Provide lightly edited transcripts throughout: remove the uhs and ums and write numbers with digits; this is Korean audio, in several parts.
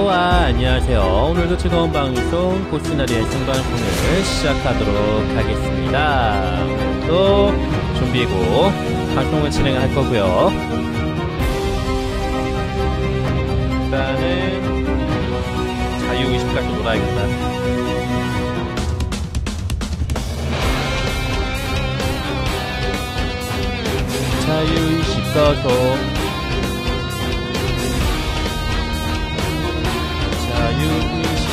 고아 안녕하세요. 오늘도 즐거운 방송 고스나리의 생방송을 시작하도록 하겠습니다. 오늘도 좀비고 방송을 진행할 거고요. 일단은 자유의식까지 놀아야겠다. 자유의식 써서 자유의식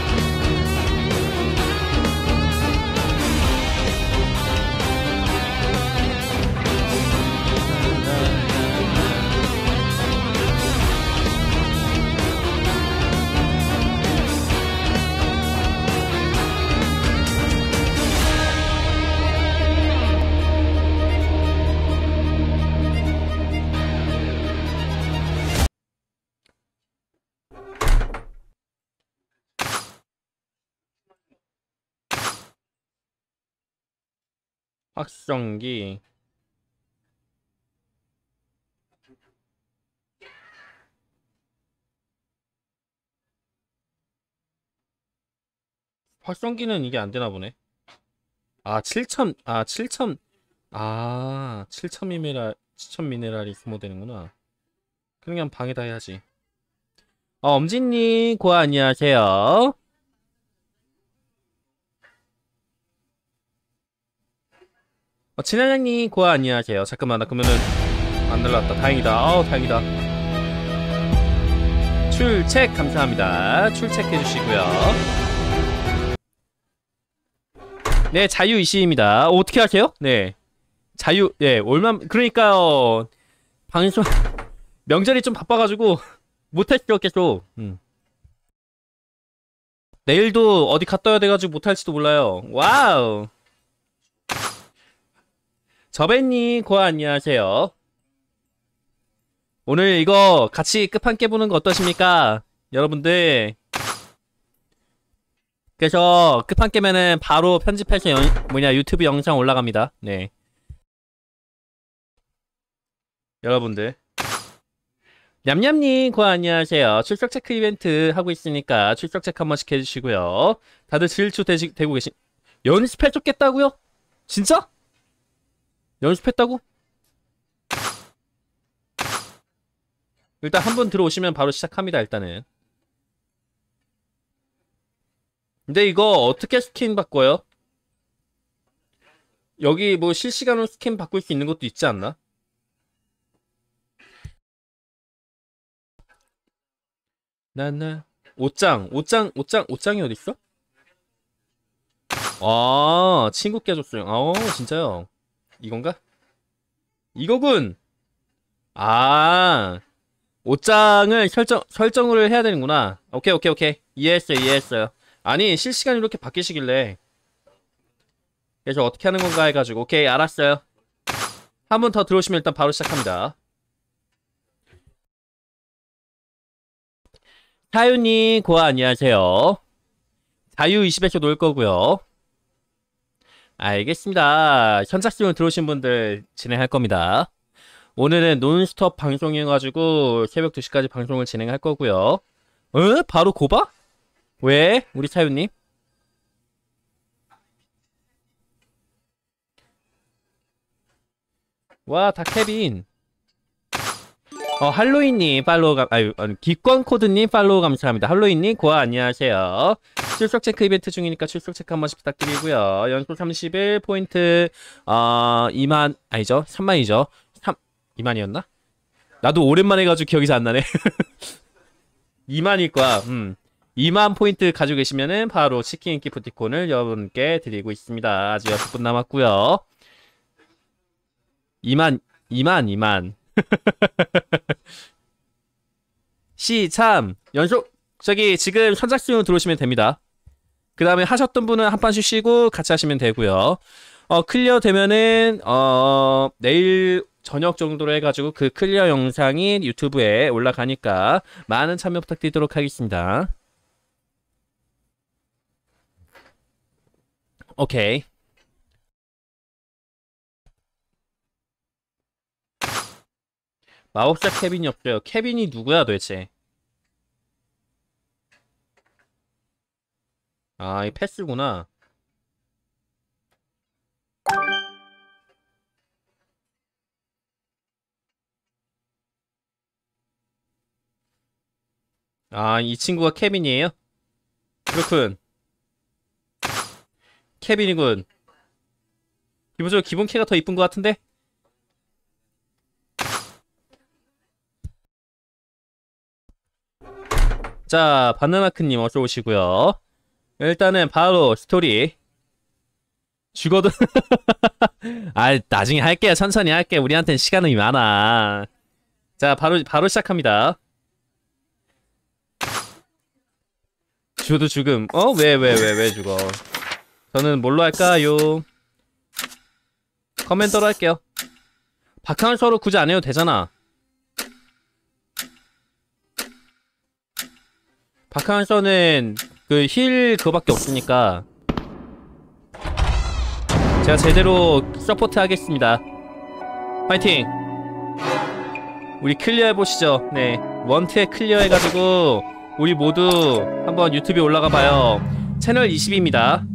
확성기 확성기는 이게 안되나 보네. 아 7000, 아 7000, 아 7000 미네랄, 7000 미네랄이 소모되는구나. 그냥 방에다 해야지. 엄진님 고아 안녕하세요. 진한양님 고아 안녕하세요. 잠깐만 나 그러면은 안 날라왔다. 다행이다. 다행이다. 출첵 감사합니다. 출첵해주시고요. 네 자유이시입니다. 어떻게 하세요? 네 자유 올만 그러니까요. 방송 명절이 좀 바빠가지고 못했죠 계속. 내일도 어디 갔다 와야 돼가지고 못할지도 몰라요. 와우. 저배님 고아 안녕하세요. 오늘 이거 같이 끝판 깨보는 거 어떠십니까? 여러분들. 그래서 끝판 깨면은 바로 편집해서 유튜브 영상 올라갑니다. 네. 여러분들. 냠냠님 고아 안녕하세요. 출석 체크 이벤트 하고 있으니까 출석 체크 한 번씩 해주시고요. 다들 질주 되고 계신 연습해줬겠다고요? 진짜? 연습했다고? 일단 한 분 들어오시면 바로 시작합니다. 일단은. 근데 이거 어떻게 스킨 바꿔요? 여기 뭐 실시간으로 스킨 바꿀 수 있는 것도 있지 않나? 나나 옷장이 어딨어? 아 친구 깨줬어요. 진짜요? 이건가? 이거군! 아 옷장을 설정을 해야 되는구나. 오케이 이해했어요. 아니 실시간으로 이렇게 바뀌시길래 그래서 어떻게 하는 건가 해가지고 오케이 알았어요. 한 분 더 들어오시면 일단 바로 시작합니다. 타유님 고아 안녕하세요. 자유20에서 놀 거고요. 알겠습니다. 현작심으로 들어오신 분들 진행할 겁니다. 오늘은 논스톱 방송이어가지고 새벽 2시까지 방송을 진행할 거고요. 바로 고바? 왜? 우리 차유님? 와, 다케빈. 할로윈님 팔로우 기권코드님 팔로우 감사합니다. 할로윈님 고아 안녕하세요. 출석 체크 이벤트 중이니까 출석 체크 한 번씩 부탁드리고요. 연속 30일 포인트 2만 아니죠? 3만이죠. 2만이었나? 나도 오랜만에 해가지고 기억이 잘 안 나네. 2만일 거야. 2만 포인트 가지고 계시면은 바로 치킨 기프티콘을 여러분께 드리고 있습니다. 아직 6분 남았고요. 2만. 시참 연속 저기 지금 선착순으로 들어오시면 됩니다. 그 다음에 하셨던 분은 한 판씩 쉬고 같이 하시면 되고요. 클리어 되면은 내일 저녁 정도로 해가지고 그 클리어 영상이 유튜브에 올라가니까 많은 참여 부탁드리도록 하겠습니다. 오케이. 마법사 케빈이 없어요. 케빈이 누구야 도대체? 아, 이 패스구나. 아, 이 친구가 케빈이에요? 그렇군. 케빈이군. 기본적으로 기본 키가 더 이쁜 것 같은데? 자, 바나나크님 어서 오시고요. 일단은 바로 스토리. 죽어도 아, 나중에 할게요. 천천히 할게. 우리한텐 시간이 많아. 자, 바로 시작합니다. 죽어도 죽음. 왜 죽어? 저는 뭘로 할까요? 커맨더로 할게요. 박항서로 굳이 안 해도 되잖아. 박항서는 그 힐 그거밖에 없으니까 제가 제대로 서포트 하겠습니다. 파이팅! 우리 클리어 해보시죠. 네, 원트에 클리어 해가지고 우리 모두 한번 유튜브에 올라가봐요. 채널 20입니다.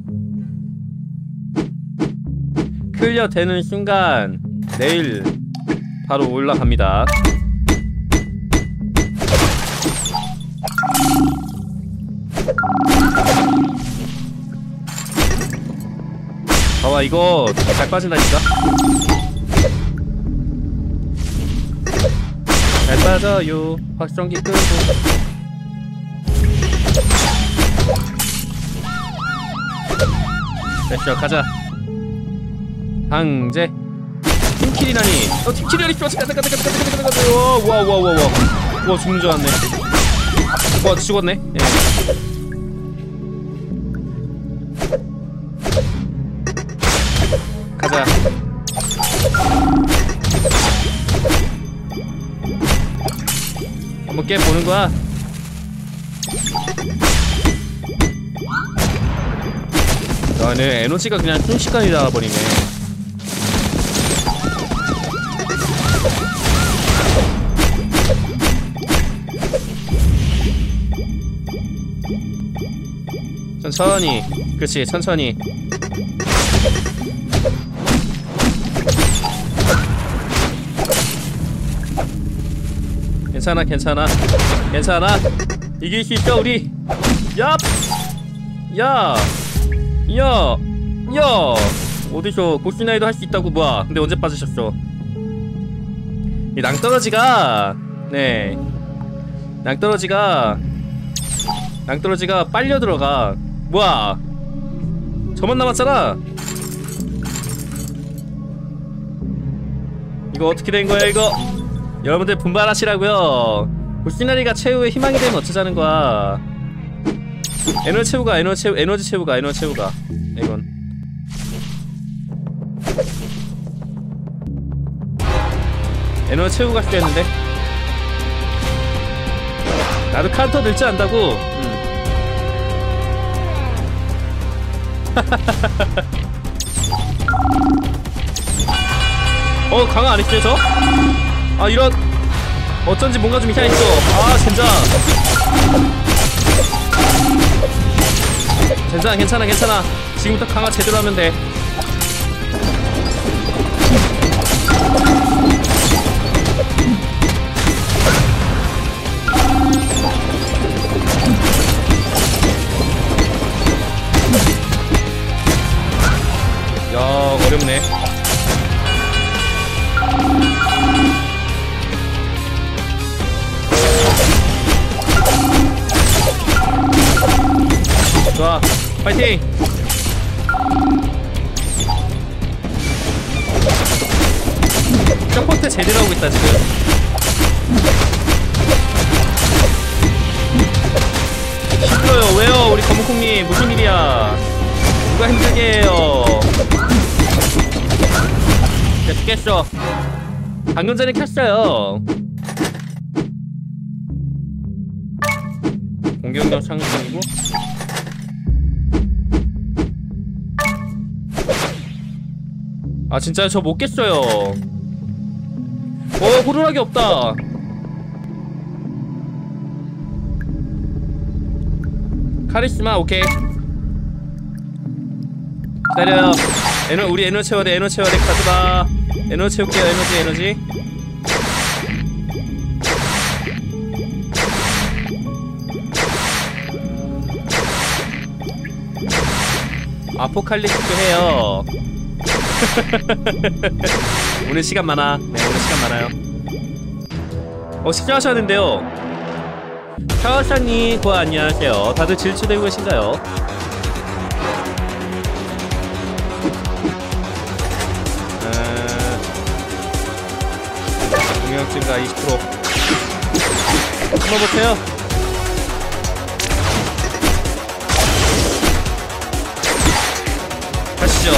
클리어 되는 순간 내일 바로 올라갑니다. 봐봐, 이거 잘 빠진다니까? 잘 빠져요. 확성기 끄고. 됐어, 가자. 방제. 팀킬이라니. 팀킬이라니. 와, 죽는 줄 알았네. 와, 죽었네. 예. 가자. 한번 깨보는 거야. 야, 내 에너지가 그냥 순식간에 나와버리네. 천천히. 그치, 천천히. 괜찮아, 괜찮아. 괜찮아. 이길 수 있어, 우리. 얍! 야! 야! 야! 어디서 고시나이도 할 수 있다고. 뭐야, 근데 언제 빠지셨어? 이 낭떠러지가, 네, 낭떠러지가 빨려 들어가. 뭐야, 저만 남았잖아. 이거 어떻게 된 거야, 이거? 여러분들 분발하시라고요. 고시나리가 최후의 희망이 되면 어쩌자는 거야. 에너지 채우가. 이건 에너지 채우가 됐는데. 나도 카운터 늘 줄 안다고. 강화 안 했어요, 저? 아, 이런. 어쩐지 뭔가 좀 이상했어. 아, 젠장. 괜찮아. 지금부터 강화 제대로 하면 돼. 야, 어렵네. 좋아, 파이팅! 서포트 제대로 하고 있다, 지금. 힘들어요. 왜요, 우리 검은콩님? 무슨 일이야? 누가 힘들게 해요? 깼어. 방금 전에 켰어요. 공격력 상승이고. 아, 진짜요? 저 못 깼어요. 호루라기 없다. 카리스마, 오케이. 기다려요. 우리 에너지 채워야 돼. 에너지 채워야 돼. 가져가. 에너지 채울게요. 에너지. 아포칼립스도 해요. 오늘 시간 많아. 네, 오늘 시간 많아요. 식사하셨는데요. 샤워샤님 고아 안녕하세요. 다들 질주되고 계신가요? 공격 증가 20%. 한번 볼게요. 가시죠.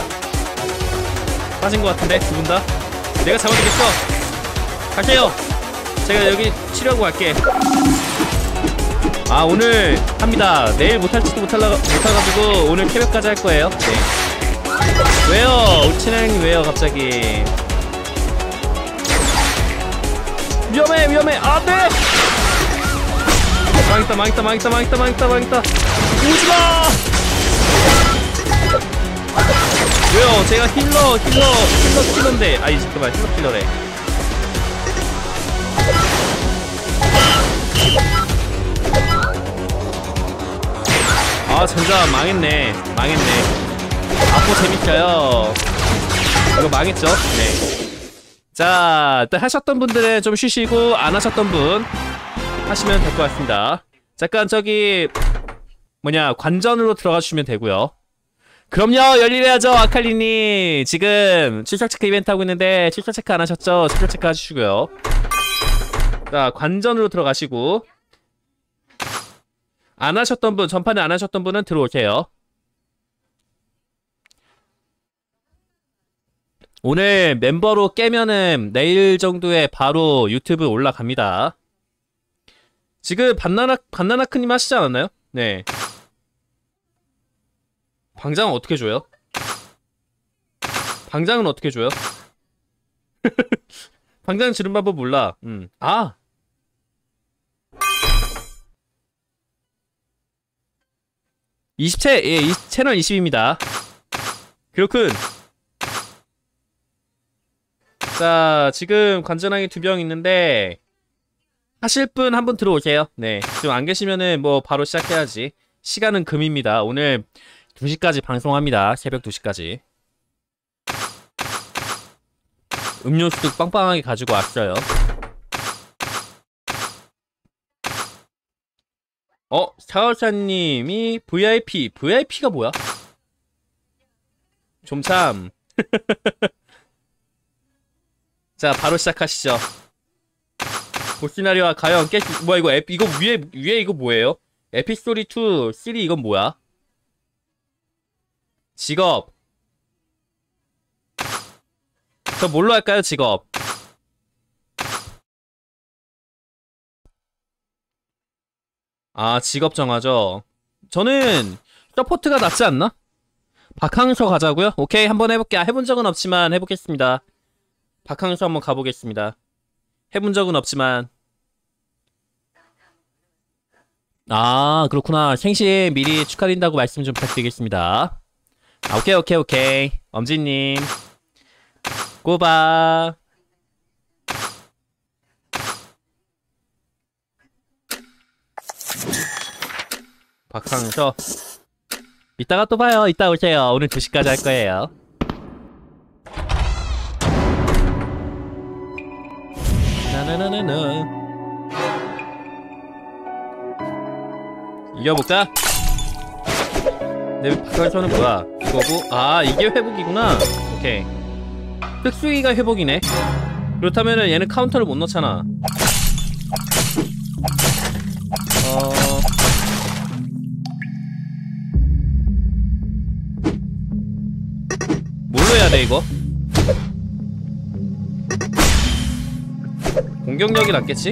빠진 것 같은데 두 분 다. 내가 잡아주겠어. 가세요. 제가 여기 치료하고 갈게. 아, 오늘 합니다. 내일 못할지도 못해가지고 오늘 새벽까지 할 거예요. 네. 왜요? 우리 친형님 왜요 갑자기? 위험해. 아, 네. 망했다. 오지마. 왜요? 제가 힐러인데. 아이, 잠깐만, 힐러래. 아, 전자 망했네. 아포 재밌어요. 이거 망했죠? 네. 자, 일단 하셨던 분들은 좀 쉬시고, 안 하셨던 분 하시면 될 것 같습니다. 잠깐 저기 관전으로 들어가 주시면 되고요. 그럼요, 열일해야죠. 아칼리님 지금 출석 체크 이벤트 하고 있는데 출석 체크 안 하셨죠? 출석 체크 해주시고요. 자, 관전으로 들어가시고, 안 하셨던 분, 전판에 안 하셨던 분은 들어오세요. 오늘 멤버로 깨면은 내일 정도에 바로 유튜브 올라갑니다. 지금 반나나크님 하시지 않았나요? 네. 방장은 어떻게 줘요? 방장은 어떻게 줘요? 방장 지른 방법 몰라. 아! 예, 채널 20입니다. 그렇군. 자, 지금 관전왕이 2명 있는데 하실 분 한 분 들어오세요. 네, 지금 안 계시면은 뭐 바로 시작해야지. 시간은 금입니다. 오늘 2시까지 방송합니다. 새벽 2시까지. 음료수도 빵빵하게 가지고 왔어요. 샤오샤님이 VIP가 뭐야? 좀 참. 자, 바로 시작하시죠. 보시나리오와 가영 뭐야 이거 이거 위에 이거 뭐예요? 에피소드 2, 3 이건 뭐야? 직업. 저 뭘로 할까요, 직업? 아, 직업 정하죠. 저는 서포트가 낫지 않나? 박항서 가자고요? 오케이, 한번 해볼게. 해본 적은 없지만 해보겠습니다. 박항서 한번 가보겠습니다. 해본 적은 없지만. 아, 그렇구나. 생신 미리 축하드린다고 말씀 좀 부탁드리겠습니다. 아, 오케이. 엄지님 꼬바. 박항서 이따가 또 봐요. 이따 오세요. 오늘 2시까지 할 거예요. 나나나나나. 이겨볼까? 내 박항서는 뭐야? 이거고. 아, 이게 회복이구나. 오케이. 특수기가 회복이네. 그렇다면은 얘는 카운터를 못 넣잖아. 뭘로 해야 돼 이거? 공격력이 낫겠지?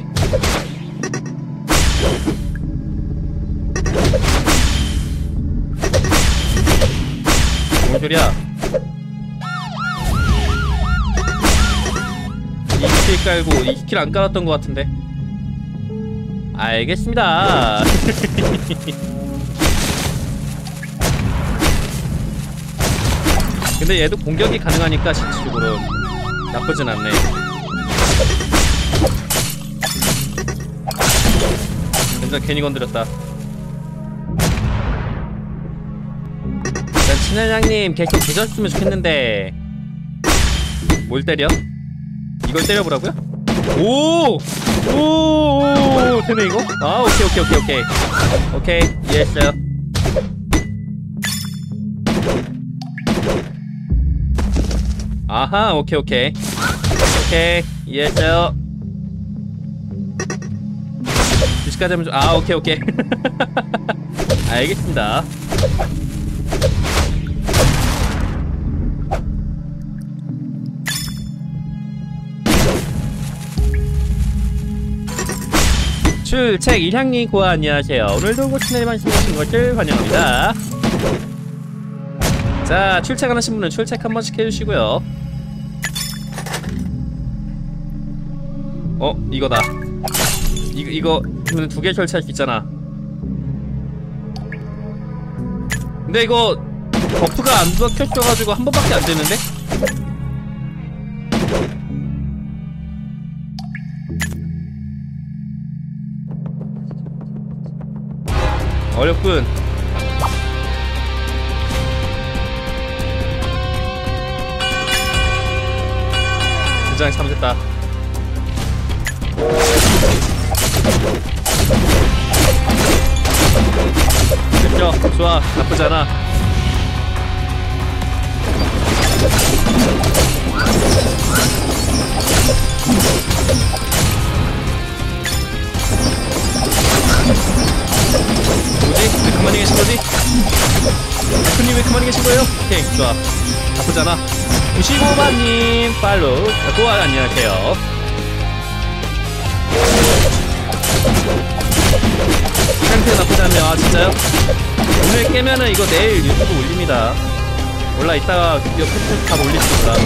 뭔 소리야? 이 스킬 깔고 이 스킬 안 깔았던 것 같은데. 알겠습니다. 근데 얘도 공격이 가능하니까 실질적으로 나쁘진 않네. 진짜 괜히 건드렸다. 난 친회장님 계속 계셨으면 좋겠는데. 뭘 때려? 이걸 때려보라고요? 오! 오! 되네 이거? 아 오케이 이해했어요. 아하 오케이 이해했어요. 2시까지 하면 좀 오케이 알겠습니다. 출첵 일향님 고아 안녕하세요. 오늘도 고치네님 말씀하신 것을 환영합니다. 자, 출첵하신 분은 출첵 한 번씩 해주시고요. 이거다. 이거 그러면 2개 설치할 수 있잖아. 근데 이거 버프가 안 박혔어가지고 한 번밖에 안 되는데? 어렵군. 굉장히 참됐다. 됐죠? 좋아. 나쁘잖아. 뭐지? 왜 가만히 계신 거지? 대표님 왜 가만히 계신 거예요? 오케이, 좋아. 나쁘잖아. 95만님 팔로우. 고아 안녕하세요. 이 상태 나쁘지 않네요. 진짜요? 오늘 깨면은 이거 내일 유튜브 올립니다. 몰라, 이따가 드디어 콘텐츠 다 올릴지 몰라.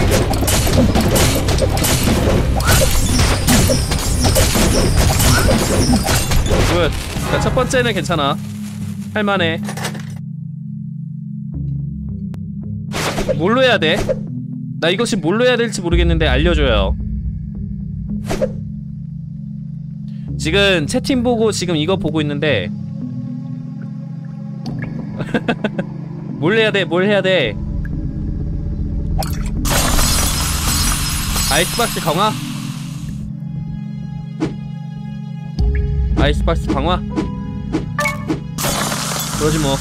굿. 자, 첫 번째는 괜찮아. 할만해. 뭘로 해야 돼? 나 이것이 뭘로 해야 될지 모르겠는데 알려줘요. 지금 채팅 보고 지금 이거 보고 있는데 뭘 해야 돼? 뭘 해야 돼? 아이스박스 강화? 아이스박스 강화? 그러지 뭐.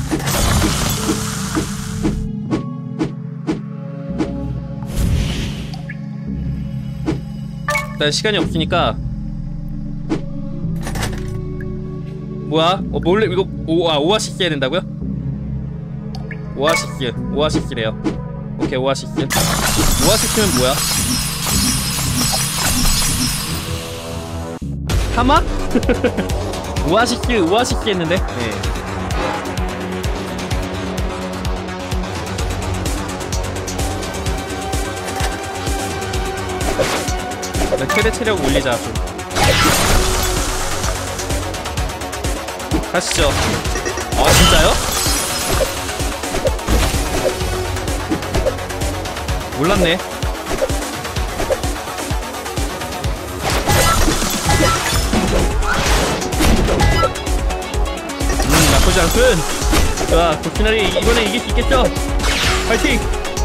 일단 시간이 없으니까. 뭐야? 몰래 이거 오아시스 해야 된다고요? 오아시스래요. 오케이, 오아시스. 오아시스면 뭐야? 사막? 오아시스 했는데? 네. 최대 체력 올리자 좀. 가시죠. 진짜요? 몰랐네. 나쁘지 않군. 좋아, 도키나리 이번에 이길 수 있겠죠? 파이팅!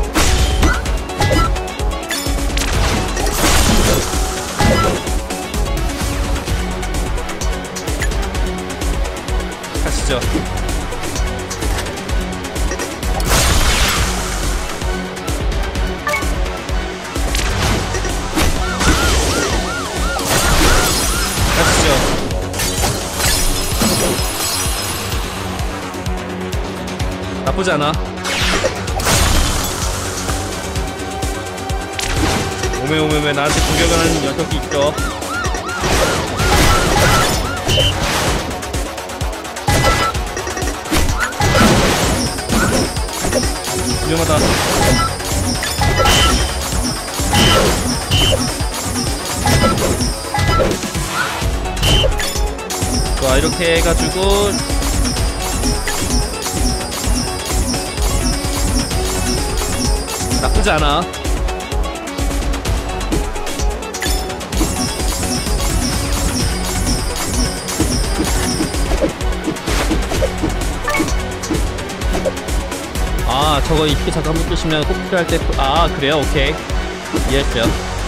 가시죠. 가시죠. 나쁘지 않아. 오메 나한테 공격을 하는 녀석이 있죠. 위험하다. 좋아, 이렇게 해가지고 나쁘지 않아. 아, 저거 이렇게 잠깐만 끄시면 꼭 필요할 때, 아, 그래요? 오케이. 이해했어요.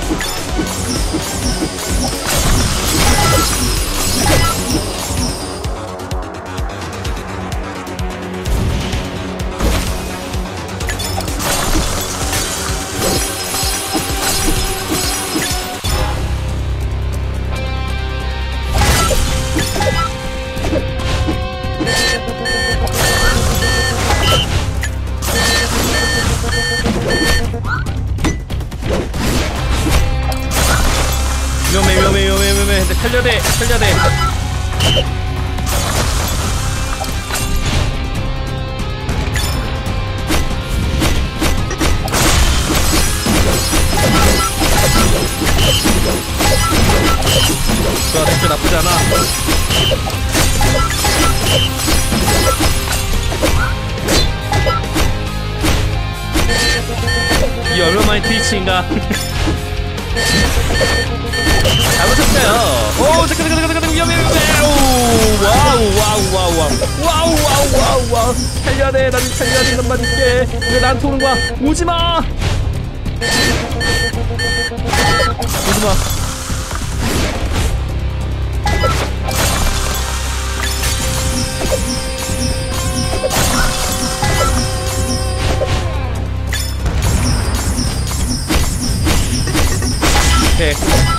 위험해. 근데 살려대. 좋아, 택배 나쁘지 않아. 이 얼마만의 트위치인가? 잘못했어요. 오, 잠깐, 위험해. 오, 와우. 살려야 돼. 난 살려야 된단 말일게. 왜 나한테 오는 거야? 오지 마. 오케이.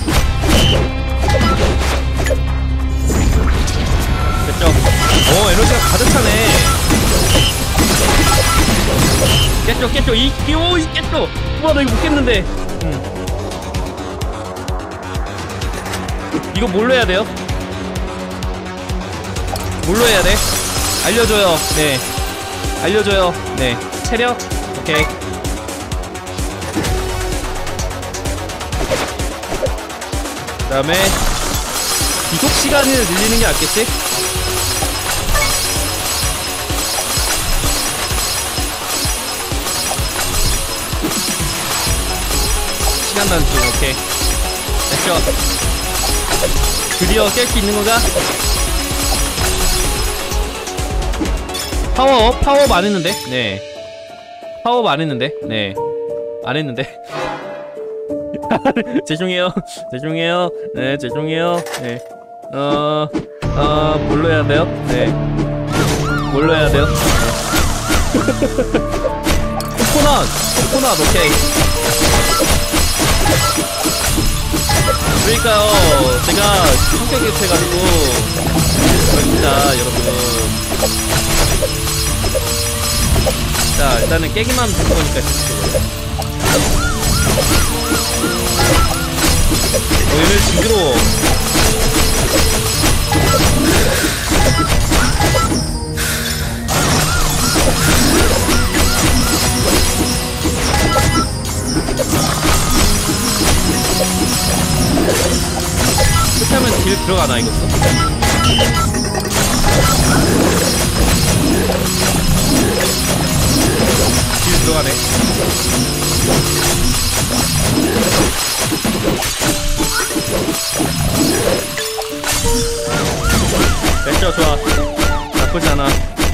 됐죠? 오, 에너지가 가득 차네. 깼죠. 깼죠. 우와, 나 이거 못 깼는데. 이거 뭘로 해야 돼요? 뭘로 해야 돼? 알려줘요. 네. 알려줘요. 네. 체력? 오케이. 그 다음에 이속 시간을 늘리는 게 낫겠지? 시간 단축. 오케이. 됐죠? 드디어 깰 수 있는 건가? 파워업 안 했는데? 네. 파워업 안 했는데? 네. 안 했는데? 죄송해요. 네, 죄송해요. 네. 뭘로 해야 돼요? 네. 뭘로 해야 돼요? 코코넛, 오케이. 그러니까요, 제가 성격이 급해가지고, 진짜, 여러분. 자, 일단은 깨기만 된 거니까, 얘를 징그러워. 그렇게 하면 딜 들어가나, 이것도? 딜 들어가네. 됐죠, 좋아. 나쁘지 않아.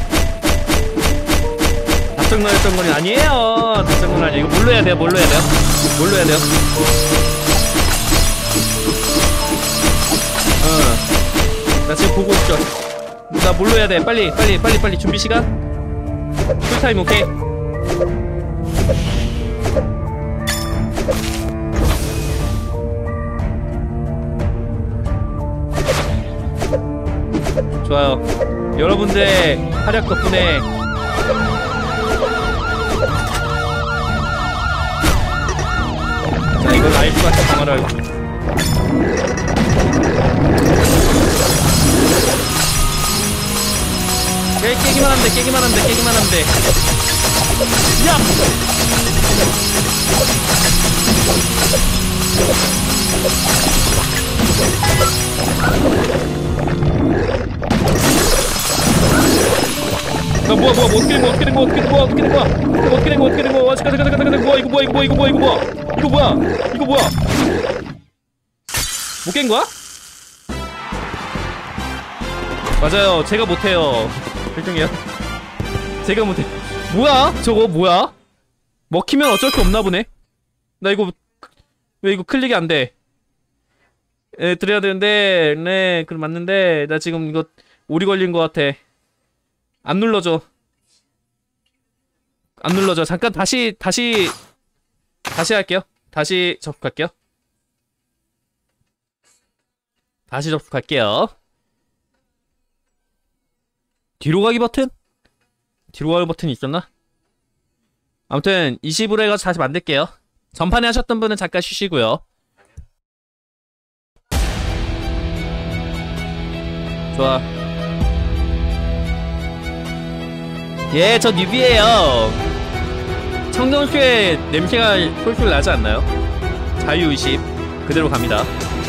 답정너였던 건 아니에요. 답정너 아니에요. 이거 뭘로 해야 돼요? 나 지금 보고 있죠. 나 뭘로 해야 돼? 빨리. 준비 시간? 풀타임, 오케이. 좋아요. 여러분들의 활약 덕분에 자, 이건 라이프 같은 강화를 알고 깨기만 하면 돼. 야! 뭐야 어떻게 된 거야 어떻게 된 거야 어떻게 된 거야 어떻게 된 거야 어떻게 된 거야 어떻게 된 거야 잠깐 뭐야 이거 뭐야 못 깬 거야? 맞아요 제가 못해요 죄송해요 제가 못해 뭐야 저거 뭐야 먹히면 어쩔 수 없나 보네 나 이거 왜 이거 클릭이 안 돼 예 드려야 되는데 네 그럼 맞는데 나 지금 이거 오리 걸린 거 같아 안 눌러져 안 눌러져 잠깐 다시 할게요 다시 접속할게요 다시 접속할게요 뒤로 가기 버튼? 뒤로 가기 버튼이 있었나? 아무튼 20으로 해가지고 다시 만들게요 전판에 하셨던 분은 잠깐 쉬시고요 좋아 예 저 뉴비에요 청정수의 냄새가 솔솔 나지 않나요? 자유의식 그대로 갑니다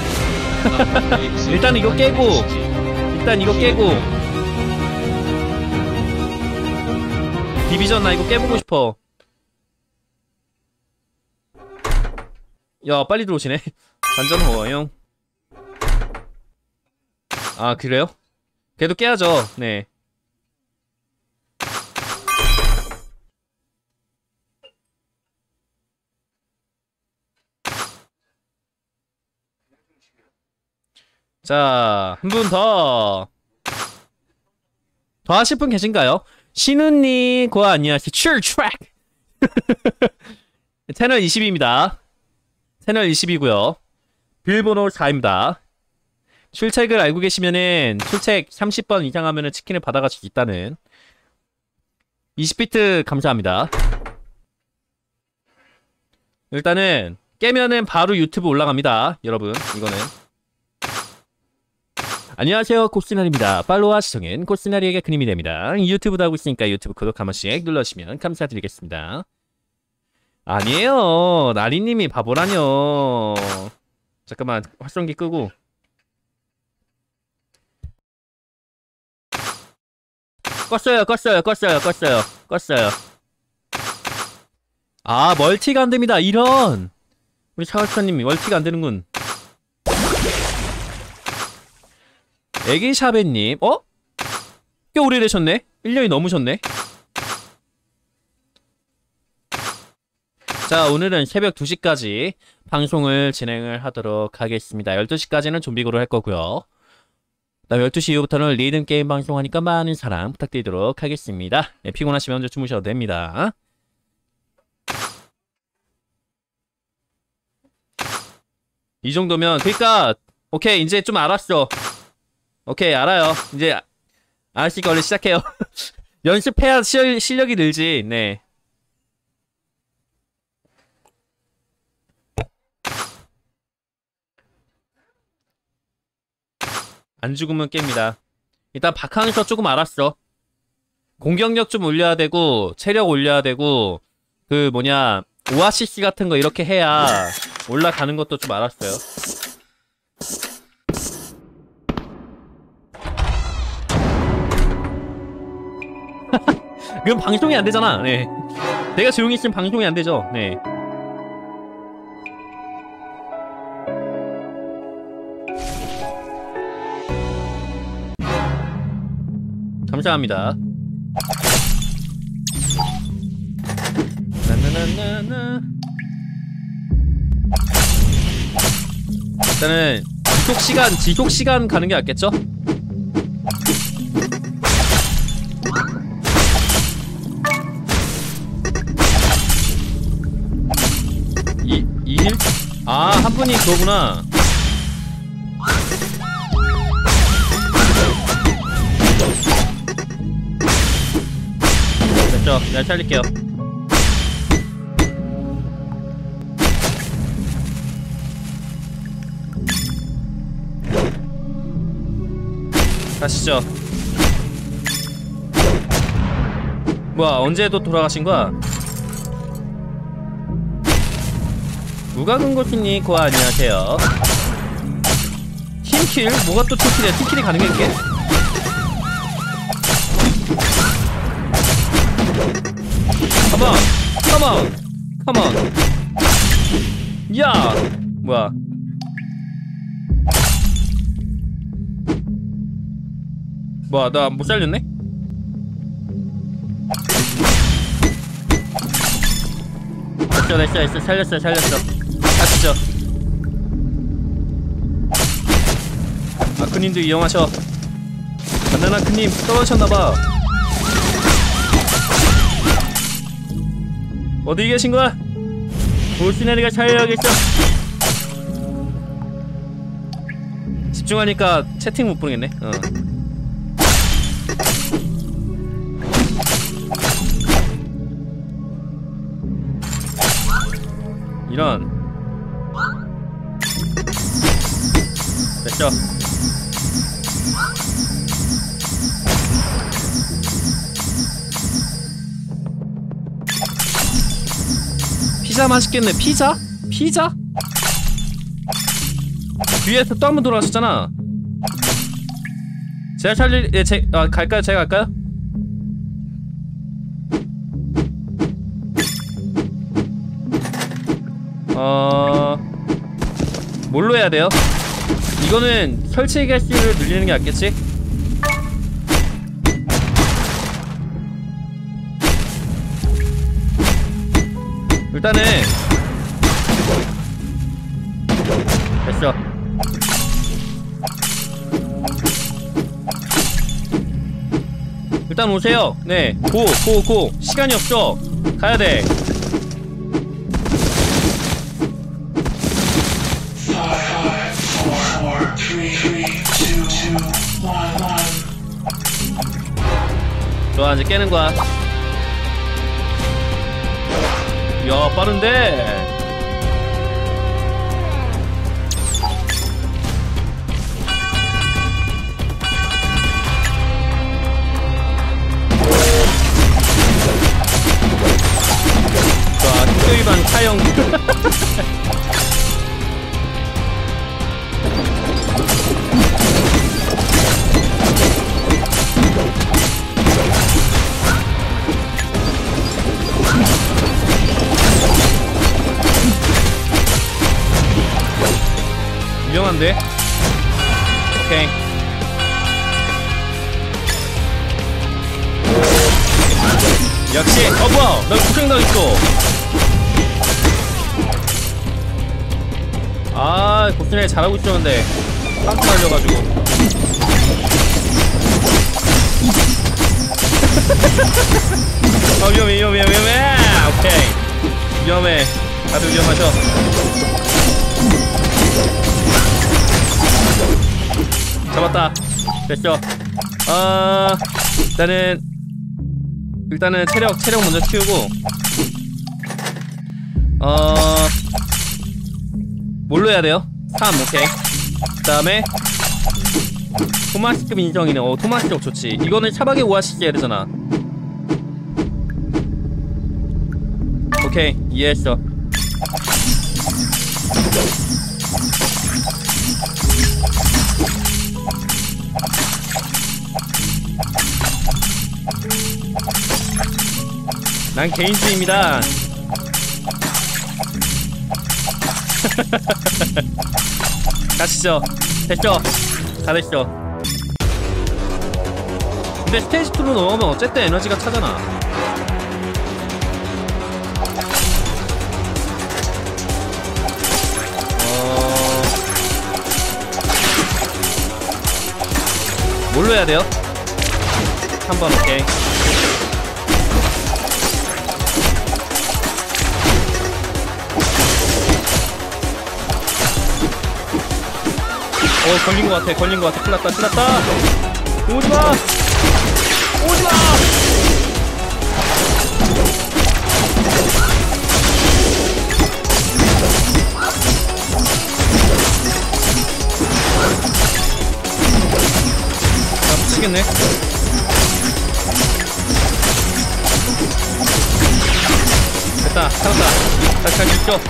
일단 이거 깨고 디비전 나 이거 깨보고 싶어 야 빨리 들어오시네 완전 허용 아 그래요? 걔도 깨야죠 네 자, 한 분 더 하실 분 계신가요? 신우님, 고아 안녕하세요. 트랙! 채널 20입니다. 채널 20이고요. 비밀번호 4입니다. 출첵을 알고 계시면은 출첵 30번 이상 하면은 치킨을 받아갈 수 있다는 20비트 감사합니다. 일단은 깨면은 바로 유튜브 올라갑니다. 여러분, 이거는 안녕하세요 코스나리입니다. 팔로우와 시청은 코스나리에게 큰 힘이 됩니다. 유튜브도 하고 있으니까 유튜브 구독 한 번씩 눌러주시면 감사드리겠습니다. 아니에요 나리님이 바보라뇨. 잠깐만 활성기 끄고 껐어요. 아 멀티가 안됩니다. 이런 우리 차월차님이 멀티가 안되는군. 애기샤베님, 어? 꽤 오래되셨네? 1년이 넘으셨네? 자, 오늘은 새벽 2시까지 방송을 진행을 하도록 하겠습니다. 12시까지는 좀비고로 할 거고요. 그다음 12시 이후부터는 리듬 게임 방송하니까 많은 사랑 부탁드리도록 하겠습니다. 네, 피곤하시면 혼자 주무셔도 됩니다. 이 정도면, 그니까, 오케이, 이제 좀 알았어. 오케이 알아요. 이제 알았으니까 원래 시작해요. 연습해야 실력이 늘지. 네. 안 죽으면 깹니다. 일단 박항에서 조금 알았어. 공격력 좀 올려야 되고 체력 올려야 되고 그 뭐냐 오아시스 같은 거 이렇게 해야 올라가는 것도 좀 알았어요. 그럼 방송이 안 되잖아. 네. 내가 조용히 있으면 방송이 안 되죠. 네. 감사합니다. 나나나나나. 일단은 지속 시간 가는 게 낫겠죠? 아, 한 분이 그거구나. 됐죠? 내가 살릴게요. 가시죠. 뭐야, 언제 또 돌아가신 거야? 무가근고수님 고아 안녕하세요. 팀킬? 뭐가 또 팀킬이야? 팀킬이 가능해 이게? 컴온 컴온. 야 뭐야. 뭐야 나 못 살렸네? 됐어 살렸어 가시죠. 아크님도 이용하셔. 바나나크님 떨어졌나봐. 어디 계신거야? 볼시나리가 살려야겠어. 집중하니까 채팅 못 보겠네. 이런. 됐죠. 피자 맛있겠네. 피자? 뒤에서 또 한 번 돌아왔었잖아. 제가 갈까요? 제가 갈까요? 뭘로 해야 돼요? 이거는 설치 개수를 늘리는 게 낫겠지? 일단은 됐어. 일단 오세요. 네, 고. 시간이 없어. 가야돼. 좋아, 이제 깨는 거야. 야, 빠른데. 좋아, 특별위반 사용. 위험한데? 오케이. 역시 뭐야, 나 고생당했어. 아, 고생을 잘하고 있었는데 깜짝 날려가지고. 위험해. 오케이, 위험해. 다들 위험하셔. 잡았다. 됐죠. 일단은 체력 먼저 키우고, 뭘로 해야 돼요? 3. 오케이. 그 다음에 토마스급 인정이네. 토마스급 좋지. 이거는 차박의 오아시스 해야 되잖아. 오케이, 이해했어. 난 개인주의입니다. 가시죠. 됐죠? 다 됐죠. 근데 스테이지 2로 넘어가면 어쨌든 에너지가 차잖아. 뭘로 해야 돼요? 3번. 오케이. 걸린 것 같아. 큰일 났다. 오지마! 나 미치겠네. 됐다, 살았다. 다시 갈 수 있죠?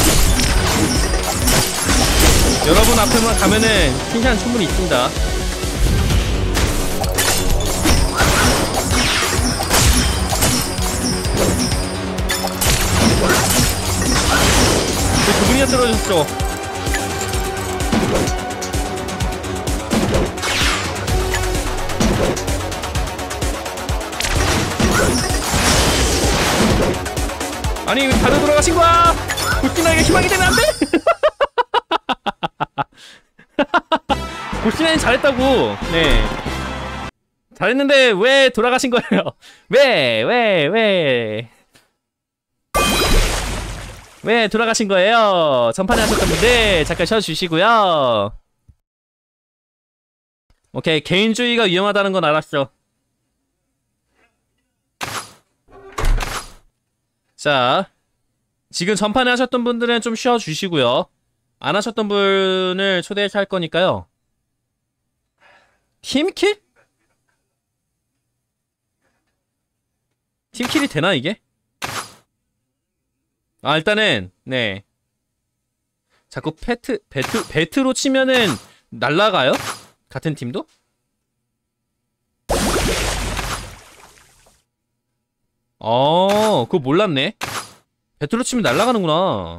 여러분 앞에만 가면은 칭찬 충분히 있습니다. 들어주십시오. 아니 왜 다들 돌아가신 거야? 고시나에게 희망이 되면 안 돼? 고시나이 잘했다고. 네. 잘했는데 왜 돌아가신 거예요? 왜 돌아가신 거예요? 전판에 하셨던 분들 잠깐 쉬어주시고요. 오케이, 개인주의가 위험하다는 건 알았죠. 자, 지금 전판에 하셨던 분들은 좀 쉬어주시고요. 안 하셨던 분을 초대해서 할 거니까요. 팀킬? 팀킬이 되나 이게? 아, 일단은 네, 자꾸 배트로 치면은 날라가요? 같은 팀도? 그거 몰랐네. 배트로 치면 날라가는구나.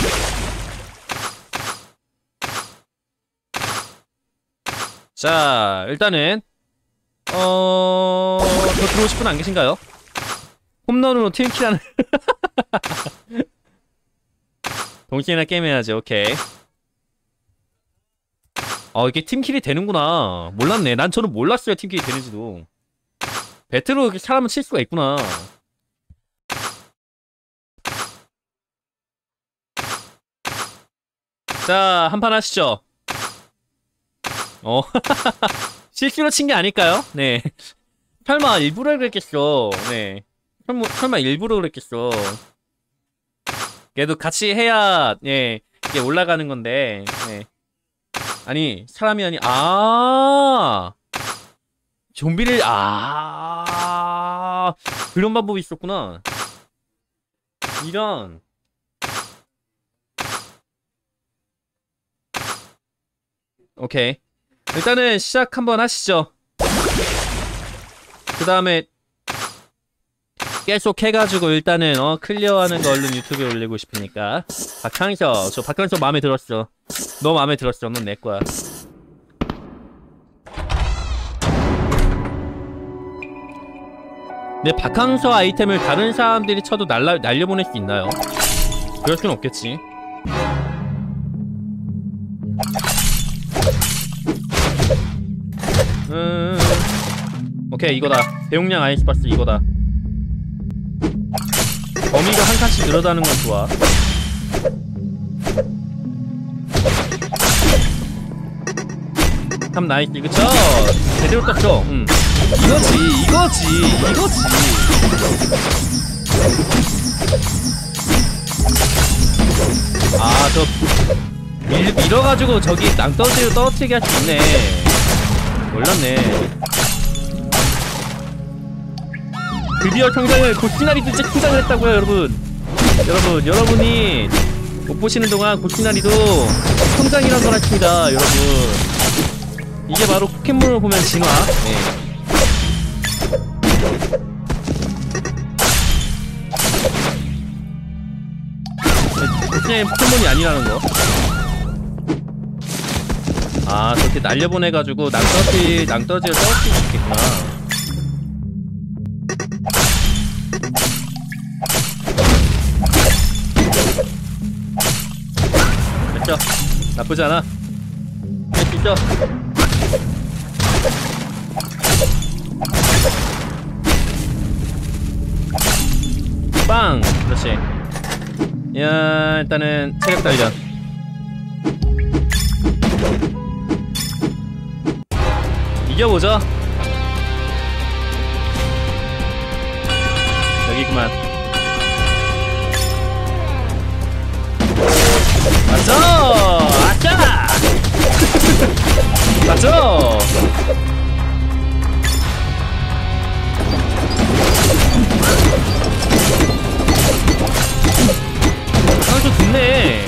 자, 일단은 더 들어오실 분 안 계신가요? 홈런으로 팀킬하는 동시에나 게임해야지. 오케이. 이게 팀킬이 되는구나. 몰랐네. 저는 몰랐어요, 팀킬이 되는지도. 배트로 이렇게 사람을 칠 수가 있구나. 자, 한판 하시죠. 실수로 친 게 아닐까요? 네. 설마 일부러 그랬겠어. 네. 설마 일부러 그랬겠어. 그래도 같이 해야, 예, 이게 올라가는 건데, 네. 아니, 사람이 좀비를, 그런 방법이 있었구나. 이런. 오케이. 일단은 시작 한번 하시죠. 그 다음에 계속 해가지고 일단은 클리어하는 거 얼른 유튜브에 올리고 싶으니까. 박항서, 저 박항서 마음에 들었어. 너 마음에 들었어. 넌 내 거야. 근데 박항서 아이템을 다른 사람들이 쳐도 날려보낼 수 있나요? 그럴 순 없겠지. 오케이, 이거다. 대용량 아이스박스 이거다. 범위가 한 칸씩 늘어나는 건 좋아. 참 나이스. 그쵸? 제대로 떴죠? 이거지. 밀어가지고 저기 낭떠러지로 떨어뜨리게 할 수 있네. 몰랐네. 드디어 성장을, 고시나리도 진짜 성장을 했다고요, 여러분. 여러분이 못 보시는 동안 고시나리도 성장이란 걸 하십니다, 여러분. 이게 바로 포켓몬을 보면 진화. 네. 고시나리는 포켓몬이 아니라는 거. 저렇게 날려보내가지고 낭떠러지를 떨어뜨릴 수 있겠구나. 됐죠? 나쁘지 않아. 할 수 있죠? 빵! 그렇지. 야, 일단은 체력 단련. 이겨보자. 여기구만. 맞죠? 아싸! 맞죠? 좀 좋네.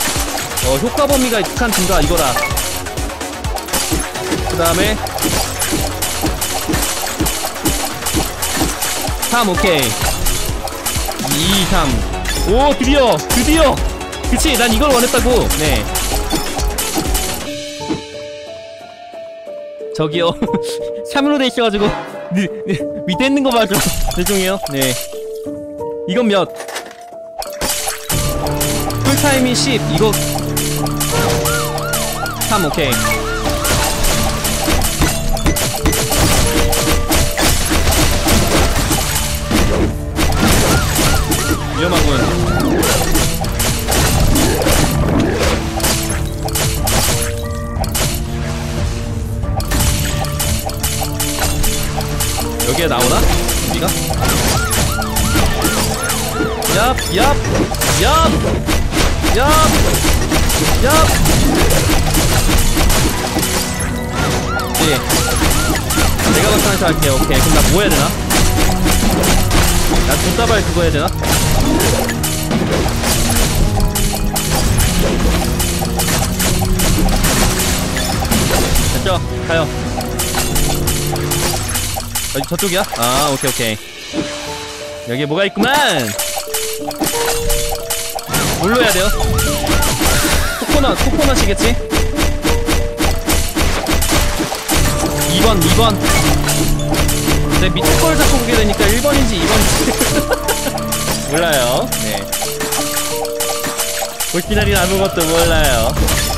효과 범위가 익숙한 증가 이거다. 그 다음에 3 오케이. 2, 3. 오 드디어 그치 난 이걸 원했다고. 네 저기요 3으로 돼 있어가지고 밑에 있는 거 봐줘. 죄송해요. 네 이건 몇? 쿨타임이 10 이거 3 오케이. 위험하군. 여기에 나오나? 우리가? 얍! 예. 내가 박상시 할게요. 오케이. 그럼 나 뭐 해야 되나? 난 돈다발 그거 해야 되나? 됐죠? 가요. 저쪽이야? 아 오케이. 여기에 뭐가 있구만! 뭘로 해야 돼요? 코코넛이겠지? 2번 내 밑에 걸 잡고 보게 되니까 1번인지 2번인지 몰라요. 네 볼기다린 아무것도 몰라요.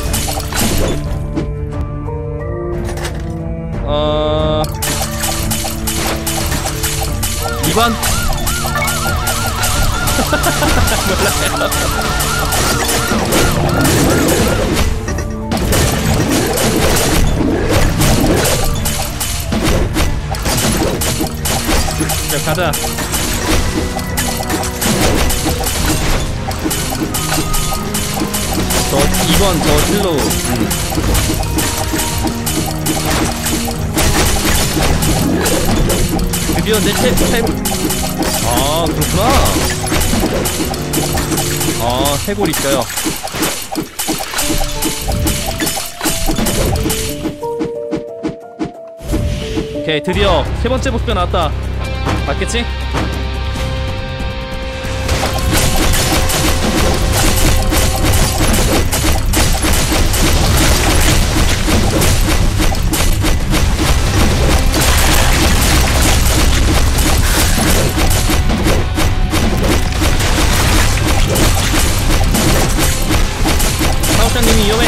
2번 몰라요. 자 가자. 저 2번 저 딜로 드디어 내 탭. 아 그렇구나. 아 해골 있어요. 오케이 드디어 세 번째 목표가 나왔다. 맞겠지? 사업장님이 위험해.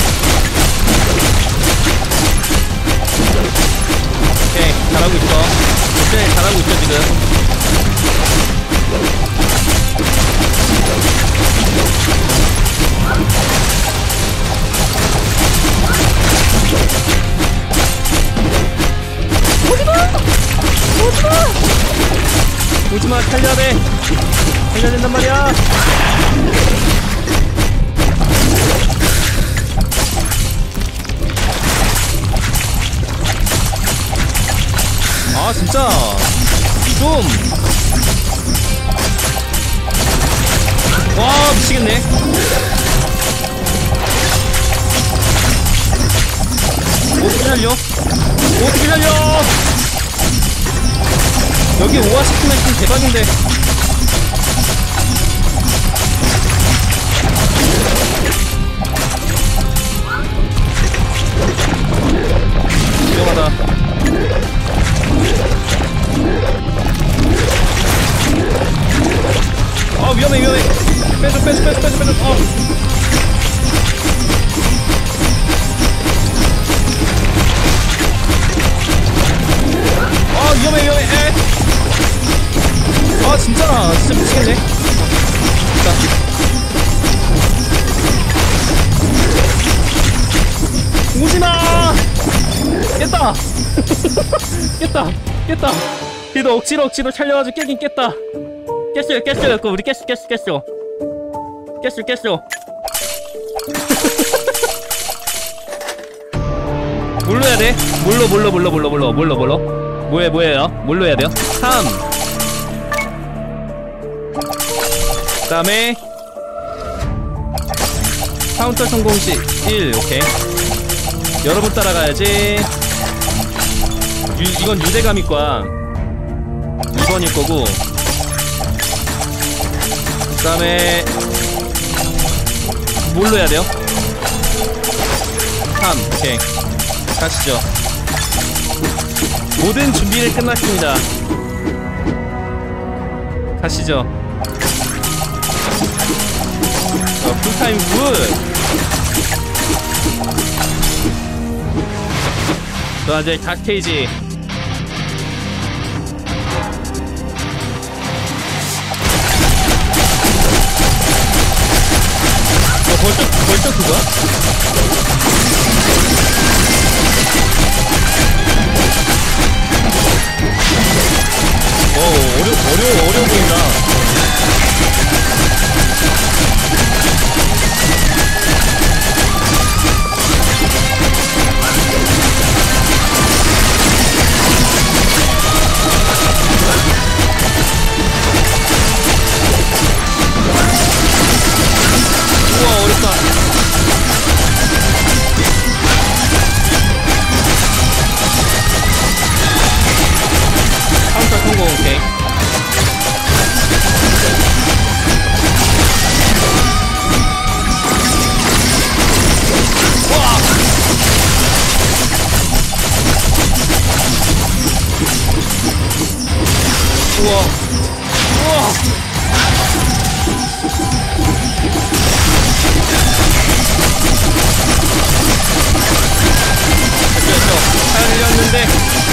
오케이 잘하고 있어. 오케이 잘하고 있어 지금. 오지마 살려야 돼. 살려야 된단 말이야. 아 진짜 좀 와 미치겠네. 어떻게 살려? 어떻게 살려? 여기 오아시스면 좀 대박인데. 위험하다. 아 위험해. 빼줘. 아 위험해. 아 진짜 미치겠네. 자. 오지마. 깼다. 그래도 억지로 살려가지고 깨긴 깼다. 깼어요. 우리 깼어. 뭘로 해야 돼? 뭘로? 뭐예요? 뭘로 해야 돼요? 3. 그 다음에 카운터 성공시 1. 오케이. 여러분 따라가야지. 이건 유대감이과 2번일 거고, 그 다음에 뭘로 해야 돼요? 3. 오케이. 가시죠. 모든 준비는 끝났습니다. 가시죠. 풀타임 굿. 자, 이제 다 스테이지. 벌써 그거야? 어려워 보인다. 우와, 어렵다. 카운터 성공. 오케이. 우와. 우와. 우와. 살렸는데.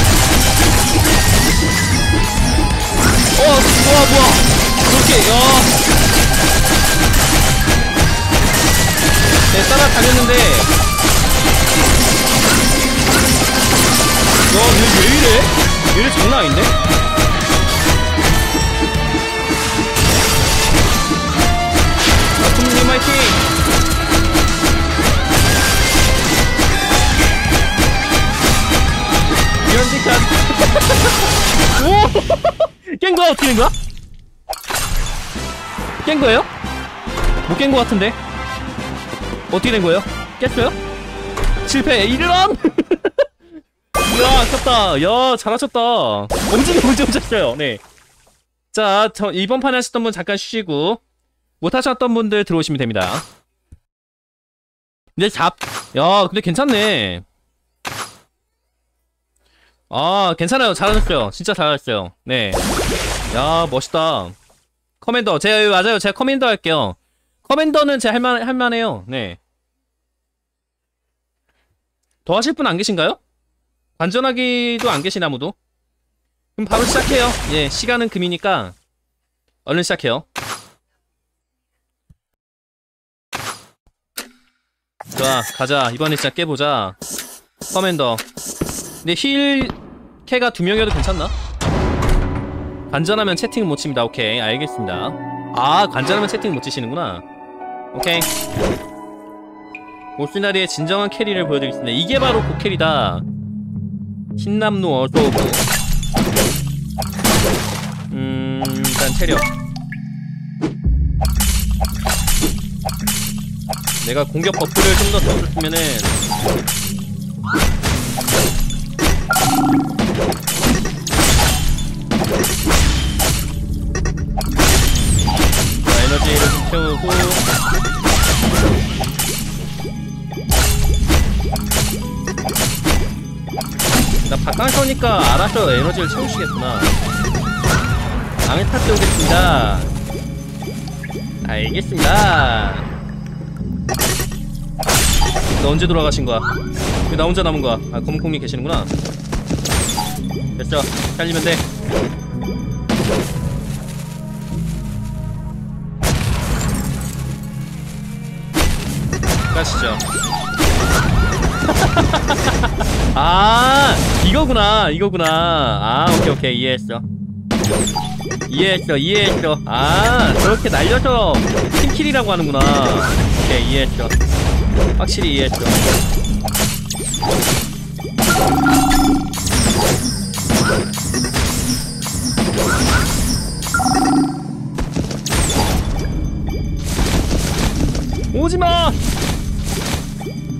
뭐야. 그렇게, 네, 따라다녔는데. 왜 이래? 얘 장난 아닌데? 아픔님 화이팅! 연직한. 오! 깬 거야? 어떻게 된 거야? 깬 거예요? 못 깬 거 같은데? 어떻게 된 거예요? 깼어요? 실패! 이런! 야, 아깝다. 야, 잘하셨다. 엄청 쳤어요. 네. 자, 이번 판에 하셨던 분 잠깐 쉬시고, 못하셨던 분들 들어오시면 됩니다. 근데 야, 근데 괜찮네. 아, 괜찮아요. 잘하셨어요. 진짜 잘하셨어요. 네. 야, 멋있다. 커맨더. 맞아요. 제가 커맨더 할게요. 커맨더는 제가 할만해요. 네. 더 하실 분 안 계신가요? 관전하기도 안 계신 아무도? 그럼 바로 시작해요. 예, 시간은 금이니까 얼른 시작해요. 좋아, 가자. 이번에 진짜 깨보자. 커맨더. 근데 힐 캐가 2명이어도 괜찮나? 관전하면 채팅 못 칩니다. 오케이, 알겠습니다. 아, 관전하면 채팅 못 치시는구나. 오케이. 오스나리의 진정한 캐리를 보여드리겠습니다. 이게 바로 그 캐리다. 흰남노 어서오고. 일단 체력. 내가 공격 버프를 좀 더 써줬으면은. 자, 에너지를 좀 채우고. 나 바탕 서니까 알아서 에너지를 채우시겠구나. 방에 탔다 오겠습니다. 알겠습니다. 너 언제 돌아가신 거야? 왜 나 혼자 남은 거야? 아, 검은콩님 계시는구나. 됐어. 살리면 돼. 가시죠. 아, 이거구나. 아, 오케이. 이해했어. 아, 저렇게 날려서 팀킬이라고 하는구나. 오케이, 이해했어. 확실히 이해했어. 오지마!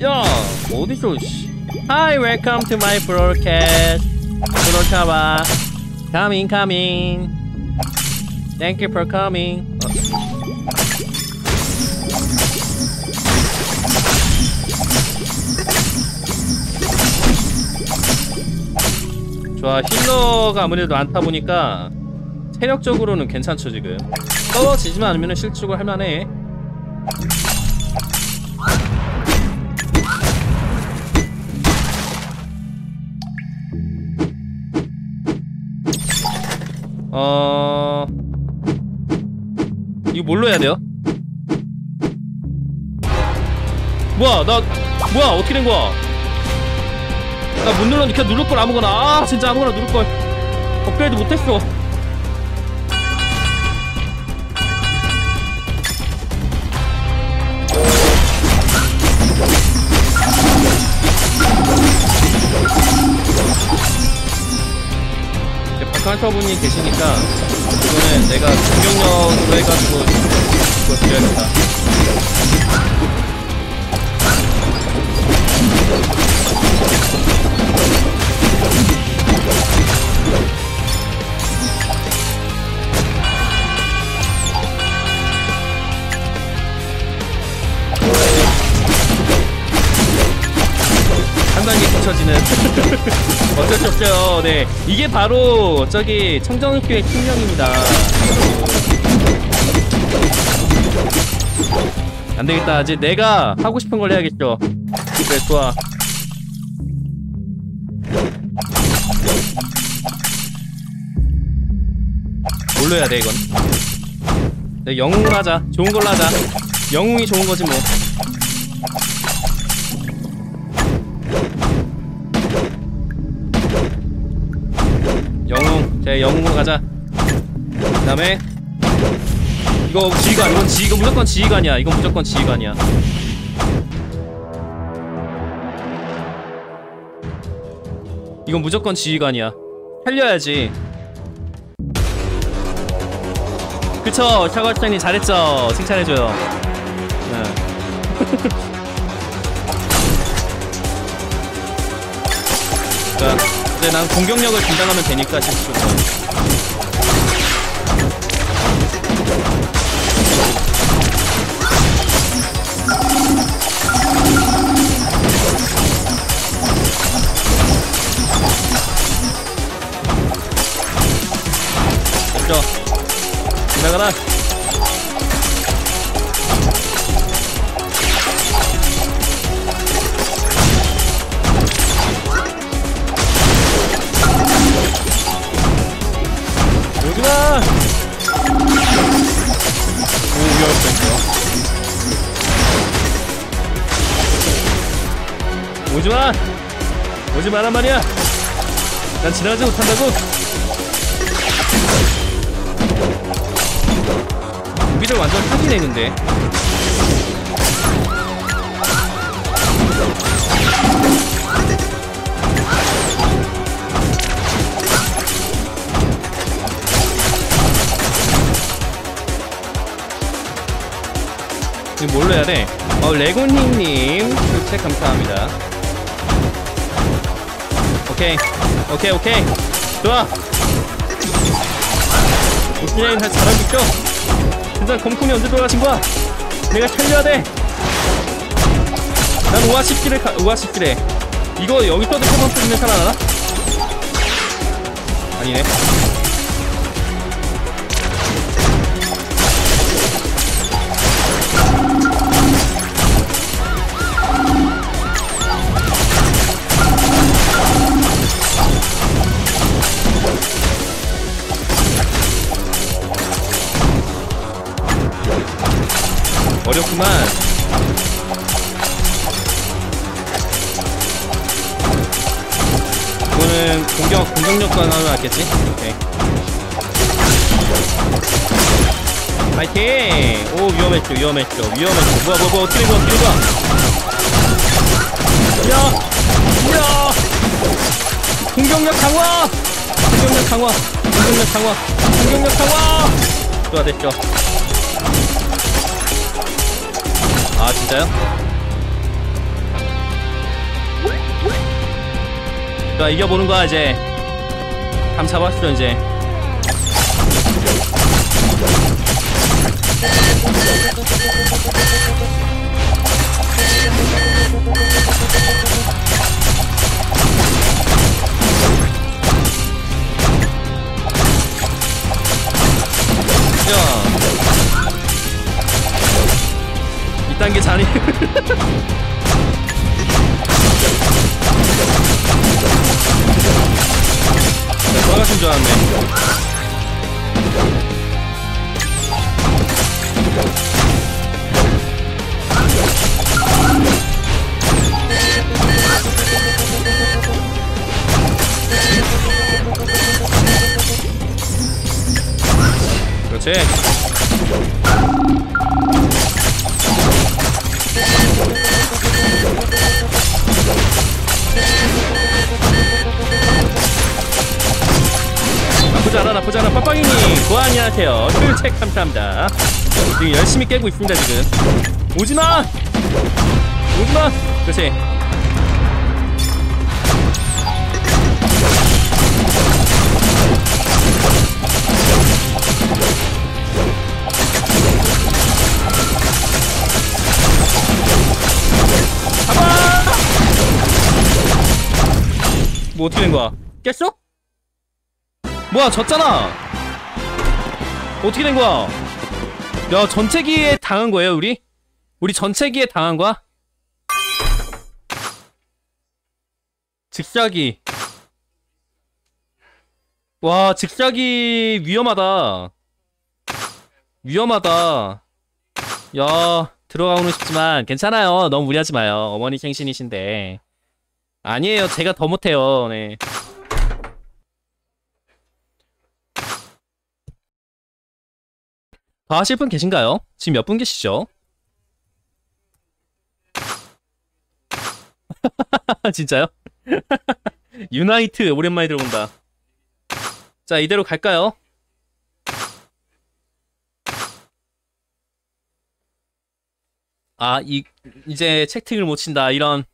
야 어디서 Hi, welcome to my broadcast. 브로카와 coming. Thank you for coming. 좋아, 힐러가 아무래도 많다 보니까 체력적으로는 괜찮죠. 지금 떨어지지만 않으면 실축을 할만해. 이거 뭘로 해야 돼요? 뭐야 어떻게 된 거야? 나 못 눌렀는데 그냥 누를 걸 아무거나. 아 진짜 아무거나 누를 걸. 업그레이드 못했어. 박한서분이 계시니까 이거는 내가 공격력으로 해가지고 이거 드려야겠다. 한 단계 붙여지는 어쩔 수 없죠. 네, 이게 바로 저기 청정교의 팀명입니다. 안 되겠다. 이제 내가 하고 싶은 걸 해야겠죠. 그래, 좋아. 뭘로 해야 돼 이건? 네, 영웅을 하자. 좋은 걸로 하자. 영웅이 좋은 거지 뭐. 자, 영웅으로 가자. 그 다음에 이거 지휘관. 이건 무조건 지휘관이야. 이건 무조건 지휘관이야. 이건 무조건 지휘관이야. 살려야지. 그쵸, 샤과시장님 잘했죠. 칭찬해줘요. 네. 자, 이제 난 공격력을 담당하면 되니까 실수로. 됐죠? 지나가라. 여기다. 오, 위험했어. 오지마. 오지마란 말이야. 난 지나가지 못한다고. 무기를 완전 사기네 근데. 지금 뭘로 해야 돼? 레고닝님 출첵 감사합니다. 오케이. 좋아. 오키나인 잘하고 있죠? 진짜 검콩이 언제 돌아가신 거야? 내가 살려야 돼. 난 오아시키래. 이거 여기서도 커먼트 있는 살아나나? 아니네. 어렵구만. 이거는 공격력 강화를 하겠지? 오케이. 파이팅! 오, 위험했죠. 뭐야, 어떻게 된 거야? 야! 공격력 강화! 좋아, 됐죠. 아, 진짜요? 좋아, 이겨보는 거야 이제. 감 잡았어 이제. 야, 2단계 자리. 돌아가신 줄 알았네. 그렇지. 나쁘지 않아. 빠빵이님, 안녕하세요. 툴책 감사합니다. 지금 열심히 깨고 있습니다, 지금. 오지마! 그렇지. 잡아! 뭐 어떻게 된 거야? 깼어? 뭐야, 졌잖아. 어떻게 된 거야? 야, 전체기에 당한 거예요, 우리? 우리 전체기에 당한 거야? 직사기. 와, 직사기 위험하다. 야, 들어가고는 싶지만 괜찮아요. 너무 무리하지 마요. 어머니 생신이신데. 아니에요, 제가 더 못해요. 네. 더 하실 분 계신가요? 지금 몇 분 계시죠? 진짜요? 유나이트 오랜만에 들어본다. 자, 이대로 갈까요? 아, 이제 채팅을 못 친다. 이런.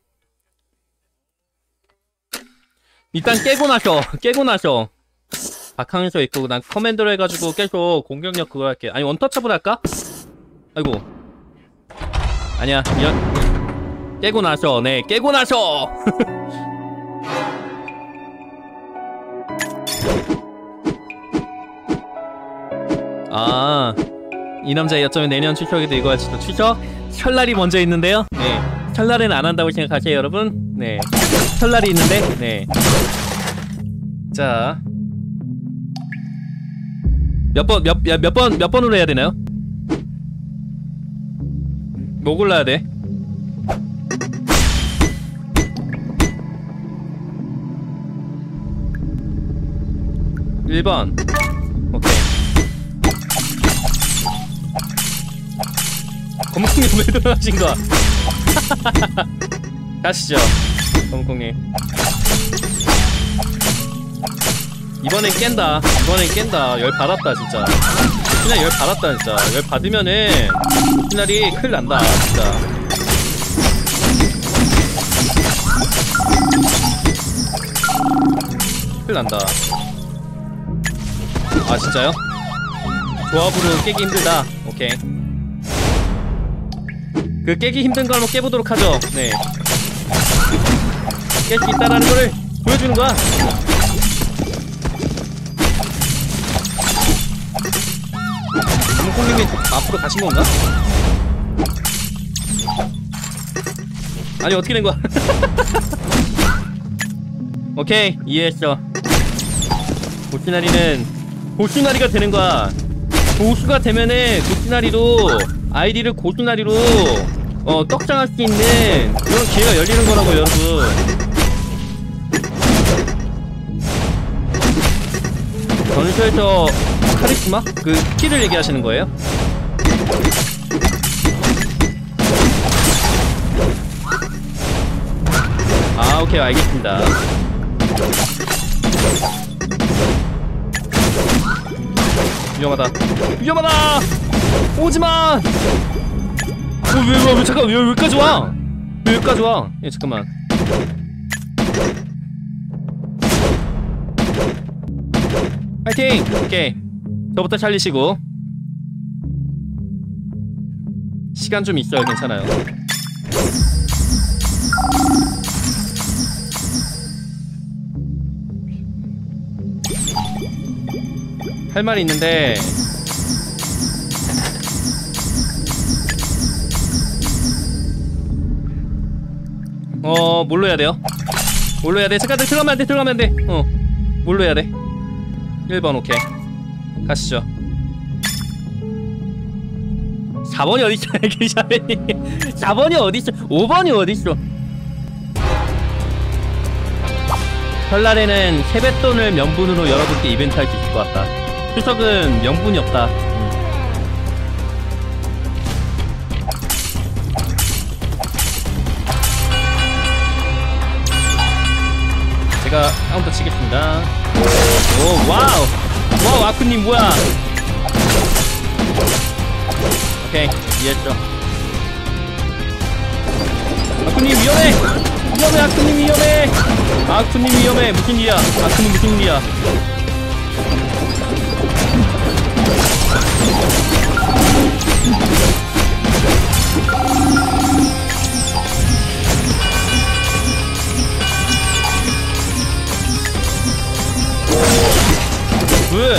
일단 깨고 나서 박항에서 있고 난 커맨더로 해가지고 계속 공격력 그거 할게. 아니, 원터처블 할까? 아이고. 아니야, 깨고 나서. 아, 이 남자의 여점은 내년 추석에도 이거 할지도. 추석? 설날이 먼저 있는데요? 네. 설날에는 안 한다고 생각하세요, 여러분? 네. 설날이 있는데? 네. 자. 몇 번으로 해야 되나요? 뭐 골라야 돼? (1번) 오케이. 검은콩님 왜 들어가신 거야? 가시죠, 검은콩님. 이번엔 깬다. 열 받았다 진짜. 그냥 열 받았다 진짜. 열 받으면은 그날이 큰일 난다 진짜. 큰일 난다. 아, 진짜요? 조합으로 깨기 힘들다. 오케이. 그 깨기 힘든 걸 한번 깨보도록 하죠. 네. 깰 수 있다라는 거를 보여주는 거야. 검은콩님이 앞으로 가신 건가? 아니, 어떻게 된 거야? 오케이, 이해했어. 고수나리가 되는 거야. 고수가 되면은 고수나리로 아이디를 고수나리로 떡장할 수 있는 그런 기회가 열리는 거라고, 여러분. 전설에서 카리스마? 그 키를 얘기하시는 거예요? 아, 오케이, 알겠습니다. 위험하다! 오지마! 잠깐, 왜 여기까지 와? 예, 잠깐만. 파이팅! 오케이. 저부터 살리시고. 시간 좀 있어요. 괜찮아요. 할 말이 있는데 뭘로 해야 돼요? 뭘로 해야 돼? 잠깐 들어가면 안 돼. 들어가면 안 돼. 뭘로 해야 돼? 1번 오케이. 가시죠. 4번이 어딨어? 기샤베니 4번이 어딨어? 5번이 어딨어? 설날에는 세뱃돈을 명분으로 여러분께 이벤트 할 수 있을 것 같다. 추석은 명분이 없다. 제가 카운터 치겠습니다. 오 와우. 와우 아쿠님 뭐야. 오케이 이해했죠. 아쿠님 위험해. 위험해 아쿠님 위험해. 아쿠님 위험해. 무슨 일이야. 아쿠님 무슨 일이야. 왜?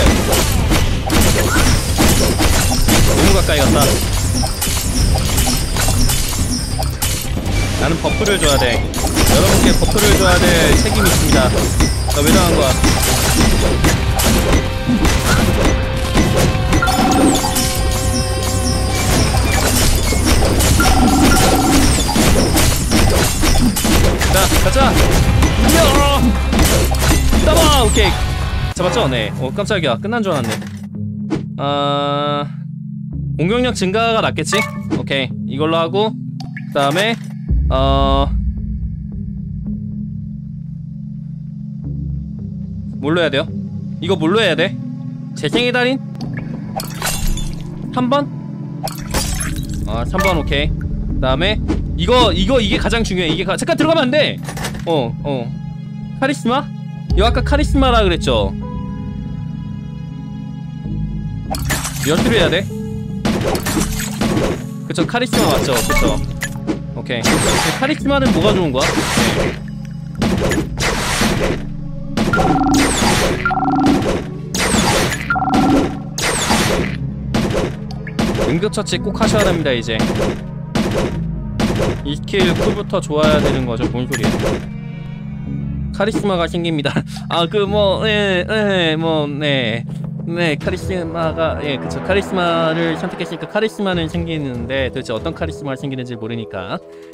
너무 가까이 갔다. 나는 버프를 줘야 돼. 여러분께 버프를 줘야 될 책임이 있습니다. 나 왜 당한 거야? 자, 가자! 이야! 따봐! 오케이. 잡았죠? 네. 깜짝이야. 끝난 줄 알았네. 공격력 증가가 낫겠지? 오케이. 이걸로 하고, 그 다음에, 뭘로 해야 돼요? 이거 뭘로 해야 돼? 재생의 달인? 3번? 3번 오케이. 그 다음에, 이게 가장 중요해. 잠깐 들어가면 안 돼! 카리스마? 이거 아까 카리스마라 그랬죠? 몇으로 해야 돼? 그쵸, 카리스마 맞죠? 그쵸. 오케이. 카리스마는 뭐가 좋은 거야? 응급처치 꼭 하셔야 됩니다, 이제. 이 스킬 쿨부터 좋아야 되는 거죠? 뭔 소리야? 카리스마가 생깁니다. 네, 카리스마가, 그쵸. 카리스마를 선택했으니까 카리스마는 생기는데 도대체 어떤 카리스마가 생기는지 모르니까.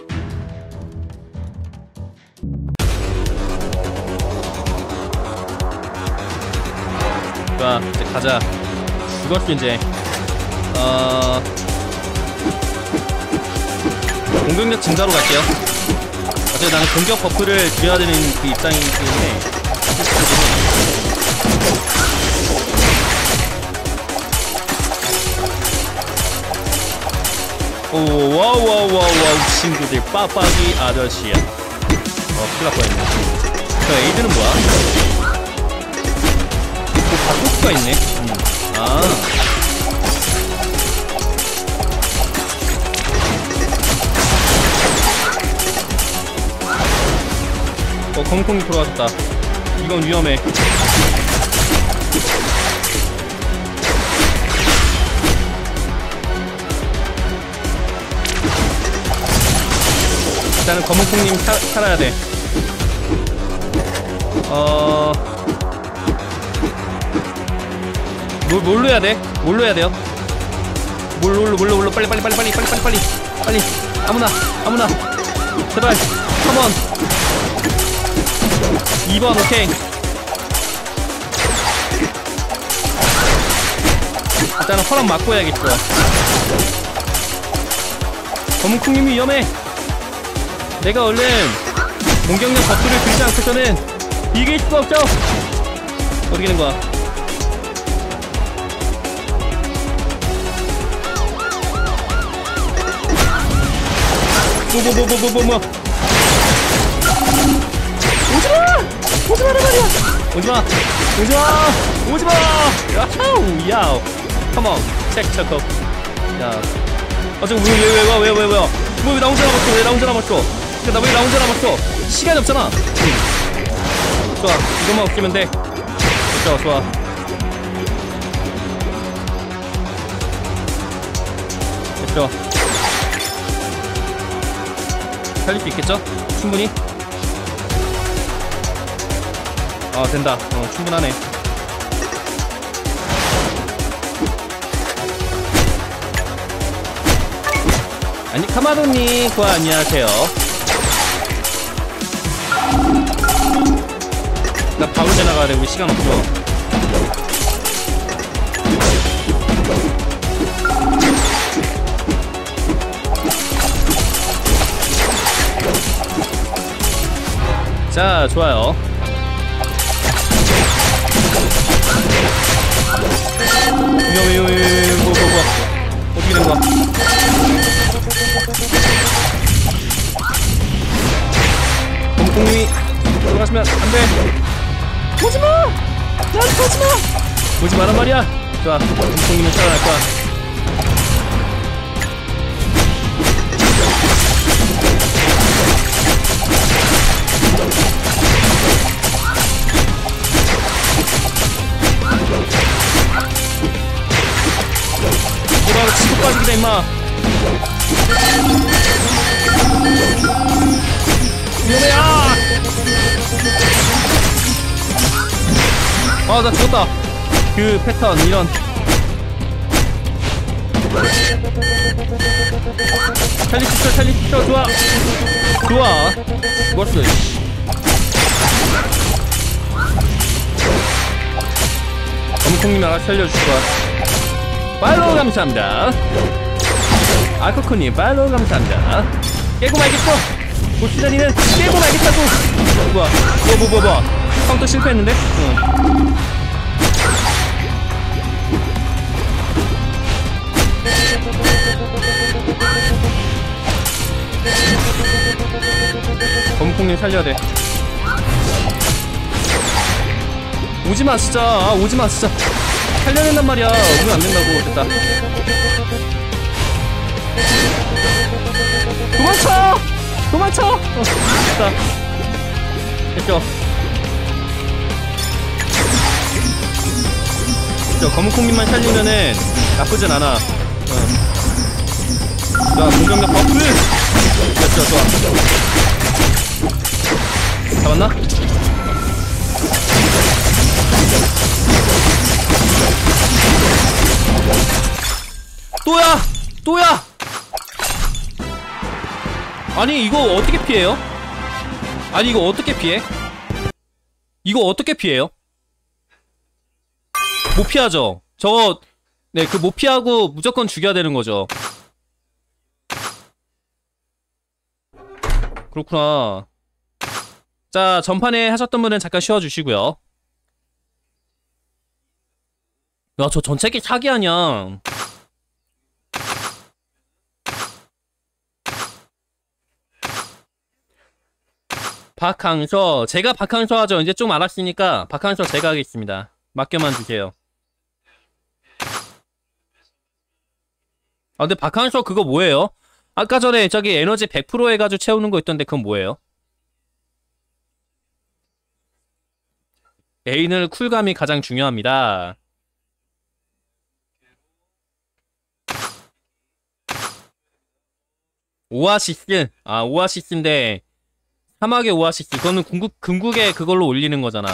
좋아, 이제 가자. 죽었어, 이제. 공격력 증가로 갈게요. 어차피 나는 공격 버프를 드려야 되는 그 입장이기 때문에. 오, 와우 친구들 빠빠기 아저씨야. 큰일 날 뻔했네. 에이드는 뭐야? 바꿀 수가 있네. 검콩이 들어왔다. 이건 위험해. 일단은 검은콩님 살아야 돼. 뭘로 해야 돼? 뭘로 해야 돼요? 뭘로 빨리 아무나 제발 3번 2번 오케이. 일단은 허락 맞고 해야겠어. 검은콩님이 위험해. 내가 얼른 공격력 버프를 들지 않고서는 이길 수가 없죠. 어떻게 된 거야? 뭐 오지마란 말이야. 오지마! 오지마! 오지마! 야우! 야우! 컴온! 체크 체크. 야. 지금 왜 와? 뭐 나 혼자 남았어? 왜 나 혼자 남았어? 나 왜 나 혼자 남았어? 시간이 없잖아. 좋아. 이것만 없기면 돼. 좋아, 좋아. 됐죠? 살릴 수 있겠죠? 충분히? 된다. 충분하네. 아니, 카마로님, 안녕하세요. 나 바로 지나가야 돼. 우리 시간 없어. 자, 좋아요. 뭐. 어떻게 된 거야? 공공이 들어가시면 안 돼. 오지마! 난 오지마! 오지마란 말이야. 좋아. 공공이는 살아날 거야. 뭐라고 치고 빠지기다 임마. 위험해야. 나 죽었다. 그 패턴 이런. 살리시죠. 좋아. 죽었어. 검콩님 나가 살려줄 거야. 팔로우 감사합니다. 아코코님 팔로우 감사합니다. 깨고 말겠어. 보시다니는 깨고 말겠다고. 뭐야. 카운터 실패했는데? 검콩님 살려야 돼. 오지마 진짜. 오지마 진짜. 살려낸단 말이야. 오면 안 된다고. 됐다. 도망쳐. 됐다. 됐죠. 검은콩님만 살리면은 나쁘진 않아. 자, 공격력 버프. 됐죠. 좋아. 잡았나? 또야! 아니 이거 어떻게 피해요? 이거 어떻게 피해요? 못 피하죠? 저거 네, 그 못 피하고 무조건 죽여야 되는 거죠. 그렇구나. 자, 전판에 하셨던 분은 잠깐 쉬어주시고요. 야, 저 전체기 사기 아니야. 박항서, 제가 박항서 하죠. 이제 좀 알았으니까 박항서 제가 하겠습니다. 맡겨만 주세요. 근데 박항서 그거 뭐예요? 아까 전에 저기 에너지 100% 해가지고 채우는 거 있던데 그건 뭐예요? 에인을 쿨감이 가장 중요합니다. 오아시스? 오아시스인데 사막의 오아시스. 그거는 궁극에 그걸로 올리는 거잖아.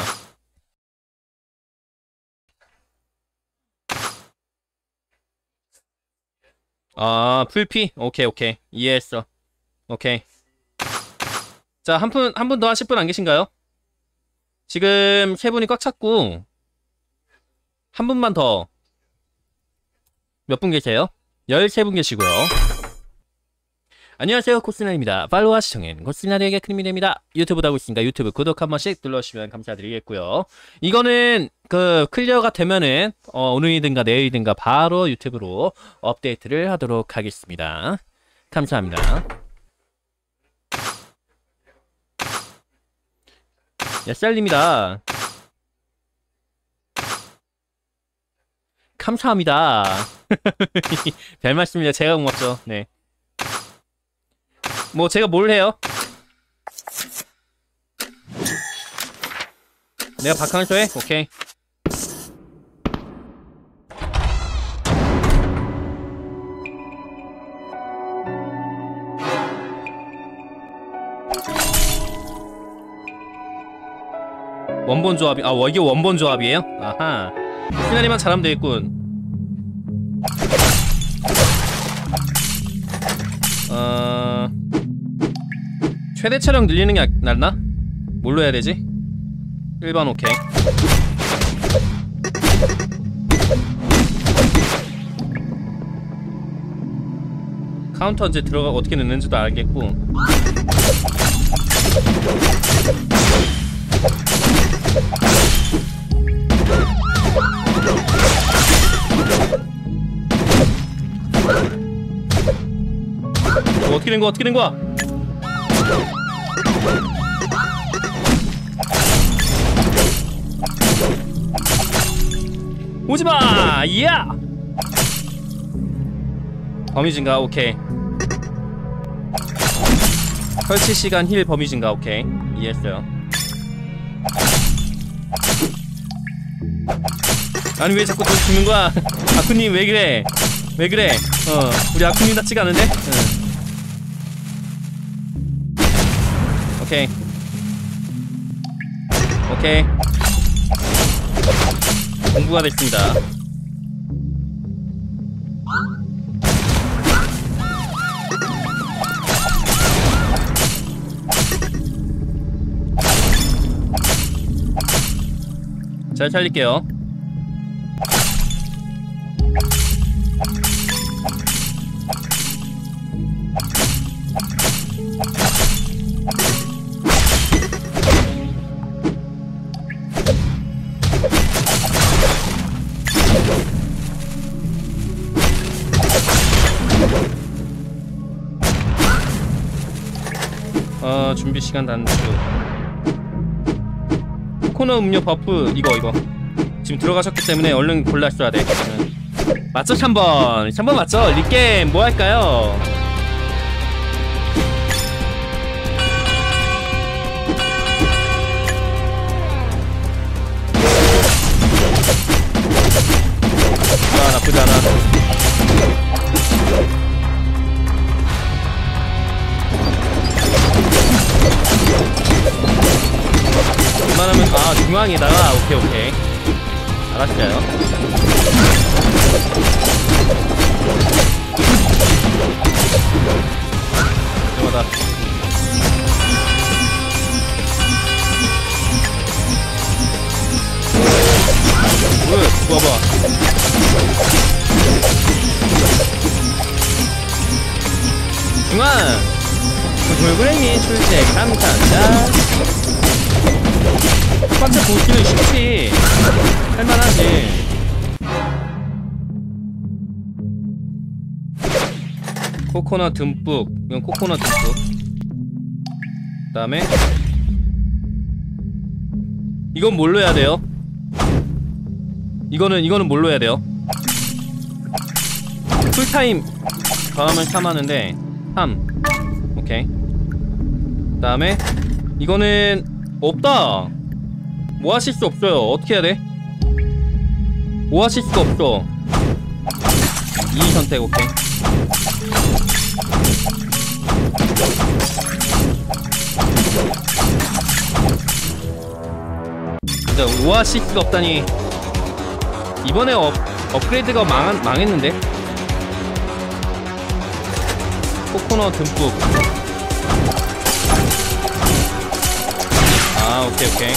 풀피? 오케이. 이해했어. 오케이. 자, 한 분 더 하실 분 안 계신가요? 지금 세 분이 꽉 찼고, 한 분만 더. 몇 분 계세요? 13분 계시고요. 안녕하세요, 코스나입니다. 팔로우와 시청엔 코스나리에게 큰 힘이 됩니다. 유튜브도 하고 있으니까 유튜브 구독 한 번씩 눌러주시면 감사드리겠고요. 이거는 클리어가 되면은 오늘이든가 내일이든가 바로 유튜브로 업데이트를 하도록 하겠습니다. 감사합니다. 야, 쌀립니다. 감사합니다. 별 말씀이요. 제가 고맙죠. 네. 뭐 제가 뭘 해요? 내가 바캉스 해? 오케이. 원본 조합이 이게 원본 조합이에요? 아하. 시나리만 잘하면 되겠군. 최대 체력 늘리는 게 낫나? 뭘로 해야 되지? 1번 오케이. 카운터 이제 들어가 어떻게 넣는지도 알겠고. 어떻게 된 거야? 어떻게 된 거야? 오지마! 이야! 범위 증가 오케이. 설치 시간 힐 범위 증가 오케이. 이해했어요. 아니 왜 자꾸 돈 주는 거야? 아쿠님 왜 그래? 왜 그래? 우리 아쿠님 같지가 않은데? 오케이. 오케이. 공부가 됐습니다. 잘 살릴게요. 준비 시간 단축. 코코넛 음료 버프 이거 지금 들어가셨기 때문에 얼른 골랐어야 돼. 맞죠? 3번 맞죠? 리게임 뭐 할까요? 나쁘지 않아. 웬만하면 중앙에다가 오케이 알았어요. 이거다. 봐봐. 중앙 돌고랭이 출첵 감사합니다. 첫 번째 보스는 쉽지. 할만하지. 코코넛 듬뿍. 이건 코코넛 듬뿍. 그 다음에 이건 뭘로 해야 돼요? 이거는 뭘로 해야 돼요? 풀타임 다음을 3 하는데 3 오케이. 그 다음에 이거는 없다. 뭐 하실 수 없어요. 어떻게 해야 돼? 뭐 하실 수가 없어. 2 선택 오케이. 근데 오아시스가 없다니. 이번에 업그레이드가 망했는데? 코코넛 듬뿍. 오케이.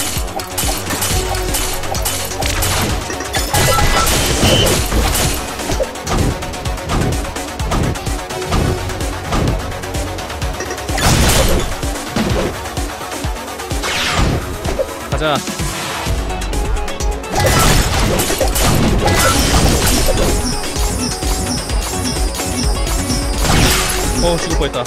가자. 죽을 뻔했다.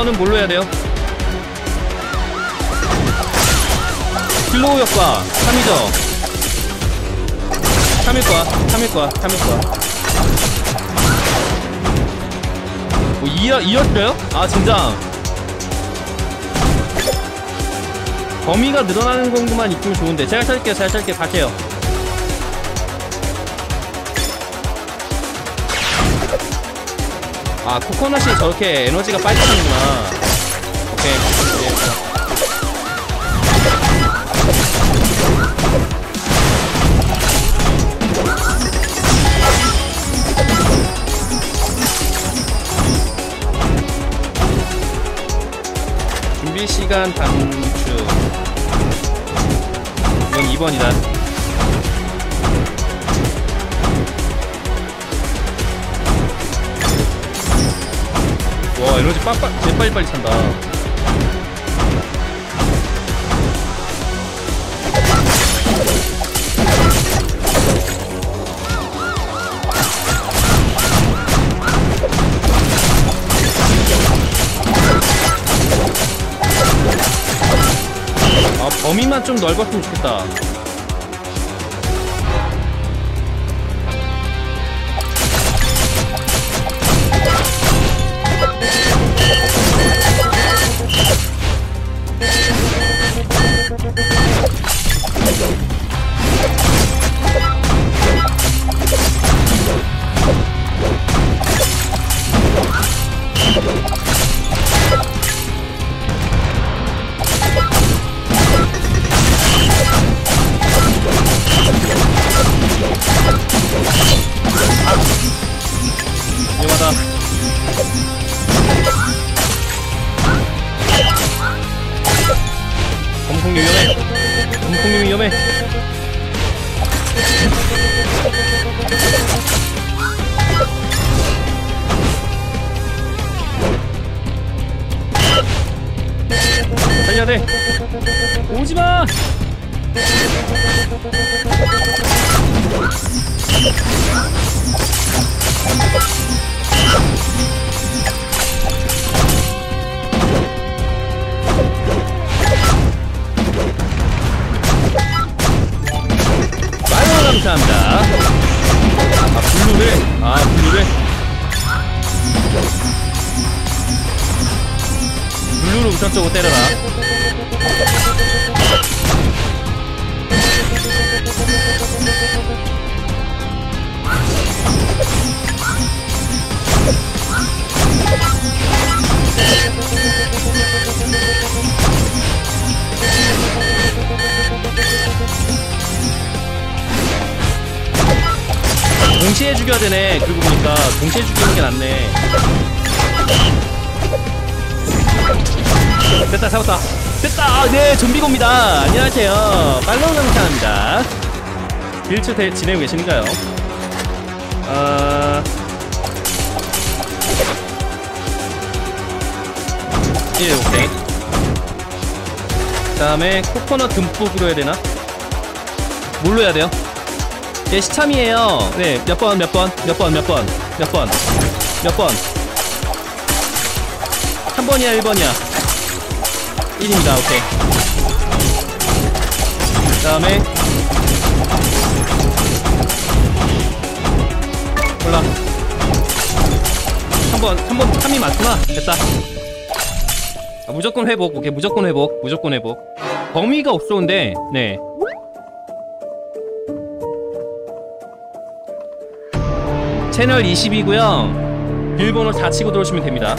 이거는 뭘로 해야 돼요? 슬로우 효과 3이죠? 3일 거야. 뭐 이었어요? 아 진짜 범위가 늘어나는 공구만 있으면 좋은데 제가 살게요. 갈게요. 아 코코넛이 저렇게 에너지가 빨리 차는구나. 오케이. 준비 시간 단축. 이건 2번이다. 와 에너지 빨리 찬다. 아 범위만 좀 넓었으면 좋겠다. 위험하다. 검콩님 위험해. 살려야 돼. 오지마. 많이 감사합니다. 블루로 우선적으로 때려라. 동시에 죽여야 되네. 그러고 보니까 동시에 죽이는 게 낫네. 됐다, 잡았다. 됐다. 아, 네, 좀비고입니다. 안녕하세요. 팔로우 감사합니다. 딜츠 지내고 계시는가요? 예, 오케이. 그 다음에 코코넛 듬뿍으로 해야 되나? 뭘로 해야 돼요? 예, 시참이에요. 네, 몇 번. 3번이야, 1번이야. 1입니다, 오케이. 그 다음에 몰라. 3이 많구나. 됐다. 아, 무조건 회복. 오케이, 무조건 회복. 범위가 없어온데, 네. 채널 20이고요. 비밀번호 다 치고 들어오시면 됩니다.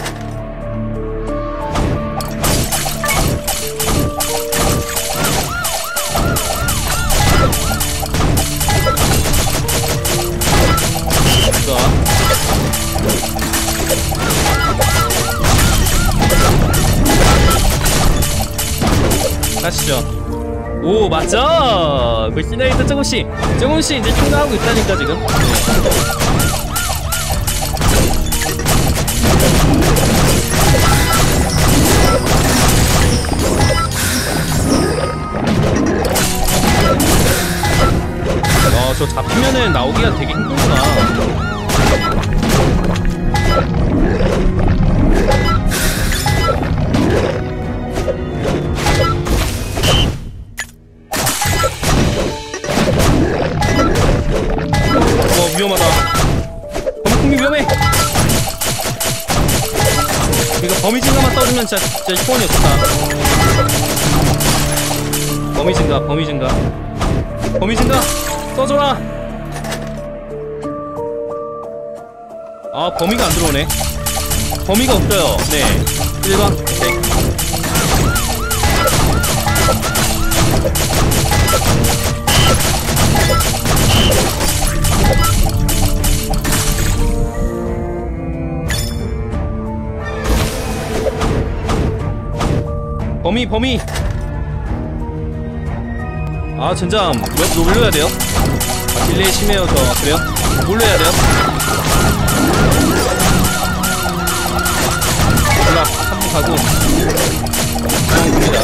가시죠. 오, 맞죠? 그 시나리오 조금씩 이제 생각하고 있다니까 지금. 저 잡히면은 나오기가 되게 힘들구나. 위험하다. 범국민 위험해. 이거 범위 증가만 떠주면 진짜 소원이 없다. 범위 증가 써줘라. 아, 범위가 안 들어오네. 범위가 없어요. 네, 1번. 오케이. 범위. 아, 젠장. 왜 올려야 돼요? 아, 딜레이 심해요, 저. 그래요? 올려야 돼요? 올라, 3분 가고. 그냥 봅니다.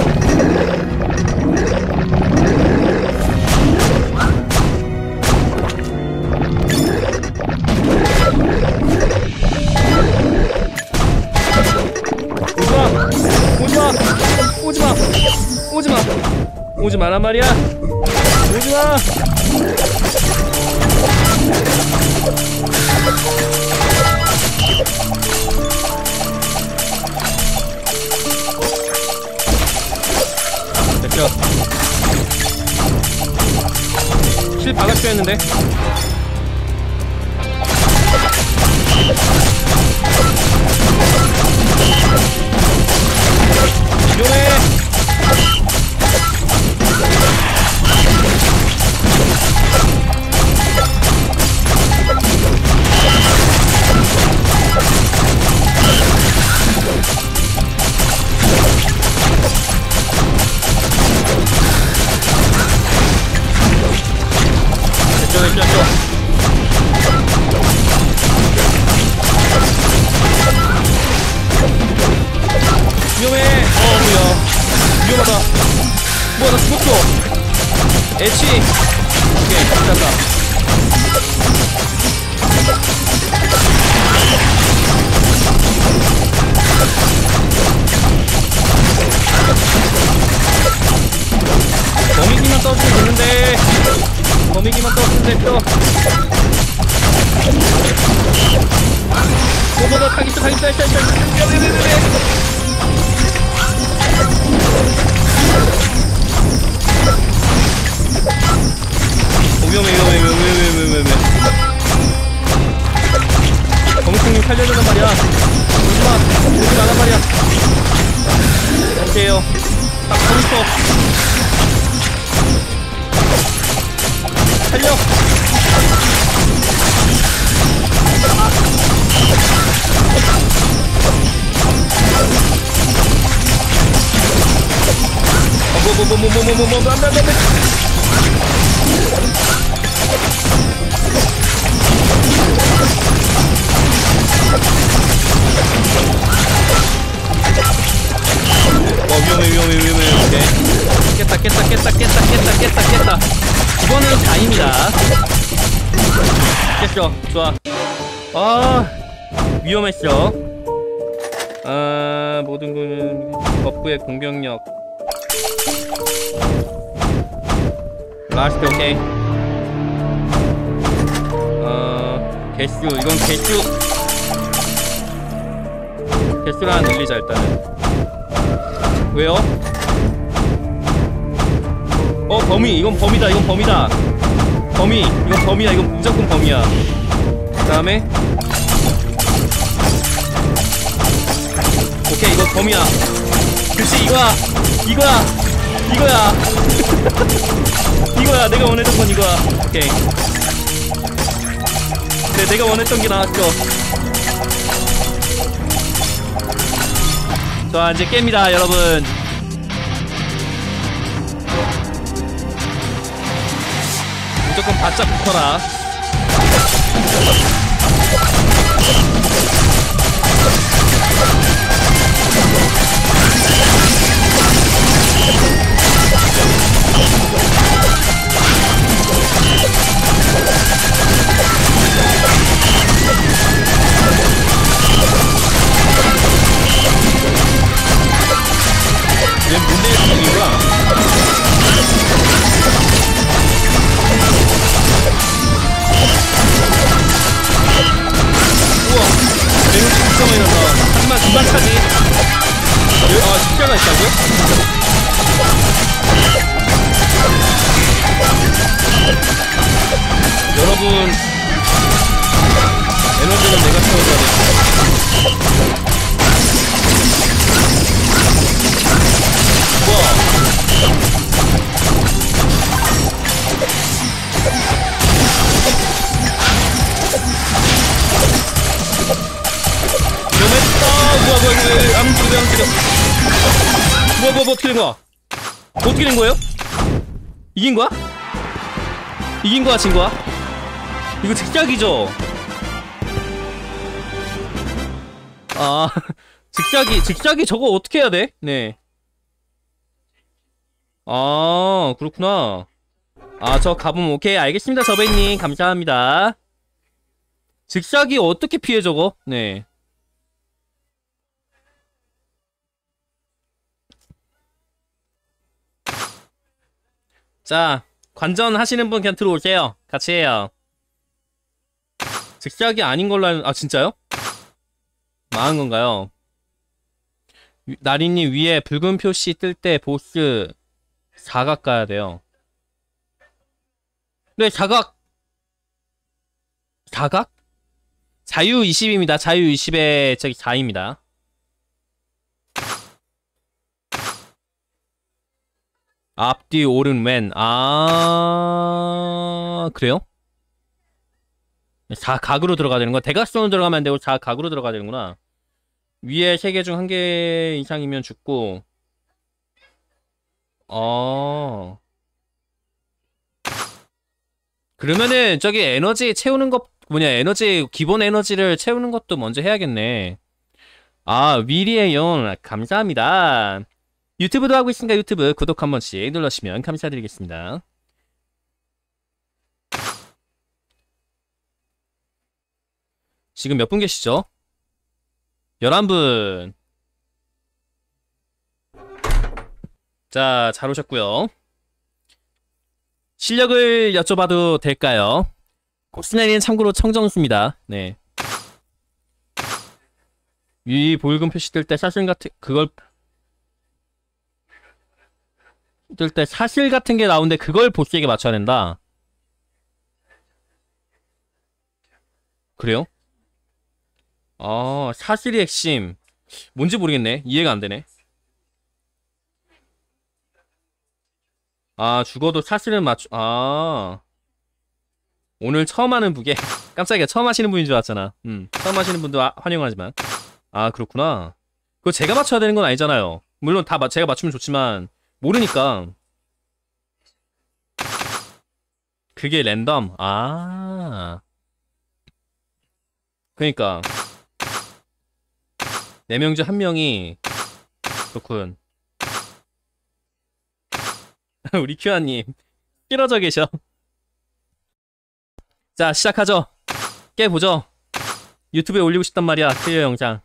오지 마란 말이야. 오지 마. 됐죠. 실 박았어야 했는데. 위험해. 위험해. 뭐야. 위험하다. 뭐야, 나 죽었어. 애취. 오케이, 괜찮다. 범위기만 떠주면 되는데. 범위기만 떠주면 됐어. 뭐뭐뭐 타깃 위험해. 범위충님 살려주란 말이야. 오지 마란 말이야. 오케이요. 딱 범위터 살려. 안돼. 위험해. 오케이. 깼다. 이거는 4입니다. 깼죠. 좋아. 아, 위험했죠. 아, 모든 거는 버프의 공격력. 라스트. 오케이. 개수. 이건 개수를 하나 늘리자. 일단은. 왜요? 범위. 이건 범위다. 이건 범위야. 이건 무조건 범위야. 그 다음에 오케이, 이거 범위야. 그치, 이거야. 이거야. 내가 원했던 건 이거야. 오케이. 네, 내가 원했던 게 나왔죠. 자, 이제 깹니다, 여러분. 무조건 바짝 붙어라. 얘 문제의 이유가 중간 차지. 아, 직자가 있다고? 여러분, 에너지는 내가 채워줘야 돼. 뭐야, 왜, 안 움직여, 왜 안 움직여. 뭐, 어떻게 된 거야? 어떻게 된 거예요? 이긴 거야? 이긴 거야, 진 거야? 이거 직작이죠? 아, 직작이 저거 어떻게 해야 돼? 네. 아, 그렇구나. 아, 저 가보면 오케이. 알겠습니다, 저배님. 감사합니다. 직작이 어떻게 피해, 저거? 네. 자, 관전 하시는 분 그냥 들어오세요. 같이 해요. 직작이 아닌 걸로 알고, 아, 진짜요? 망한 건가요? 나리님 위에 붉은 표시 뜰 때 보스 사각 가야 돼요. 네, 사각. 자유 20입니다. 자유 20에 저기 4입니다. 앞뒤 오른 왼. 아, 그래요? 4각으로 들어가야 되는 거. 대각선으로 들어가면 안 되고 4각으로 들어가야 되는구나. 위에 3개 중 1개 이상이면 죽고. 그러면은 저기 에너지 채우는 것 에너지 기본 에너지를 채우는 것도 먼저 해야겠네. 아, 위리에요. 감사합니다. 유튜브도 하고 있으니까 유튜브 구독 한 번씩 눌러주시면 감사드리겠습니다. 지금 몇 분 계시죠? 11분. 자, 잘 오셨고요. 실력을 여쭤봐도 될까요? 곱스나리는 참고로 청정수입니다. 네. 위 보일금 표시 뜰 때 사실 같은 그걸 뜰 때 사실 같은 게 나오는데 그걸 보스에게 맞춰야 된다. 그래요? 아, 사실이 핵심. 뭔지 모르겠네. 이해가 안 되네. 아, 죽어도 사실은 아. 오늘 처음 하는 북에 깜짝이야. 처음 하시는 분인 줄 알았잖아. 처음 하시는 분도 환영하지만. 아, 그렇구나. 그거 제가 맞춰야 되는 건 아니잖아요. 물론 제가 맞추면 좋지만 모르니까. 그게 랜덤. 아. 그러니까 4명 중 1명이 그렇군. 우리 큐아님 끼러져 계셔. 자, 시작하죠. 깨보죠. 유튜브에 올리고 싶단 말이야. 클리어 영상.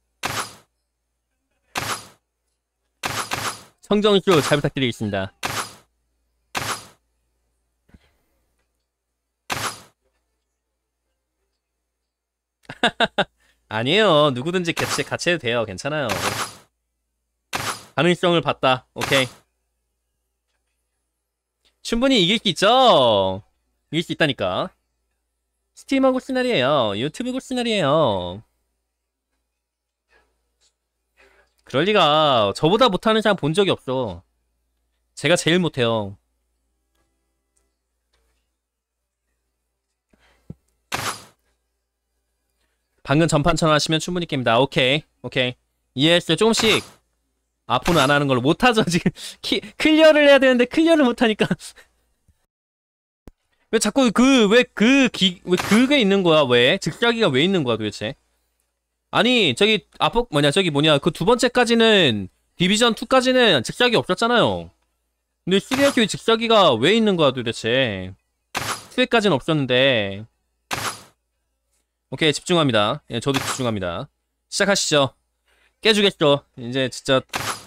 청정수 잘 부탁드리겠습니다. 아니에요. 누구든지 같이 해도 돼요. 괜찮아요. 가능성을 봤다. 오케이. 충분히 이길 수 있죠. 이길 수 있다니까. 스트리머 굿시나리에요. 유튜브 굿시나리에요. 그럴리가. 저보다 못하는 사람 본 적이 없어. 제가 제일 못해요. 방금 전판처럼 하시면 충분히 깹니다. 오케이. 이해했어요. 조금씩 아포는 안 하는 걸로. 못하죠 지금. 클리어를 해야 되는데 클리어를 못하니까. 왜 자꾸 왜 그게 있는 거야? 왜 직사기가 왜 있는 거야 도대체? 아니 저기 그 2번째까지는 디비전 2까지는 직사기 없었잖아요. 근데 3에서 직사기가 왜 있는 거야 도대체? 2에까지는 없었는데. 오케이, 집중합니다. 예, 저도 집중합니다. 시작하시죠. 깨주겠죠. 이제 진짜.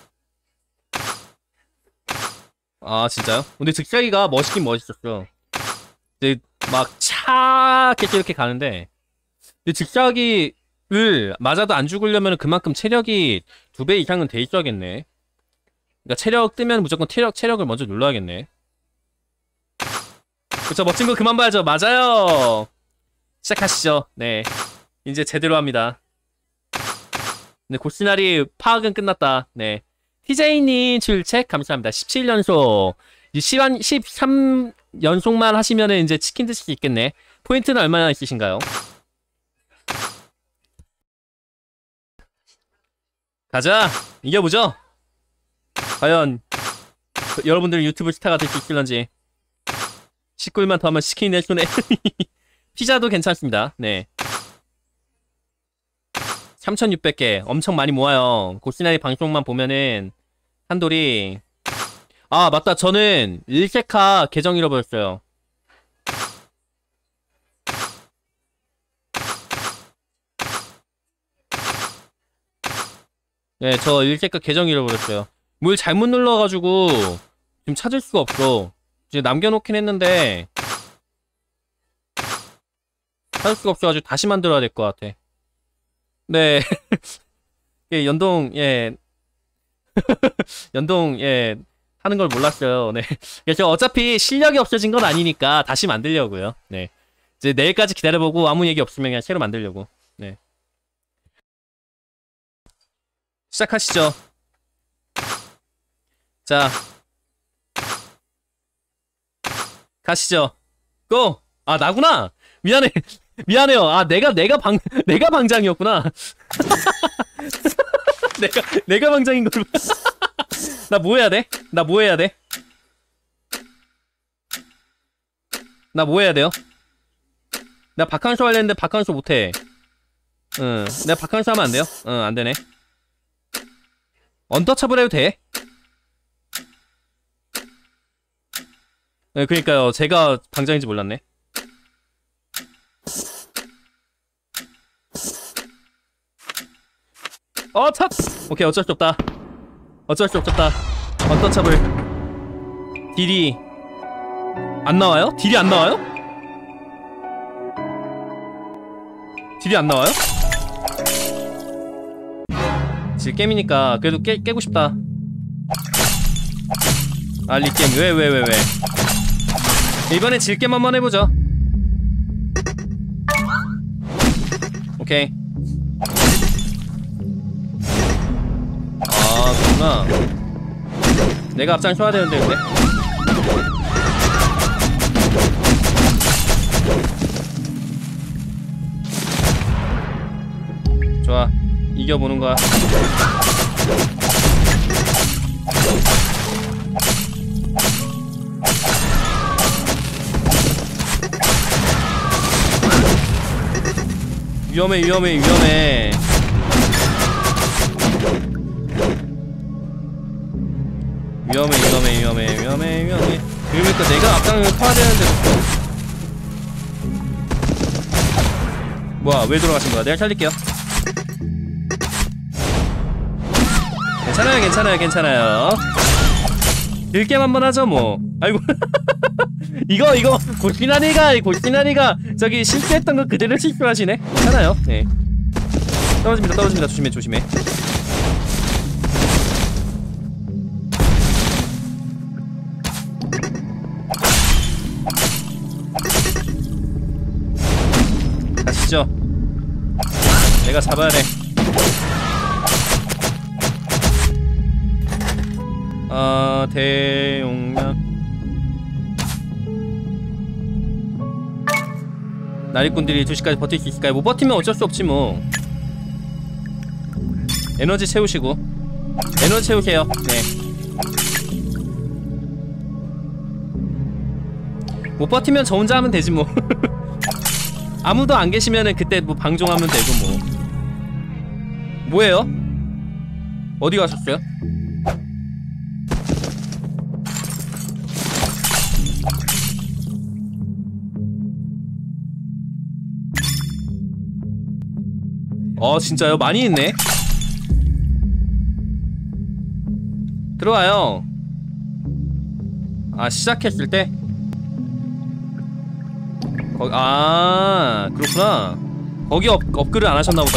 아, 진짜요? 근데 직사기가 멋있긴 멋있었어. 근데 막 이렇게 가는데. 근데 직사기 맞아도 안 죽으려면 그만큼 체력이 2배 이상은 돼 있어야겠네. 그러니까 체력 뜨면 무조건 체력을 먼저 눌러야겠네. 그쵸, 멋진 거 그만 봐야죠. 맞아요. 시작하시죠. 네, 이제 제대로 합니다. 네, 고시나리 파악은 끝났다. 네, TJ님 출첵 감사합니다. 17연속 13연속만 하시면은 이제 치킨 드실 수 있겠네. 포인트는 얼마나 있으신가요? 가자! 이겨보죠! 과연 여러분들 유튜브 스타가 될 수 있을런지. 19일만 더 하면 치킨이 내 손에. 피자도 괜찮습니다. 네, 3600개 엄청 많이 모아요. 고시나리 방송만 보면은 한돌이. 아 맞다, 저는 일세카 계정 잃어버렸어요. 네, 저 일세카 계정 잃어버렸어요. 뭘 잘못 눌러가지고 지금 찾을 수가 없어. 이제 남겨놓긴 했는데 찾을 수가 없어가지고 다시 만들어야 될 것 같아. 네. 예, 연동 하는 걸 몰랐어요. 네. 그래서 어차피 실력이 없어진 건 아니니까 다시 만들려고요. 네. 이제 내일까지 기다려보고 아무 얘기 없으면 그냥 새로 만들려고. 네. 시작하시죠. 자, 가시죠. 고! 아, 나구나! 미안해. 미안해요. 아, 내가 방장이었구나. 내가 방장인 걸. 나 뭐 해야 돼? 나 뭐 해야 돼? 나 뭐 해야 돼요? 나 바캉스 하려 했는데 바캉스 못해. 응, 내가 바캉스 하면 안 돼요? 응, 안 되네. 언터처블 해도 돼? 네, 그니까요. 제가 방장인지 몰랐네. 첫! 오케이, 어쩔 수 없다. 어쩔 수 없었다. 언터처블. 딜이 안 나와요? 딜이 안 나와요? 딜이 안 나와요? 질겜이니까 그래도 깨고 싶다. 아, 리겜. 왜. 이번엔 질겜 한번 해보죠. 오케이. 아, 그렇구나. 내가 앞장서야 되는데, 근데. 좋아. 이겨보는 거야. 위험해. 그러니까 내가 앞장을 파야 되는데. 뭐야, 왜 돌아가신 거야? 내가 살릴게요. 괜찮아요. 딜겜 한번 하죠, 뭐. 아이고. 이거 고시나리가 저기 실수했던 거 그대로 실수하시네. 괜찮아요. 네. 떨어집니다. 조심해. 가시죠. 내가 잡아야 돼. 대용량. 나리꾼들이 2시까지 버틸 수 있을까요? 못 버티면 어쩔 수 없지 뭐. 에너지 채우세요. 네. 못 버티면 저 혼자 하면 되지 뭐. 아무도 안 계시면은 그때 뭐 방종하면 되고 뭐. 뭐예요? 어디 가셨어요? 진짜요? 많이 있네. 들어와요. 아, 시작했을 때? 그렇구나. 거기 업글을 안 하셨나보다.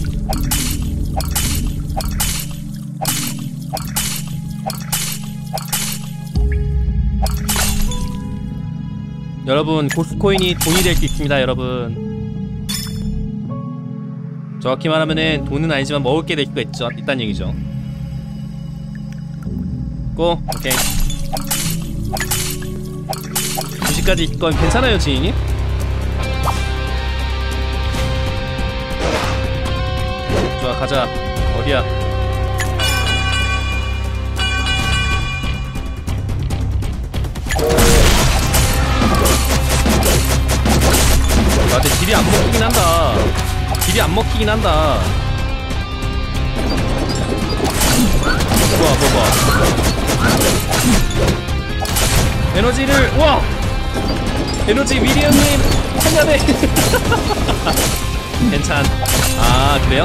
여러분 고스코인이 돈이 될 수 있습니다. 여러분 정확히 말하면은 돈은 아니지만 먹을 게 될 수가 있죠. 있단 얘기죠. 고! 오케이 2시까지 있을 건 괜찮아요 지인이? 좋아 가자. 어디야? 아 근데 딜이 안 먹히긴 한다. 딜이 안 먹히긴 한다. 봐봐 에너지를 와! 에너지 위리언님 한잔해. 괜찮. 아 그래요?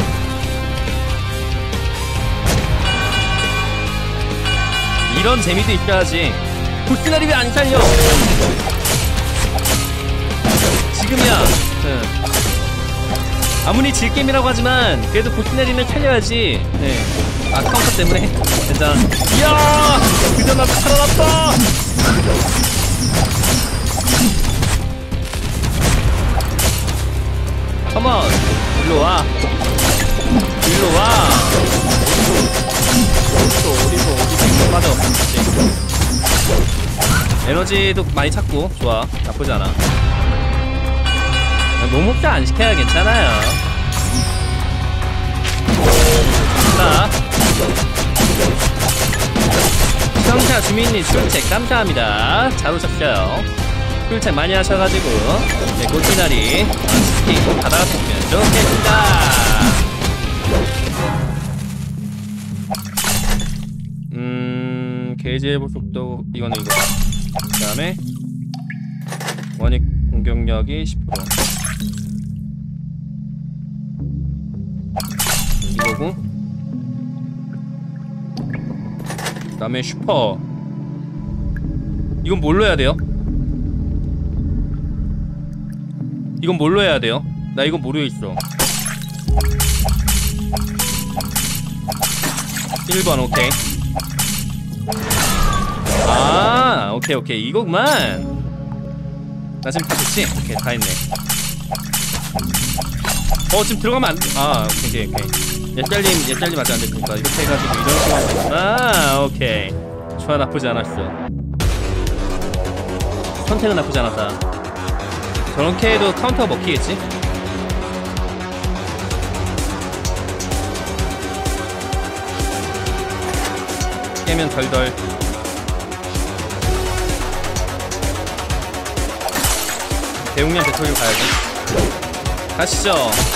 이런 재미도 있어야지. 보스나리 왜 안 살려? 지금이야. 아무리 질게임이라고 하지만 그래도 보스나리는 살려야지. 네. 아 카운터 때문에? 괜찮아. 이야! 그저 나도 살아났다! 컴온! 일로와! 일로와! 어디서 빠져. 에너지도 많이 찾고 좋아. 나쁘지 않아. 목목도 안 시켜야 괜찮아요. 자 시청자 주민님 출첵 감사합니다. 잘 오셨어요. 출첵 많이 하셔가지고 네, 고치나리 스틱 받아갔으면 좋겠습니다. 게이지 회복 속도 이거는 이거. 그 다음에 원익 공격력이 10%. 이거고. 그 다음에 슈퍼. 이건 뭘로 해야 돼요? 이건 뭘로 해야 돼요? 나 이건 모르겠어. 1번 오케이. 아 오케이 이거구만. 나 지금 다 됐지? 오케이 다 했네. 지금 들어가면 안 돼. 아 오케이 옛잘림 아직 안 됐으니까 이렇게 해가지고 이런 식으로. 아 오케이 좋아. 나쁘지 않았어. 선택은 나쁘지 않았다. 저렇게 해도 카운터가 먹히겠지? 깨면 덜덜. 대용량 배터리로 가야지. 가시죠.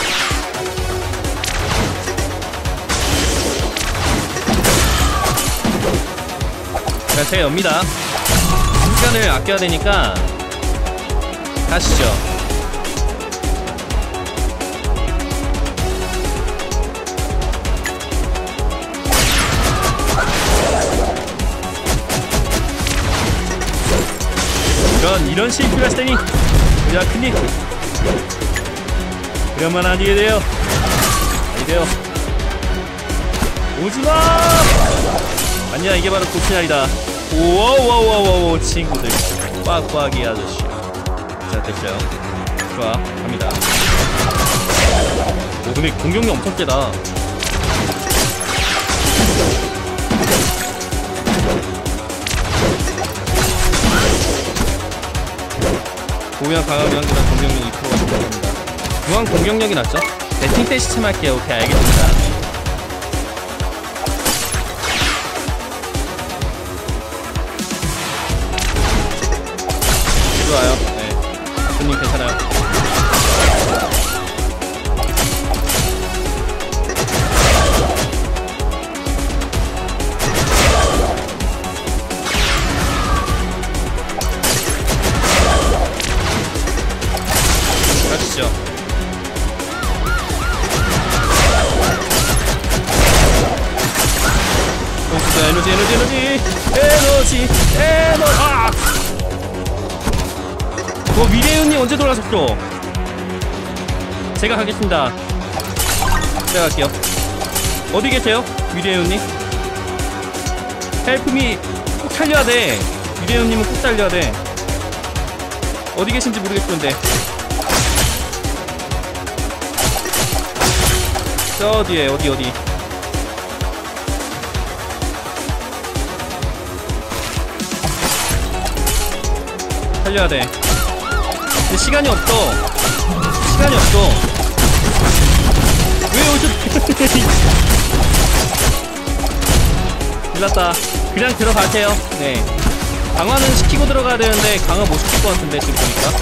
자, 제가 엽니다. 시간을 아껴야 되니까 가시죠. 이런 실수를 하시다니. 야 큰일. 그러면 아니게 돼요. 아니 돼요. 오지마. 아니야 이게 바로 고치날이다. 오와와와와 친구들 빡빡이 아저씨. 자 됐어요. 좋아 갑니다. 오 근데 공격력 엄청 세다. 고양 강함이 한계나 공격력 2%가 증가합니다. 중앙 공격력이 낮죠? 배팅 때 시침할게요. 오케이 알겠습니다. 좋아요. 네 아프님 괜찮아요. 가시죠. 에너지 아! 미래윤님 언제 돌아섰어? 제가 가겠습니다. 제가 갈게요. 어디 계세요? 유리혜우님? 헬프미 꼭 살려야 돼. 유리혜우님은 꼭 살려야 돼. 어디 계신지 모르겠는데. 저 뒤에 어디 살려야 돼. 근데 시간이 없어. 왜 여기서 일났다. 그냥 들어가세요. 네. 강화는 시키고 들어가야 되는데 강화 못 시킬 것 같은데 지금 보니까.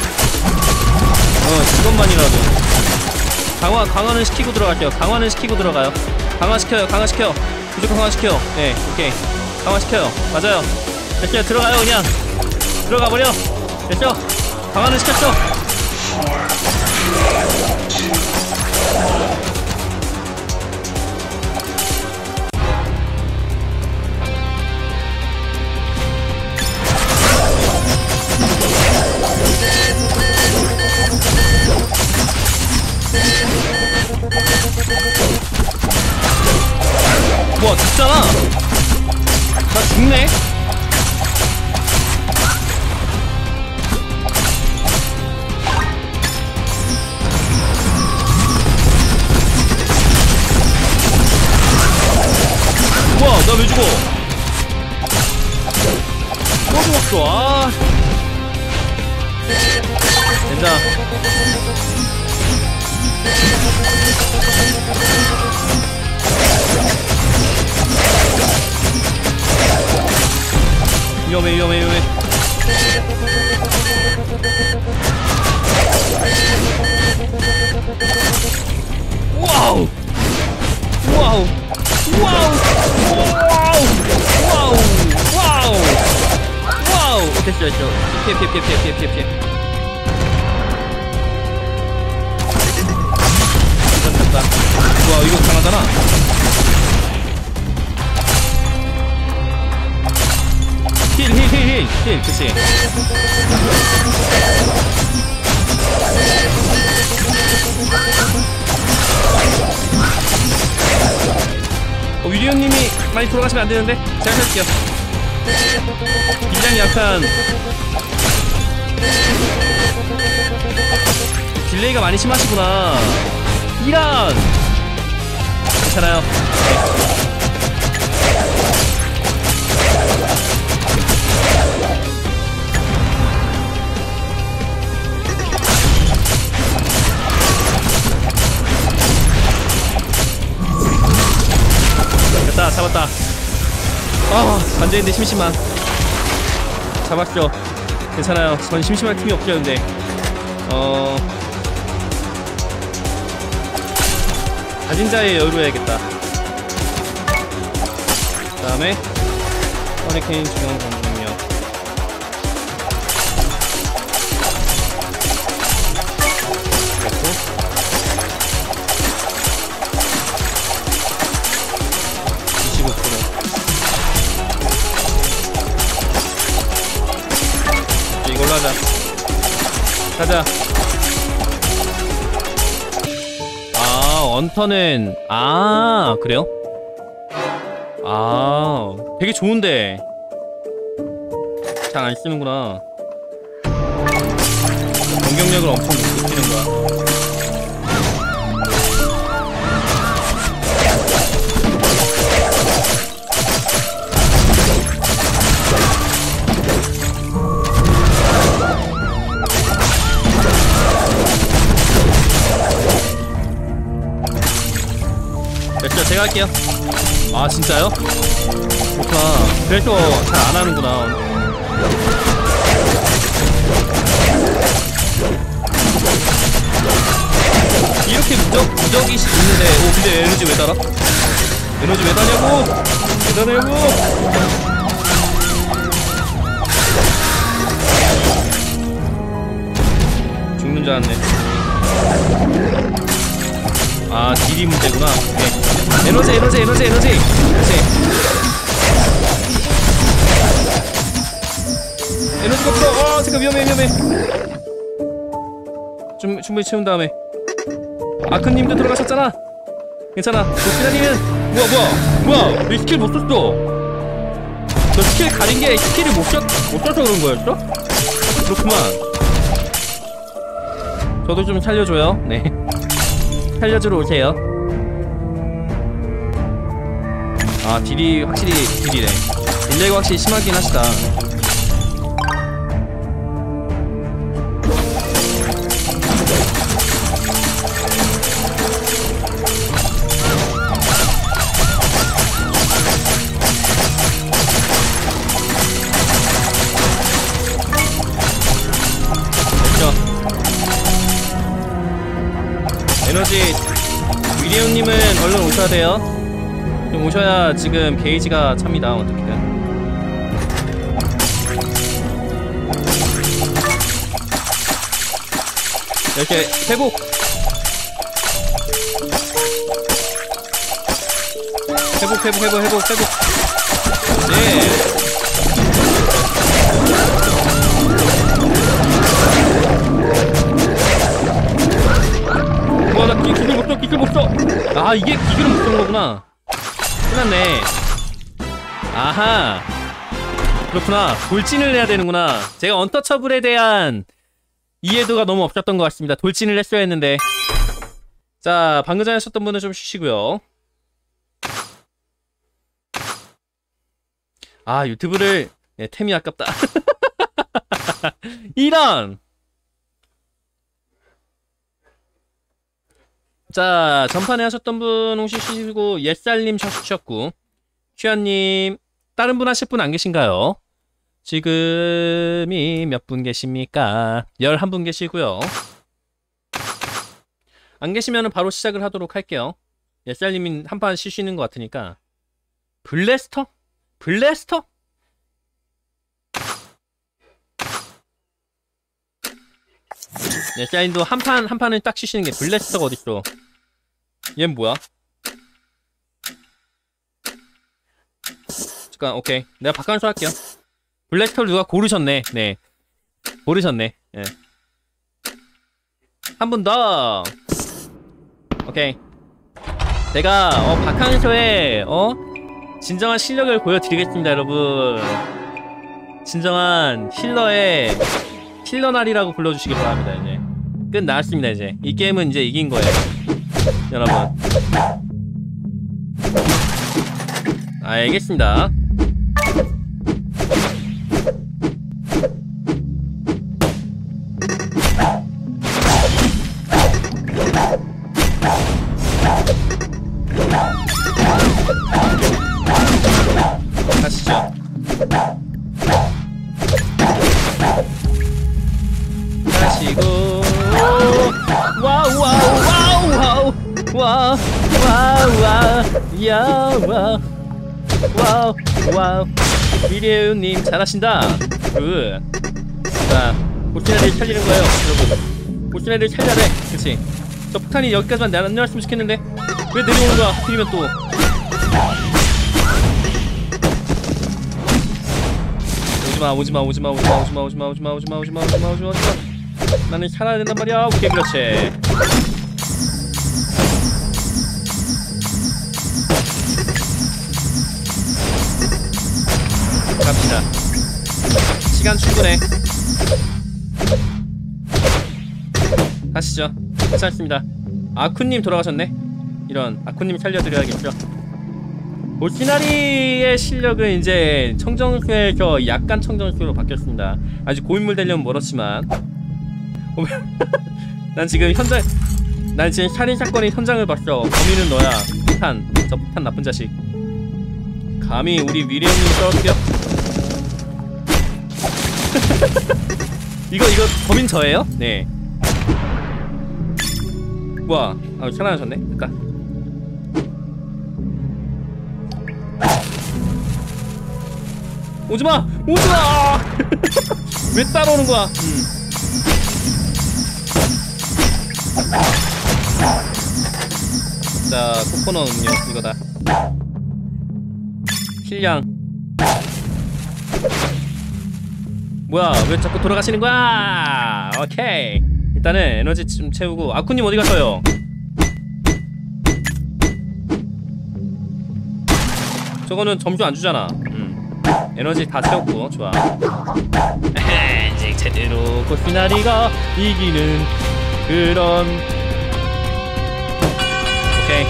그것만이라도. 강화는 시키고 들어갈게요. 강화는 시키고 들어가요. 강화시켜요. 무조건 강화시켜. 네, 오케이. 강화시켜요. 맞아요. 됐어요. 들어가요. 그냥 들어가버려. 됐죠? 강화는 시켰죠? 와, 죽잖아. 나 죽네. 우와, 나 왜 죽어? 또 죽었어. 아, 된다. 위험해. 와우. 됐어. 피해. 됐다. 와, 이거 강하잖아. 힐, 그치. 위리오님이 많이 돌아가시면 안 되는데? 제가 할게요. 굉장히 약간 딜레이가 많이 심하시구나. 이런! 괜찮아요. 됐다, 잡았다. 아, 반대인데 심심한. 잡았죠. 괜찮아요. 전 심심할 틈이 없죠, 근데. 가진 자의 여유로 해야겠다. 그 다음에 허리케인 중앙 공격력. 됐고. 이걸로 하자. 가자. 아, 언터는 그래요? 되게 좋은데 잘 안 쓰는구나. 공격력을 엄청 높이는 거야. 됐죠, 제가 할게요. 아, 진짜요? 좋다. 그래서 잘 안 하는구나. 이렇게 무적이 있는데, 근데 에너지 왜 달아? 에너지 왜 다냐고? 죽는 줄 알았네. 아, 딜이 문제구나. 네. 에너지. 그렇지. 에너지가 없어. 잠깐 위험해. 좀 충분히 채운 다음에. 아크님도 들어가셨잖아. 괜찮아. 도시나리는 뭐야 내 스킬 못 썼어. 저 스킬 가린 게 스킬을 못 써서 그런 거였어? 그렇구만. 저도 좀 살려줘요. 네. 살려주러 오세요. 아, 딜이 확실히 딜이네. 딜레이가 확실히 심하긴 하시다. 에너지 위리온님은 얼른 오셔야 돼요. 좀 오셔야 지금 게이지가 찹니다. 어떻게든. 이렇게 회복. 회복. 네. 와, 나 기술 못 써. 아, 이게 기술을 못 쓰는 거구나. 끝났네. 아하. 그렇구나. 돌진을 해야 되는구나. 제가 언터처블에 대한 이해도가 너무 없었던 것 같습니다. 돌진을 했어야 했는데. 자, 방금 전에 하셨던 분은 좀 쉬시고요. 아, 유튜브를 네, 템이 아깝다. 이런. 자, 전판에 하셨던 분 혹시 쉬시고 옛살님 쉬셨고 슈아님 다른 분 하실 분 안 계신가요? 지금이 몇 분 계십니까? 11분 계시고요. 안 계시면 바로 시작을 하도록 할게요. 옛살님이 한판 쉬시는 것 같으니까. 블래스터? 옛살님도 한판을 딱 쉬시는 게 블래스터가 어딨어. 얘는 뭐야? 잠깐, 오케이. 내가 바꿔서 할게요. 블래스터를 누가 고르셨네. 네. 고르셨네. 예. 한 분 더. 오케이. 제가, 박항서의, 진정한 실력을 보여드리겠습니다, 여러분. 진정한 힐러의, 힐러날이라고 불러주시기 바랍니다, 이제. 끝 나왔습니다, 이제. 이 게임은 이제 이긴 거예요. 여러분. 알겠습니다. 가시죠. 가시고 와우 미래우님 잘하신다. 굿. 자, 보스네를 살리는 거예요, 여러분. 보스네를 살려야 돼. 그치. 저 폭탄이 여기까지만 내려왔으면 좋겠는데 왜 내려오는 거야? 하필이면 또. 오지마. 나는 살아야 된단 말이야. 오케이, 그렇지. 갑시다. 시간 충분해. 가시죠. 괜찮습니다. 아쿠님 돌아가셨네. 이런, 아쿠님 살려드려야겠죠. 모시나리의 실력은 이제 청정수에서 약간 청정수로 바뀌었습니다. 아직 고인물 되려면 멀었지만. 난 지금 살인사건의 현장을 봤어. 범인은 너야. 저 폭탄 나쁜 자식. 감히 우리 위례형님 싸울게요. 이거 범인 저예요? 네. 뭐야? 아, 살아나셨네. 됐다. 오지마! 왜 따라오는 거야? 자, 코코넛 음료 이거다. 실량. 뭐야? 왜 자꾸 돌아가시는 거야? 오케이. 일단은 에너지 좀 채우고. 아쿠님 어디 갔어요? 저거는 점수 안 주잖아. 에너지 다 채웠고 좋아. 이제 제대로 코스나리가 이기는 그런. 오케이.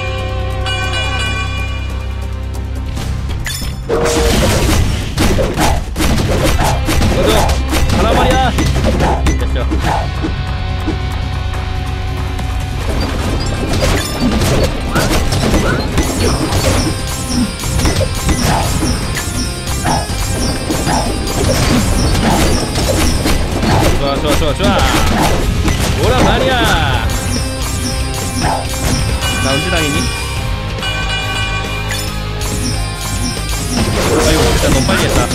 너도 가란 말이야. 됐죠. 좋아. 뭐란 말이야. 나 언제 당했니? 아이고, 일단 너무 빨리 했다.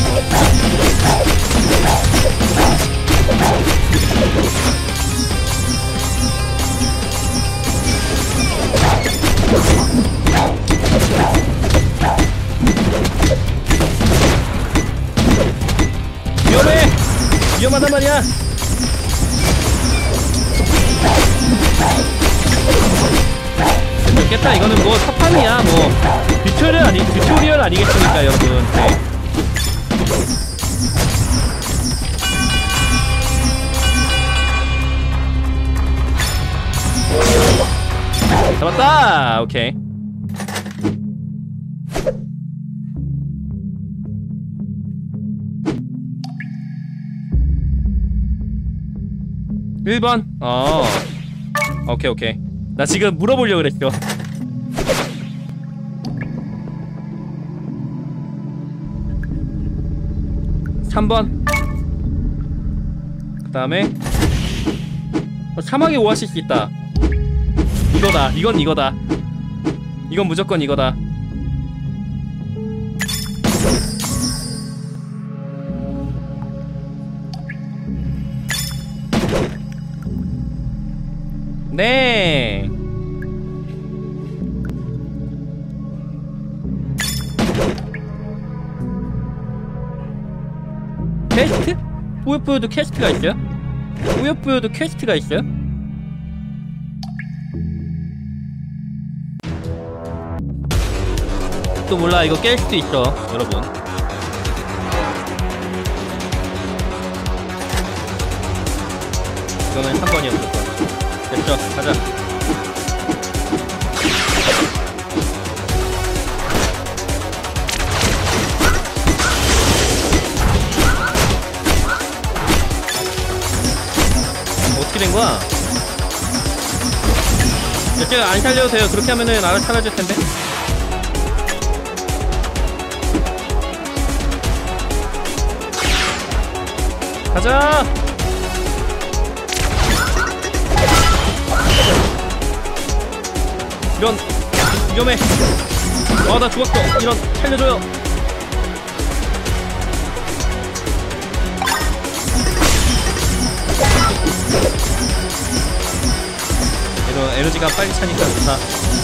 위험해! 위험하단 말이야! 좋겠다. 이거는 뭐 첫판이야. 뭐 튜토리얼 아니겠습니까 여러분. 네. 잡았다. 오케이. (1번) 오케이. 나 지금 물어보려고 그랬어. (3번) 그 다음에 사막의 오아시스 있다. 이거다. 이거다. 이건 무조건 이거다. 네. 퀘스트? 뿌요뿌요도 퀘스트가 있어요? 뿌요뿌요도 퀘스트가 있어요? 또 몰라. 이거 깰 수도 있어 여러분. 이거는 3번이야 무조건. 됐죠? 가자. 어떻게 된 거야? 제가 안 살려도 돼요. 그렇게 하면은 나를 사라질 텐데. 가자! 이런 위험해. 나 죽었어. 이런 살려줘요. 이런 에너지가 빨리 차니까 좋다.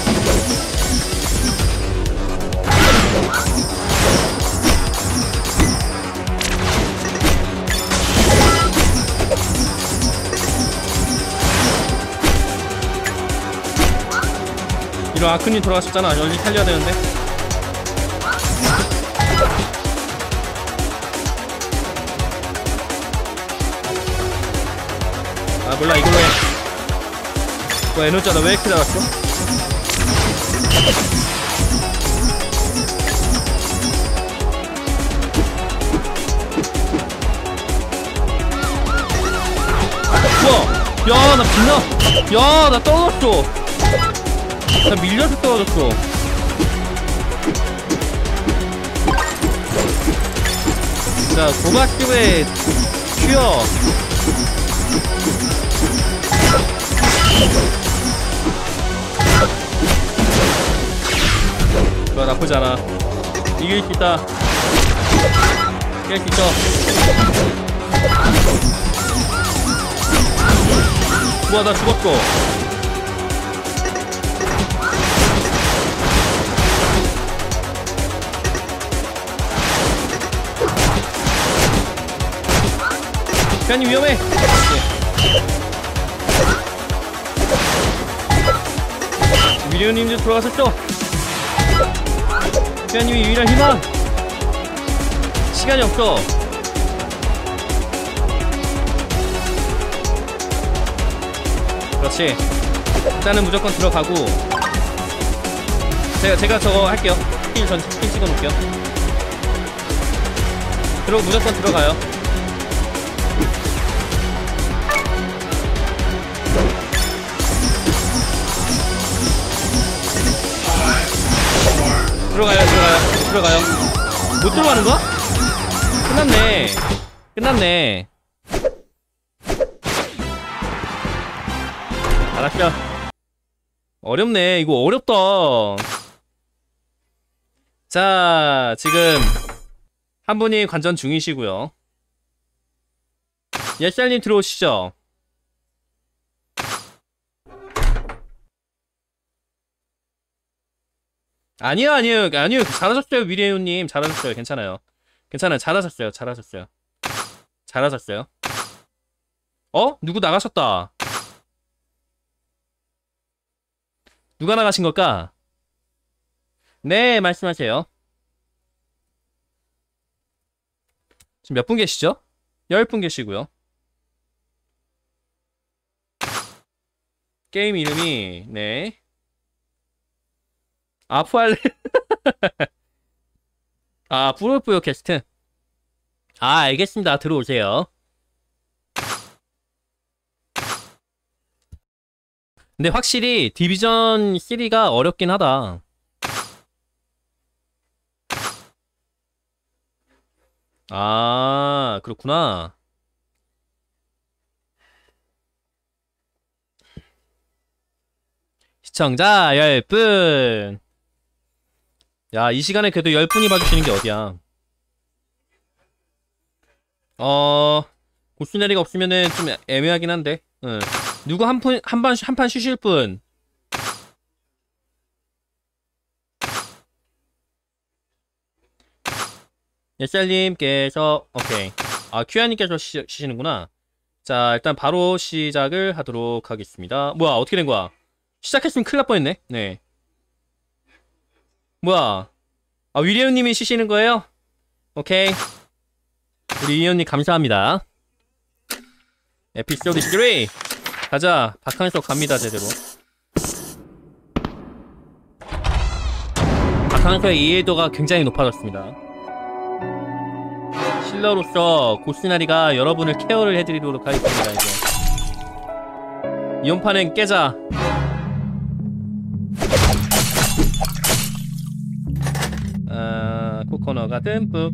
이런 아크님 돌아가셨잖아. 여기 살려야 되는데. 아 몰라. 이걸로 해. 뭐 에너지가 왜 이렇게 나갔어? 우와! 야, 나 빛나! 야, 나 떨어졌어! 나 밀려서 떨어졌어. 자, 고맙기에 튀어. 좋아, 나쁘지 않아. 이길 수 있다. 깰 수 있어. 우와, 나 죽었어. 시간이 위험해. 미리오님도 들어가셨죠? 큐아님이 유일한 희망! 시간이 없어. 그렇지. 일단은 무조건 들어가고. 제가 저거 할게요. 힐 찍어놓을게요. 무조건 들어가요. 들어가요. 못 들어가는 거야? 끝났네. 알았어. 어렵네. 이거 어렵다. 자, 지금 한 분이 관전 중이시고요. 예살님 들어오시죠. 아니요. 잘하셨어요, 위리에요님. 잘하셨어요. 괜찮아요. 잘하셨어요. 누구 나가셨다. 누가 나가신 걸까? 네, 말씀하세요. 지금 몇 분 계시죠? 10분 계시고요. 게임 이름이 네. 아프알레 아, 뿌요뿌요 캐스트. 아, 알겠습니다. 들어오세요. 근데 확실히 디비전 3가 어렵긴 하다. 아, 그렇구나. 시청자 10분. 야, 이 시간에 그래도 10분이 봐주시는 게 어디야. 고수내리가 없으면은 좀 애매하긴 한데. 응. 누구 한 판 쉬실 분. 예살님께서 오케이. 아, 큐아님께서 쉬시는구나. 자, 일단 바로 시작을 하도록 하겠습니다. 뭐야, 어떻게 된 거야? 시작했으면 큰일 날 뻔했네. 네. 뭐야? 아, 위리온님이 쉬시는 거예요? 오케이. 우리 위리온님 감사합니다. 에피소드 3 가자. 바캉스 갑니다. 제대로. 바캉스의 이해도가 굉장히 높아졌습니다. 실러로서 고스나리가 여러분을 케어를 해드리도록 하겠습니다. 이제 이번 판은 깨자. 코코너가 듬뿍.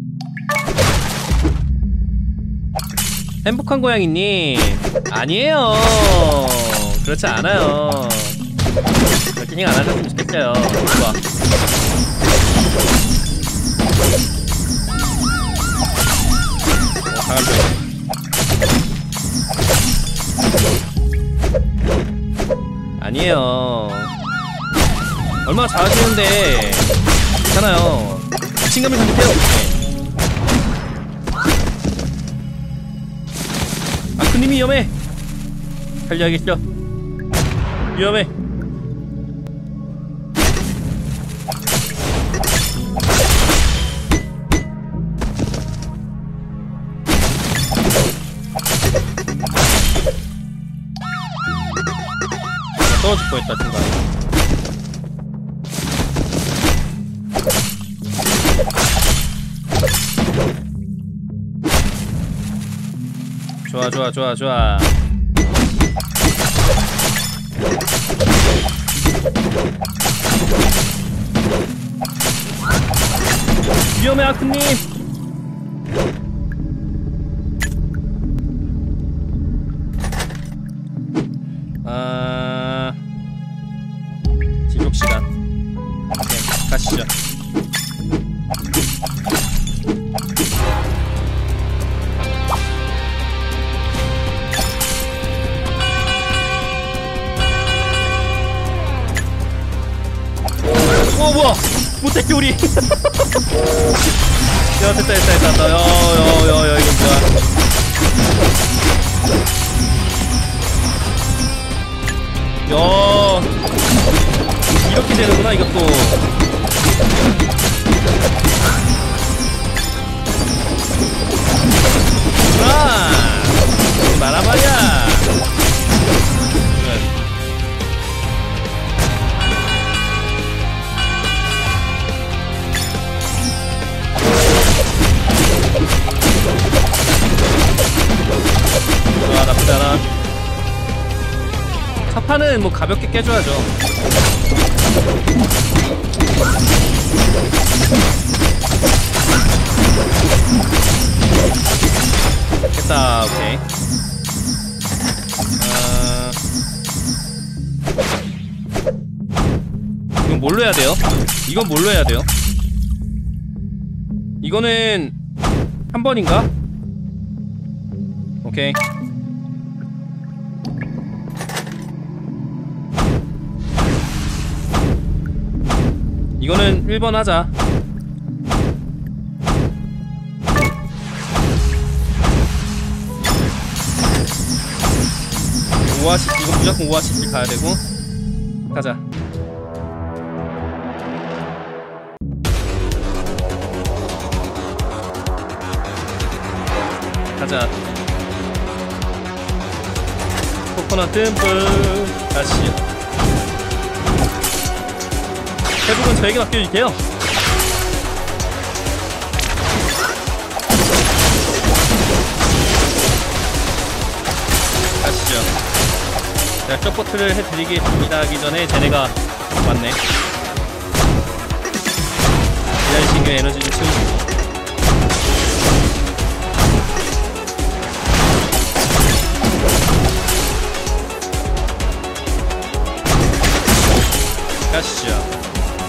행복한 고양이님 아니에요. 그렇지 않아요. 그렇게 생각 안 하셨으면 좋겠어요. 좋아. 아니에요. 얼마나 잘하시는데. 괜찮아요. 자신감을 가지세요. 아크님이 위험해. 살려야겠죠. 위험해. 떨어질 뻔했다 중간에. 좋아. 위험해, 아크님. 지속시간. 오케이, 가시죠. 뭐야, 못했지 우리. 야, 됐다. 야, 이거 뭐야. 야, 이렇게 되는구나 이것도. 말아봐야. 좋아, 나쁘지 않아. 첫 판은 뭐 가볍게 깨줘야죠. 됐다. 오케이. 이건 뭘로 해야 돼요? 이건 뭘로 해야 돼요? 이거는 한 번인가? 오케이. 이거는 1번 하자. 오아시스, 이거 무조건 오아시스 가야되고. 가자. 가자. 코코넛 듬뿍. 가시죠. 대부분 저에게 맡겨주세요. 가시죠. 자, 서포트를 해드리겠습니다 하기 전에 쟤네가 왔네. 기다리신 게 에너지 좀 채워주고. 가시죠.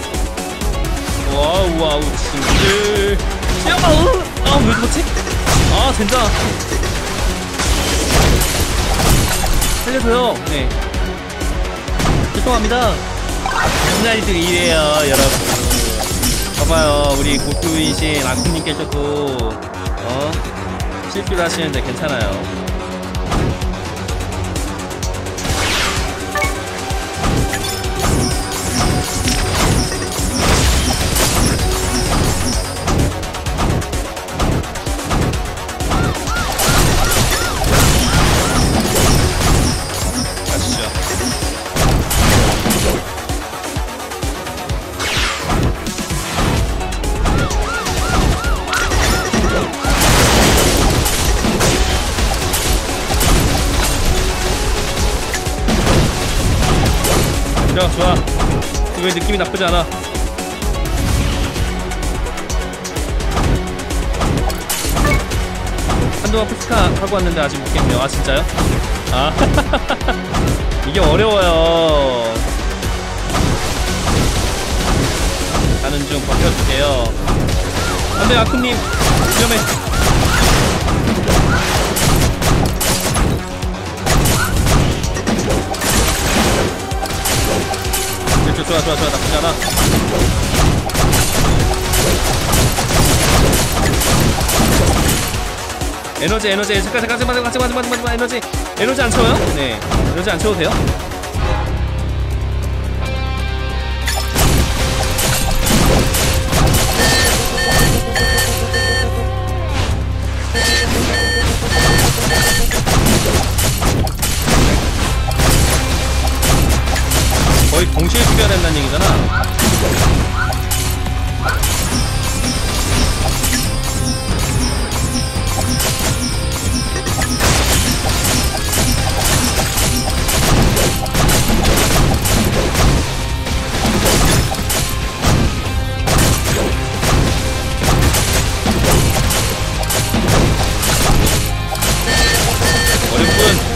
와우 와우 친구들. 왜 죽었지? 아 젠장. 살려줘요. 네. 죄송합니다. 장난이들 이래요 여러분. 봐봐요 우리 고수이신 아쿠님께서도 실수를 하시는데 괜찮아요. 좋아. 이거 느낌이 나쁘지 않아. 한동안 풀스카 하고 왔는데 아직 못 깼네요. 아 진짜요? 아 이게 어려워요. 가는 중 버텨주세요. 안돼 아쿠님 위험해. 좋아 나쁘지 않아. 에너지 잠깐 에너지 안 채워요? 네 에너지 안 채워도 돼요? 거의 동시에 죽여야 된다는 얘기잖아. 어렵군.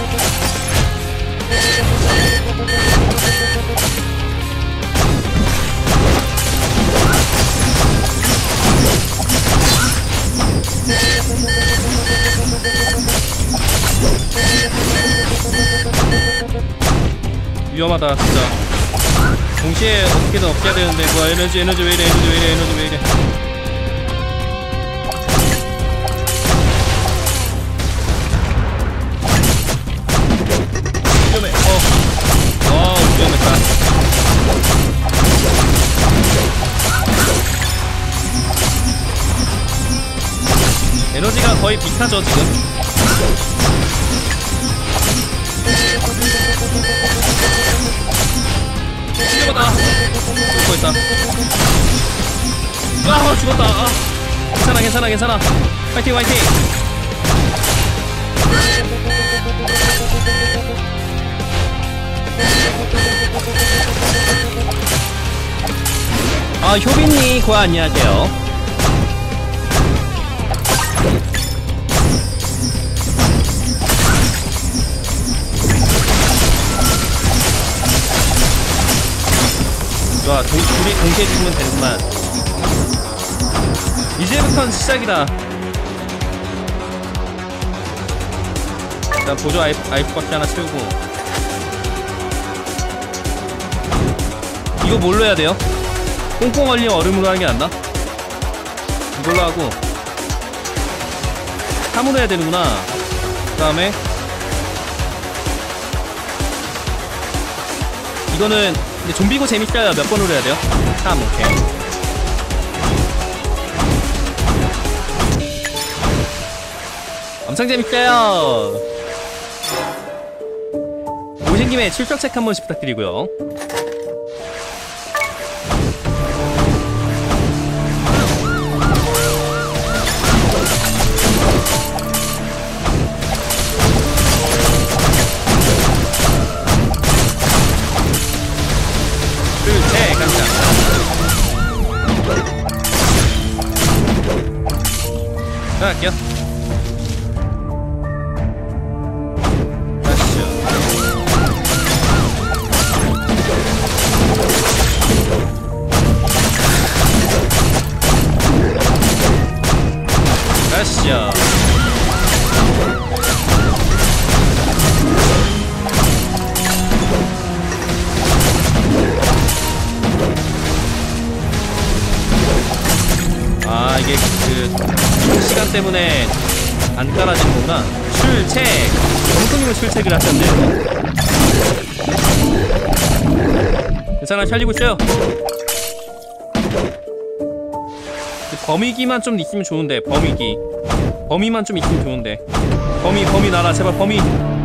위험하다 진짜. 동시에 어떻게든 없애야 되는데 뭐야. 에너지 왜 이래. 위험해. 위험했다. 거의 비슷하죠 지금. 죽었다. 죽었다. 아 죽었다. 아. 괜찮아 괜찮아 괜찮아. 화이팅 화이팅. 아 효빈님 고아 안녕하세요. 좋아, 둘이 동시에 죽으면 되는구만. 이제부터는 시작이다. 일단 보조 아이프 박스 하나 채우고. 이거 뭘로 해야 돼요? 꽁꽁 얼린 얼음으로 하는 게 낫나? 이걸로 하고 탐으로 해야 되는구나. 그 다음에 이거는 근데 좀비고 재밌어야 몇 번으로 해야 돼요? 3, 오케이. 엄청 재밌어요. 오신 김에 출석 체크 한 번씩 부탁드리고요. 할게요. 가시죠. 가시죠. 아 이게 그 시간 때문에 안 깔아지는 거구나. 출첵! 영통님은 출첵을 하셨네요. 괜찮아, 살리고 있어요. 범위기만 좀 있으면 좋은데. 범위기 범위만 좀 있으면 좋은데. 범위 나라 제발. 범위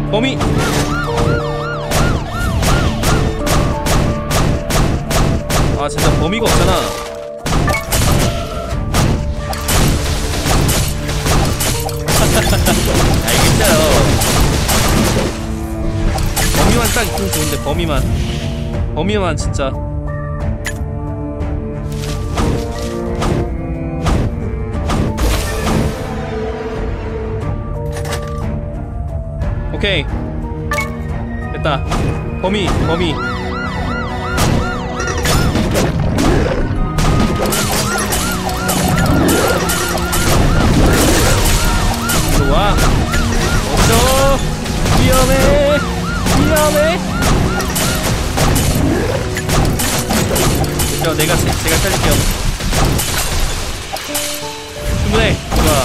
아 진짜 범위가 없잖아. 알겠어요. 범위만 딱 있으면 좋은데. 범위만 진짜. 오케이 됐다. 범위 좋아. 없어. 위험해. 됐죠. 제가 살릴게요. 충분해. 좋아.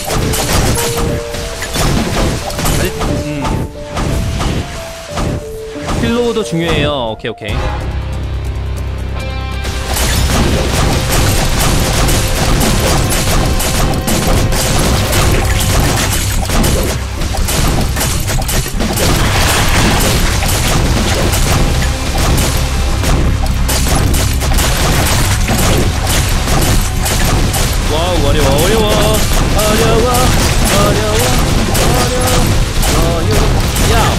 필로우도 중요해요. 오케이. 와우 어려워. 야.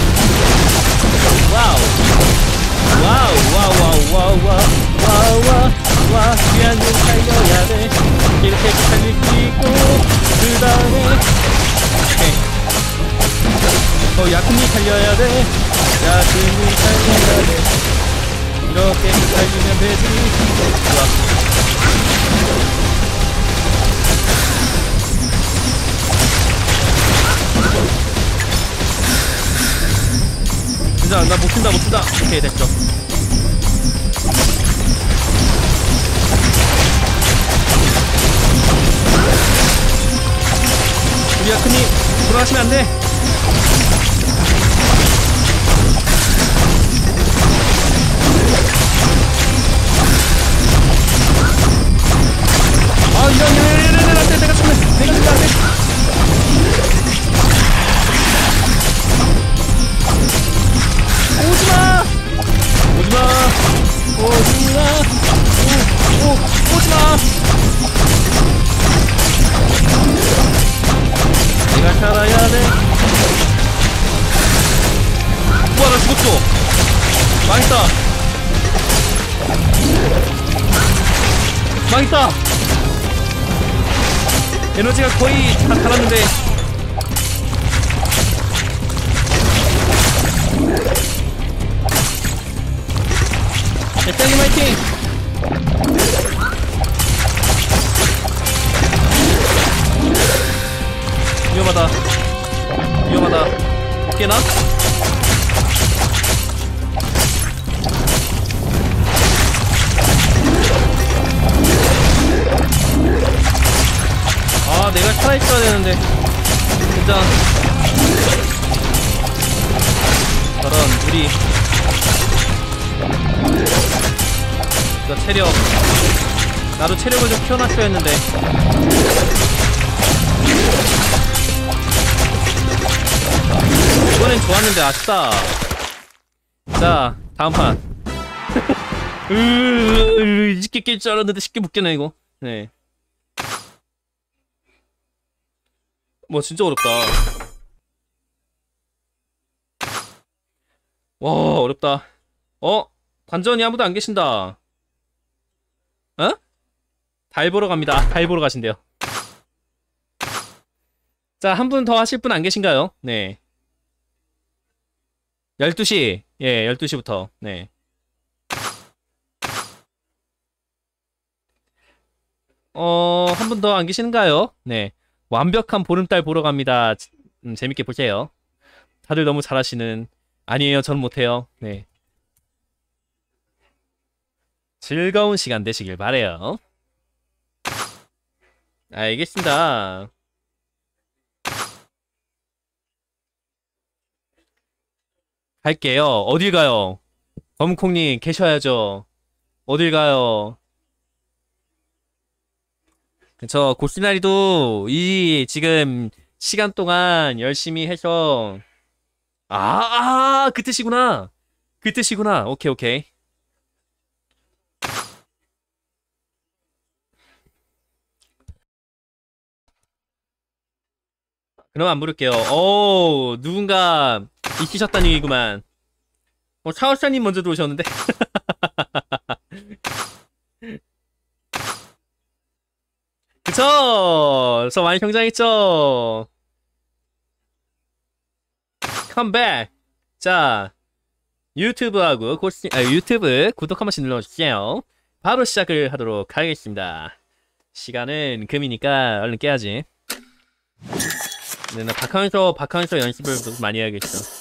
와우. 귀한 좀 살려야 돼. 이렇게 살릴 수 있고 그 다음에 오케이. 야근이 살려야 돼. 이렇게 살리면 되지. 좋아. 진짜 나 못 쓴다. 오케이 됐죠. 우리 아크님 돌아가시면 안 돼. 아 이런 안 돼. 내가 죽으면 안 돼. 오지마. 내가 살아야 돼. 우와, 나 죽었어. 망했다. 망했다. 에너지가 거의 다 달았는데. 짱님 화이팅! 위험하다. 위험하다. 못 깨나? 아, 내가 살아있어야 되는데. 진짜. 저런, 우리. 저 체력. 나도 체력을 좀 키워놨어야 했는데. 이번엔 좋았는데 아쉽다. 자, 다음 판. 쉽게 깰 줄 알았는데 쉽게 못 깨네 이거. 네. 뭐 진짜 어렵다. 와, 어렵다. 관전이 아무도 안 계신다. 어? 달 보러 갑니다. 달 보러 가신대요. 자, 한 분 더 하실 분 안 계신가요? 네. 12시. 예, 12시부터. 네. 한 분 더 안 계시는가요? 네. 완벽한 보름달 보러 갑니다. 재밌게 보세요. 다들 너무 잘하시는. 아니에요, 저는 못해요. 네. 즐거운 시간 되시길 바래요. 알겠습니다. 갈게요. 어딜 가요? 검콩님 계셔야죠. 어딜 가요? 저 고스나리도 이 지금 시간 동안 열심히 해서 그 뜻이구나. 그 뜻이구나. 오케이 오케이. 그럼 안 부를게요. 누군가 익히셨다는 얘기구만. 차오샤님 먼저 들어오셨는데. 그쵸? 저 많이 성장했죠? 컴백! 자, 유튜브하고 유튜브 구독 한 번씩 눌러주세요. 바로 시작을 하도록 하겠습니다. 시간은 금이니까 얼른 깨야지. 네, 나 박항서 연습을 많이 해야겠어.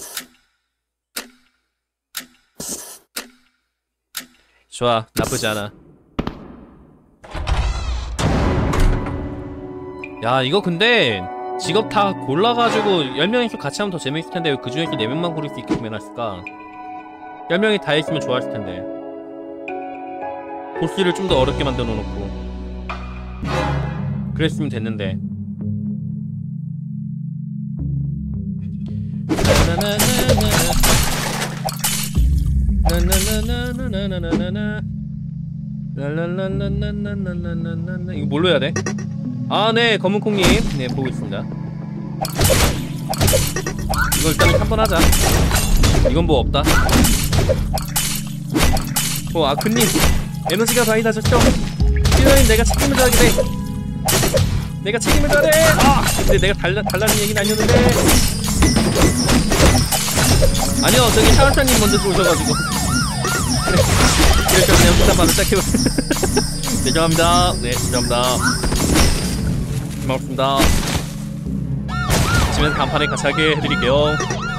좋아, 나쁘지 않아. 야, 이거 근데 직업 다 골라가지고 10명이서 같이 하면 더 재밌을 텐데 왜 그 중에서 4명만 고를 수 있게끔 해놨을까? 10명이 다 했으면 좋았을 텐데. 보스를 좀 더 어렵게 만들어 놓고 그랬으면 됐는데. 이거 뭘로 해야 돼? 네, 검은콩님. 네, 보고 있습니다. 이거 일단은 한번 하자. 이건 뭐 없다. 아크님. 에너지가 많이 나셨죠? 힐러님, 내가 책임을 져야게 돼. 내가 책임을 져야 돼! 근데 내가 달라는 얘기는 아니었는데. 아니요, 저기 샤워샤님 먼저 들어오셔가지고. 그래서 그냥 부탁 바로 시작해볼게요. 죄송합니다. 네, 죄송합니다. 고맙습니다. 지금 간판에 같이 하게 해드릴게요.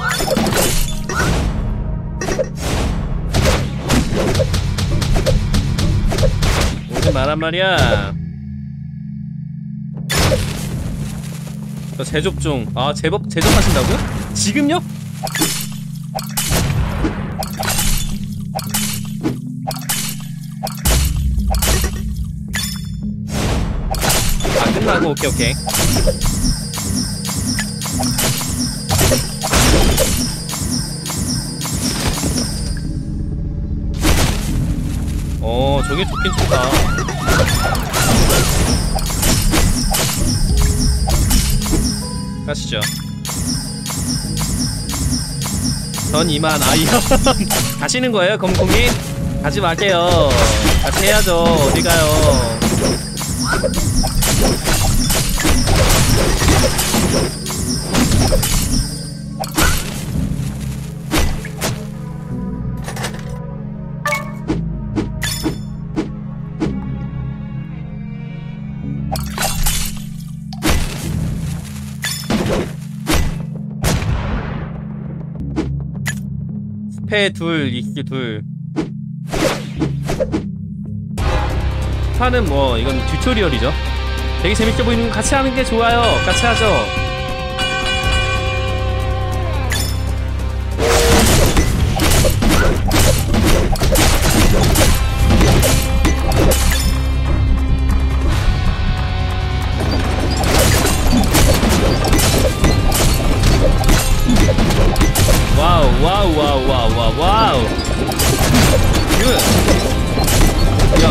오지 마란 말이야. 저 제접 중. 제접하신다고요? 지금요? 끝나고. 오케이. 저게 좋긴 좋다. 가시죠. 전 이만 아이언. 가시는 거예요, 검콩이? 가지 마세요. 같이 해야죠. 어디 가요? 스페 둘, 이스 둘. 스파는 뭐 이건 튜토리얼이죠. 되게 재밌게 보이는 거 같이 하는 게 좋아요. 같이 하죠. 와우 와우 와우 와우 와우 와우. 야,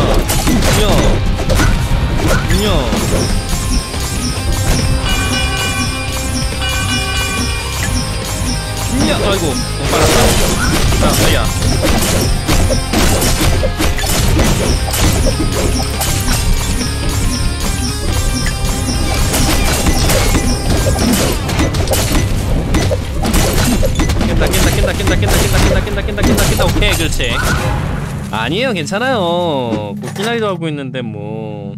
아이고, 너무 빨랐다. 자, 아야. 깬다. 오케이, 그렇지. 아니에요, 괜찮아요. 고기나리도 하고 있는데 뭐.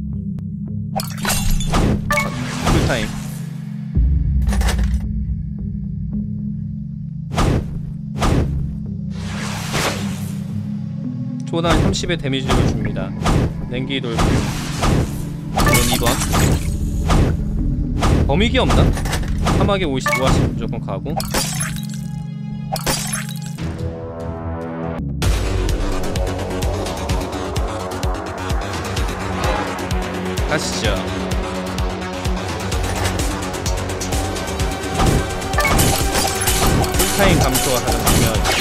풀타임. 초단 30의 데미지를 줍니다. 냉기 돌고. 이건 2번. 범위기 없나? 사막에 55화씩 무조건 가고. 가시죠. 풀타임 감소가 가장 중요하죠.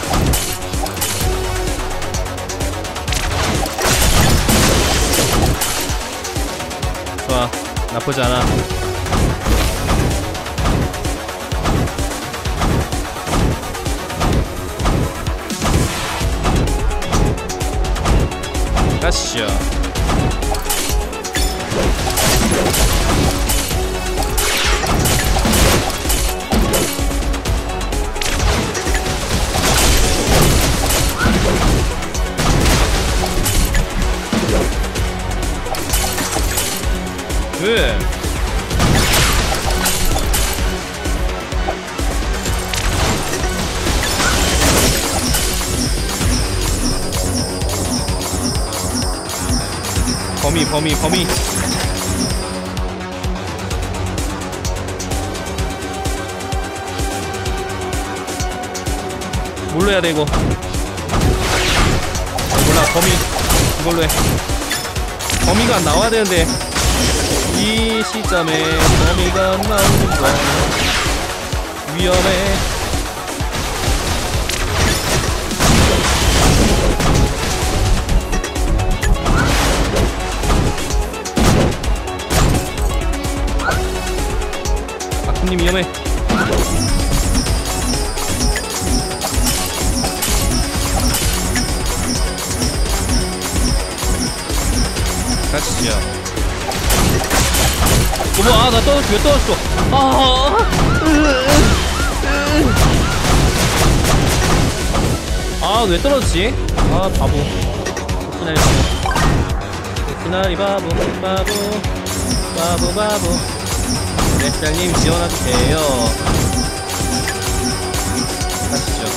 좋아, 나쁘지 않아. 가시죠. 왜? 범위. 뭘로 해야 돼 이거? 몰라. 범위 이걸로 해. 범위가 안 나와야 되는데 이 시점에 범위가 안 나오는 거 위험해. 아쿠님 위험해. 가시죠. 어머, 아, 나 떨어졌어. 왜 떨어졌어? 왜 떨어졌지? 아, 바보. 키나리 바보. 바보. 렉살님 지원하도 돼요. 가시죠.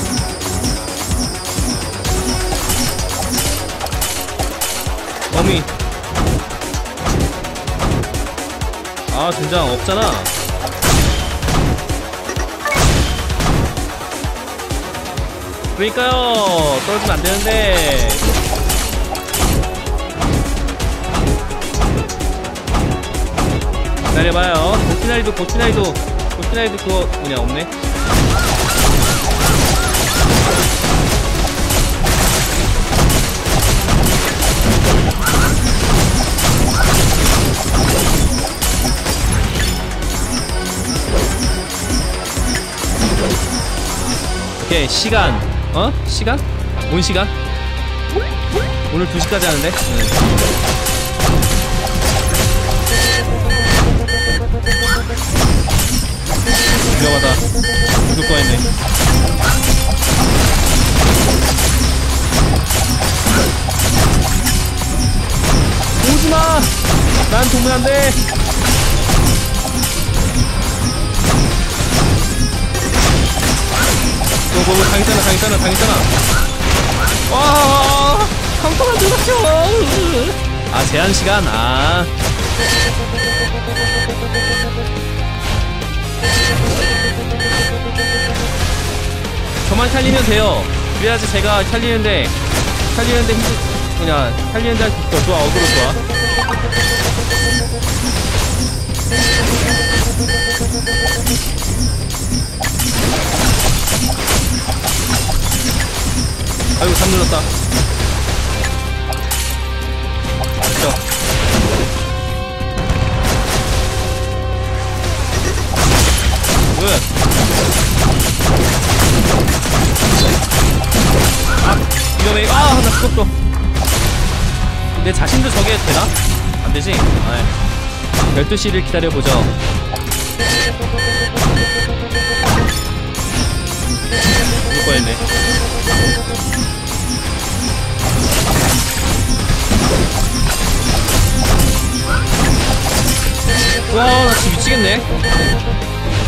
범위. 아, 젠장 없잖아. 그러니까요, 떨어지면 안 되는데. 기다려봐요. 고치나리도 그거 뭐냐, 없네. 우리의 시간. 어? 시간? 뭔 시간? 오늘 2시까지 하는데? 위험하다. 죽을 뻔했네. 오지마! 난 도면 안 돼! 뭐, 당했잖아. 와, 카운터가 들어갔죠! 아, 제한시간, 아. 저만 살리면 돼요. 그래야지 제가 살리는데 그냥 살리는데 할 수 있어. 좋아, 어그로 좋아. 아이고, 잠 눌렀다. 됐죠. 왜? 위험해. 나 죽었어. 내 자신도 저게 되나? 안되지? 아, 12시를 기다려보죠. 죽을 뻔했네. 와, 나 진짜 미치겠네.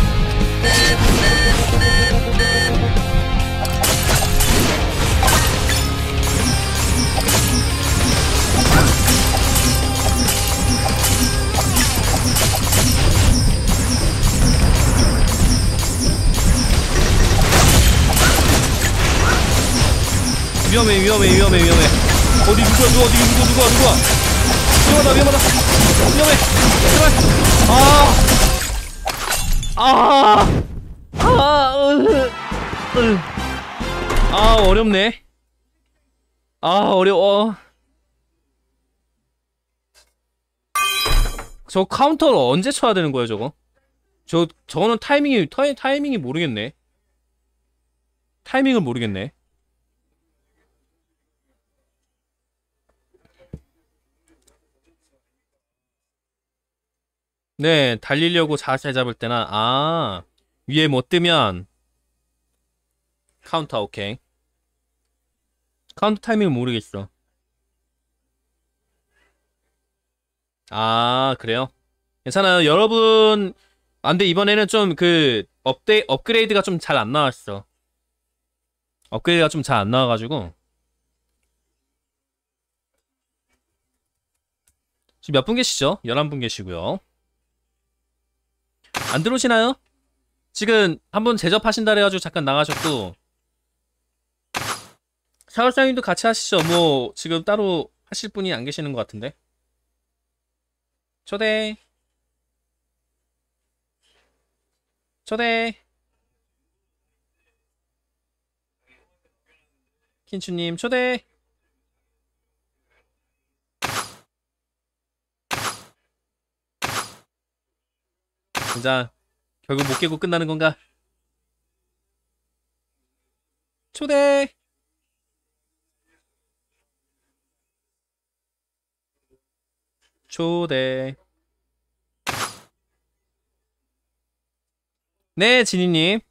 위험해. 어디 누구야? 위험하다. 위험해. 제발. 어렵네. 어려워. 저 카운터를 언제 쳐야 되는 거야, 저거? 저거는 타이밍이 모르겠네. 타이밍을 모르겠네. 네, 달리려고 자세 잡을 때나, 위에 못 뜨면, 카운터, 오케이. 카운터 타이밍을 모르겠어. 그래요? 괜찮아요. 여러분, 근데 이번에는 좀 업그레이드가 좀 잘 안 나왔어. 업그레이드가 좀 잘 안 나와가지고. 지금 몇 분 계시죠? 11분 계시고요. 안 들어오시나요? 지금 한번 제접하신다 그래가지고 잠깐 나가셨고, 사월상님도 같이 하시죠. 뭐 지금 따로 하실 분이 안 계시는 것 같은데. 초대 킨추님 초대. 진짜 결국 못 깨고 끝나는 건가? 초대. 네, 진이님.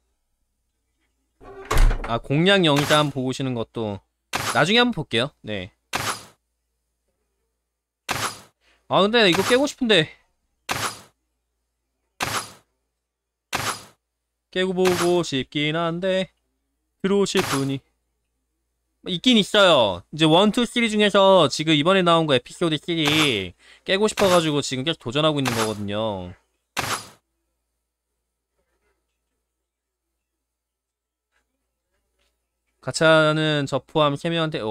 공략 영상 보고 오시는 것도 나중에 한번 볼게요. 네. 근데 이거 깨고 싶은데. 깨고 보고 싶긴 한데 들어오실 분이 있긴 있어요. 이제 1, 2, 3 중에서 지금 이번에 나온 거 에피소드 3 깨고 싶어가지고 지금 계속 도전하고 있는 거거든요. 가차는 저 포함 3명한테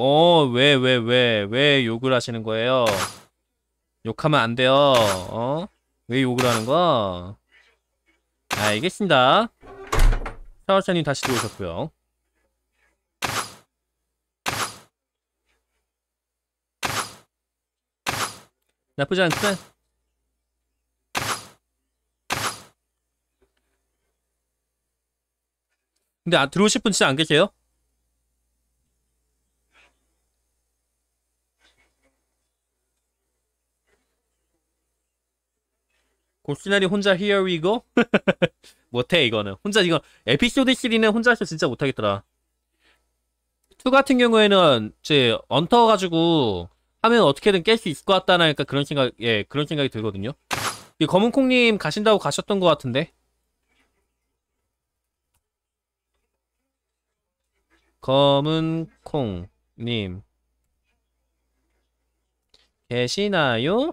왜 욕을 하시는 거예요? 욕하면 안 돼요. 왜 욕을 하는 거야? 알겠습니다. 사월사님 다시 들어오셨고요. 나쁘지 않구나. 근데 들어오실 분 진짜 안 계세요? 고시나리 혼자 Here we go? 못해 이거는. 혼자 이거 에피소드 3는 혼자서 진짜 못하겠더라. 2 같은 경우에는 이제 언터 가지고 하면 어떻게든 깰 수 있을 것 같다니까 그런 생각, 예, 그런 생각이 들거든요. 이 검은콩님 가신다고 가셨던 것 같은데. 검은콩님 계시나요?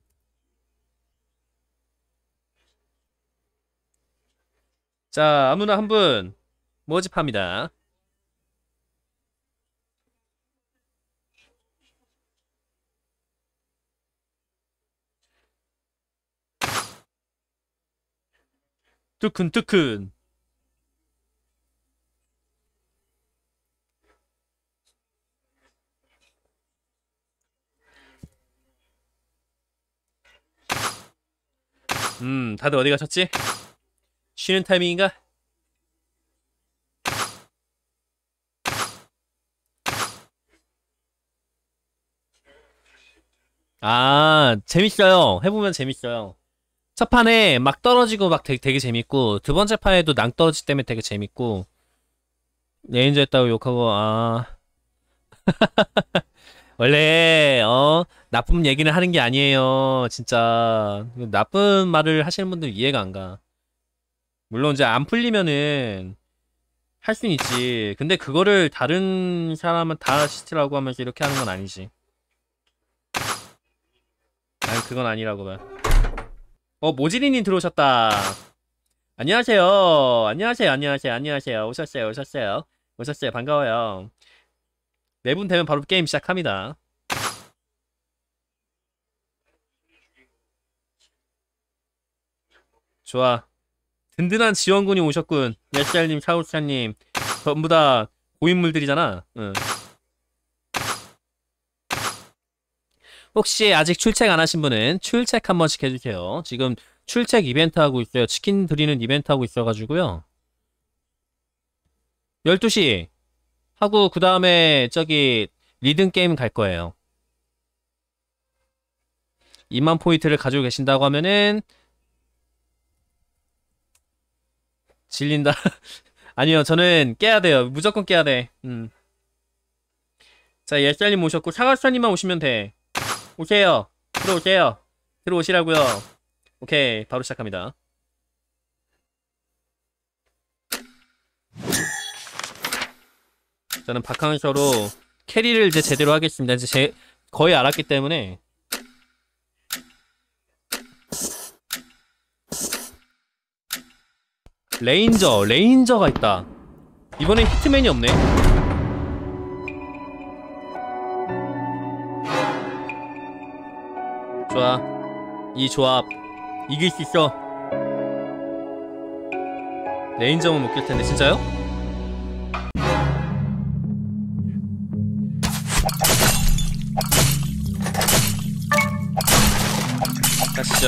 자, 아무나 한 분 모집합니다. 뜨끈뜨끈. 다들 어디 가셨지? 쉬는 타이밍인가? 아, 재밌어요. 해보면 재밌어요. 첫 판에 막 떨어지고 막 되게 재밌고, 두 번째 판에도 낭떠러지 때문에 되게 재밌고, 레인저 했다고 욕하고, 원래, 나쁜 얘기는 하는 게 아니에요. 진짜. 나쁜 말을 하시는 분들 이해가 안 가. 물론 이제 안 풀리면은, 할 순 있지. 근데 그거를 다른 사람은 다 시티라고 하면서 이렇게 하는 건 아니지. 아니, 그건 아니라고 봐. 모지리님 들어오셨다. 안녕하세요. 안녕하세요. 안녕하세요. 안녕하세요. 오셨어요. 오셨어요. 오셨어요. 반가워요. 4분 되면 바로 게임 시작합니다. 좋아. 든든한 지원군이 오셨군. 예짤님, 샤우차님 전부 다 고인물들이잖아. 응. 혹시 아직 출첵 안 하신 분은 출첵 한 번씩 해주세요. 지금 출첵 이벤트 하고 있어요. 치킨 드리는 이벤트 하고 있어가지고요. 12시 하고 그 다음에 저기 리듬 게임 갈 거예요. 2만 포인트를 가지고 계신다고 하면은 질린다. 아니요, 저는 깨야 돼요. 무조건 깨야 돼. 자, 예짤님 오셨고 사과수사님만 오시면 돼. 오세요. 들어오세요. 들어오시라고요. 오케이, 바로 시작합니다. 저는 박항서로 캐리를 이제 제대로 하겠습니다. 이제 거의 알았기 때문에. 레인저가 있다. 이번엔 히트맨이 없네. 좋아. 이 조합 이길 수 있어. 레인저만 못 낄 텐데. 진짜요? 가시죠.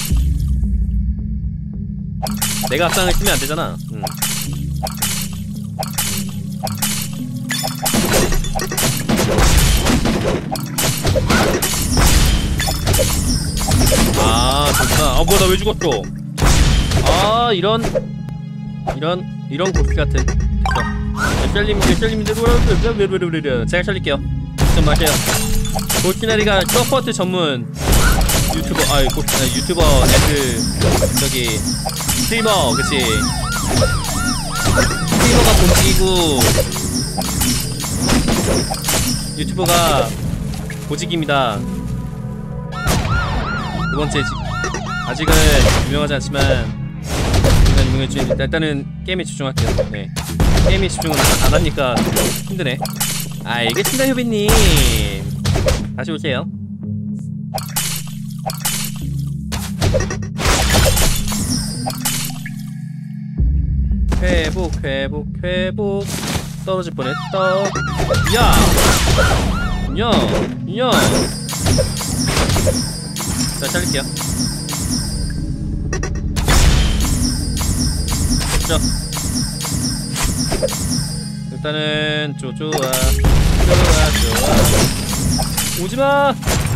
내가 앞장을 쓰면 안 되잖아. 아, 좋구나. 뭐야, 나 왜 죽었어? 아, 이런 고스 같은. 셀님들, 제가 살릴게요. 좀 마세요. 고시나리가 서포트 전문 유튜버, 유튜버 애들, 저기, 스트리머, 그치? 스트리머가 본직이고, 유튜버가 보직입니다. 두 번째, 아직은 유명하지 않지만, 일단은 게임에 집중할게요. 네. 게임에 집중은 안 하니까 힘드네. 알겠습니다, 효빈님. 다시 오세요. 회복 떨어질 뻔했다. 야 자, 잘릴게요. 됐죠? 일단은 좋아 오지마.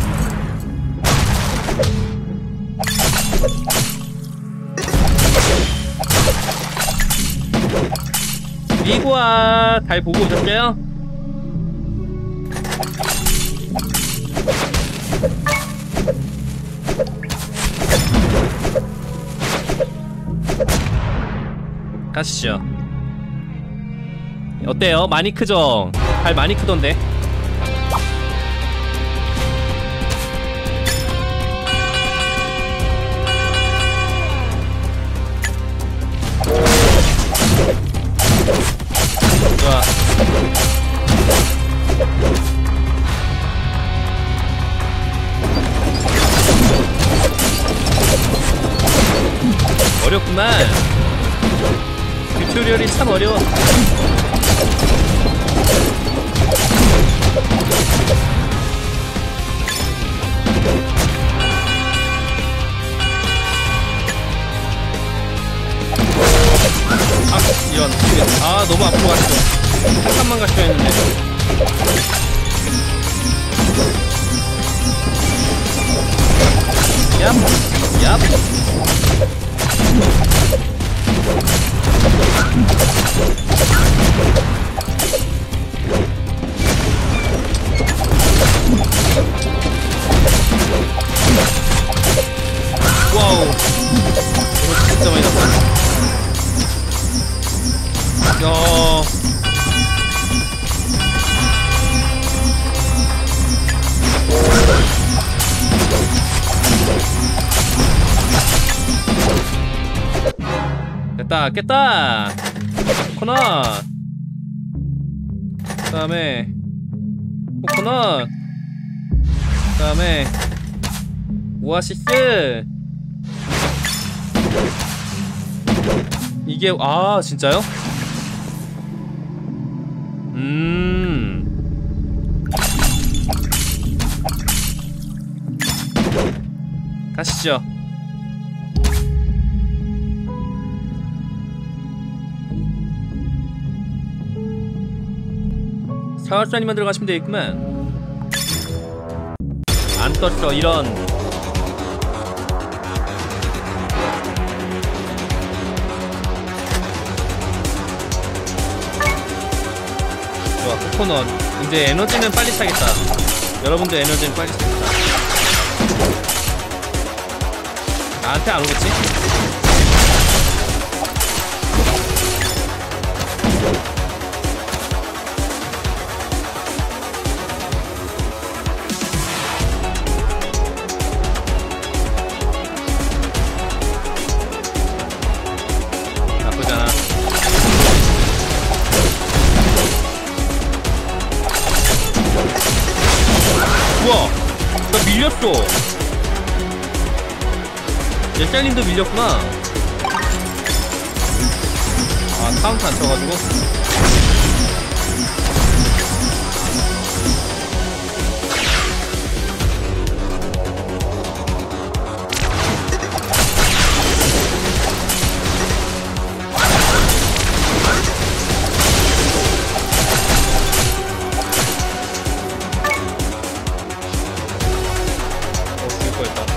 이구아 달 보고 오셨어요? 가시죠. 어때요? 많이 크죠? 달 많이 크던데. 좋아. 어렵구만. 튜토리얼이 참 어려워. 아, 이런. 아, 너무 앞으로 갔어. 한 칸만 갔어야 했는데. 얍, 얍. 와우. 이거 진짜 많이 났다. 야. 됐다, 깼다. 코코넛. 그다음에 코코넛. 그다음에 오아시스. 이게 아 진짜요? 가시죠. 사월산이만 들어가시면 되겠구만. 안 떴어 이런. 좋아 코코넛. 이제 에너지는 빨리 차겠다. 여러분들 에너지는 빨리 차겠다. 나한테 안 오겠지? 나쁘잖아. 우와! 나 밀렸어! 셀린도 밀렸구나. 아 카운트 안 쳐가지고. 죽을 뻔했다.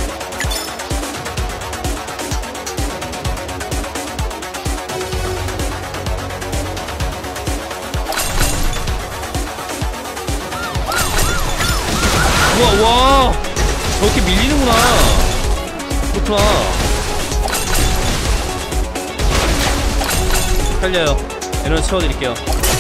우와, 저렇게 밀리는구나. 그렇구나. 살려요. 에너지 채워드릴게요.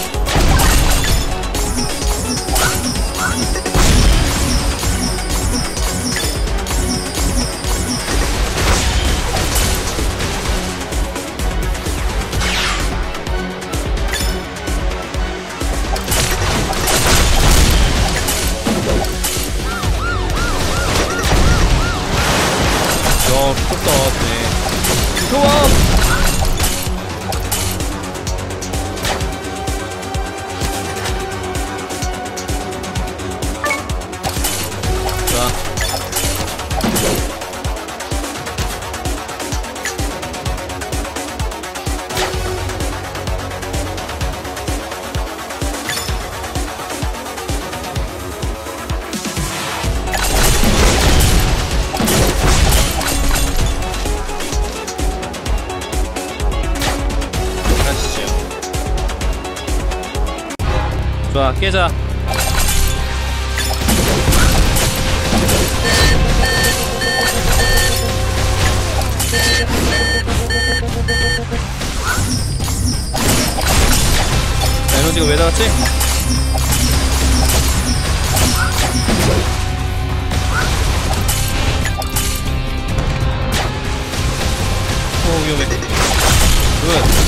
미쳤다. 네. 좋아. 좋아. 좋아, 깨자. 자, 에너지가 왜 닿았지? 오, 위험해. 굿.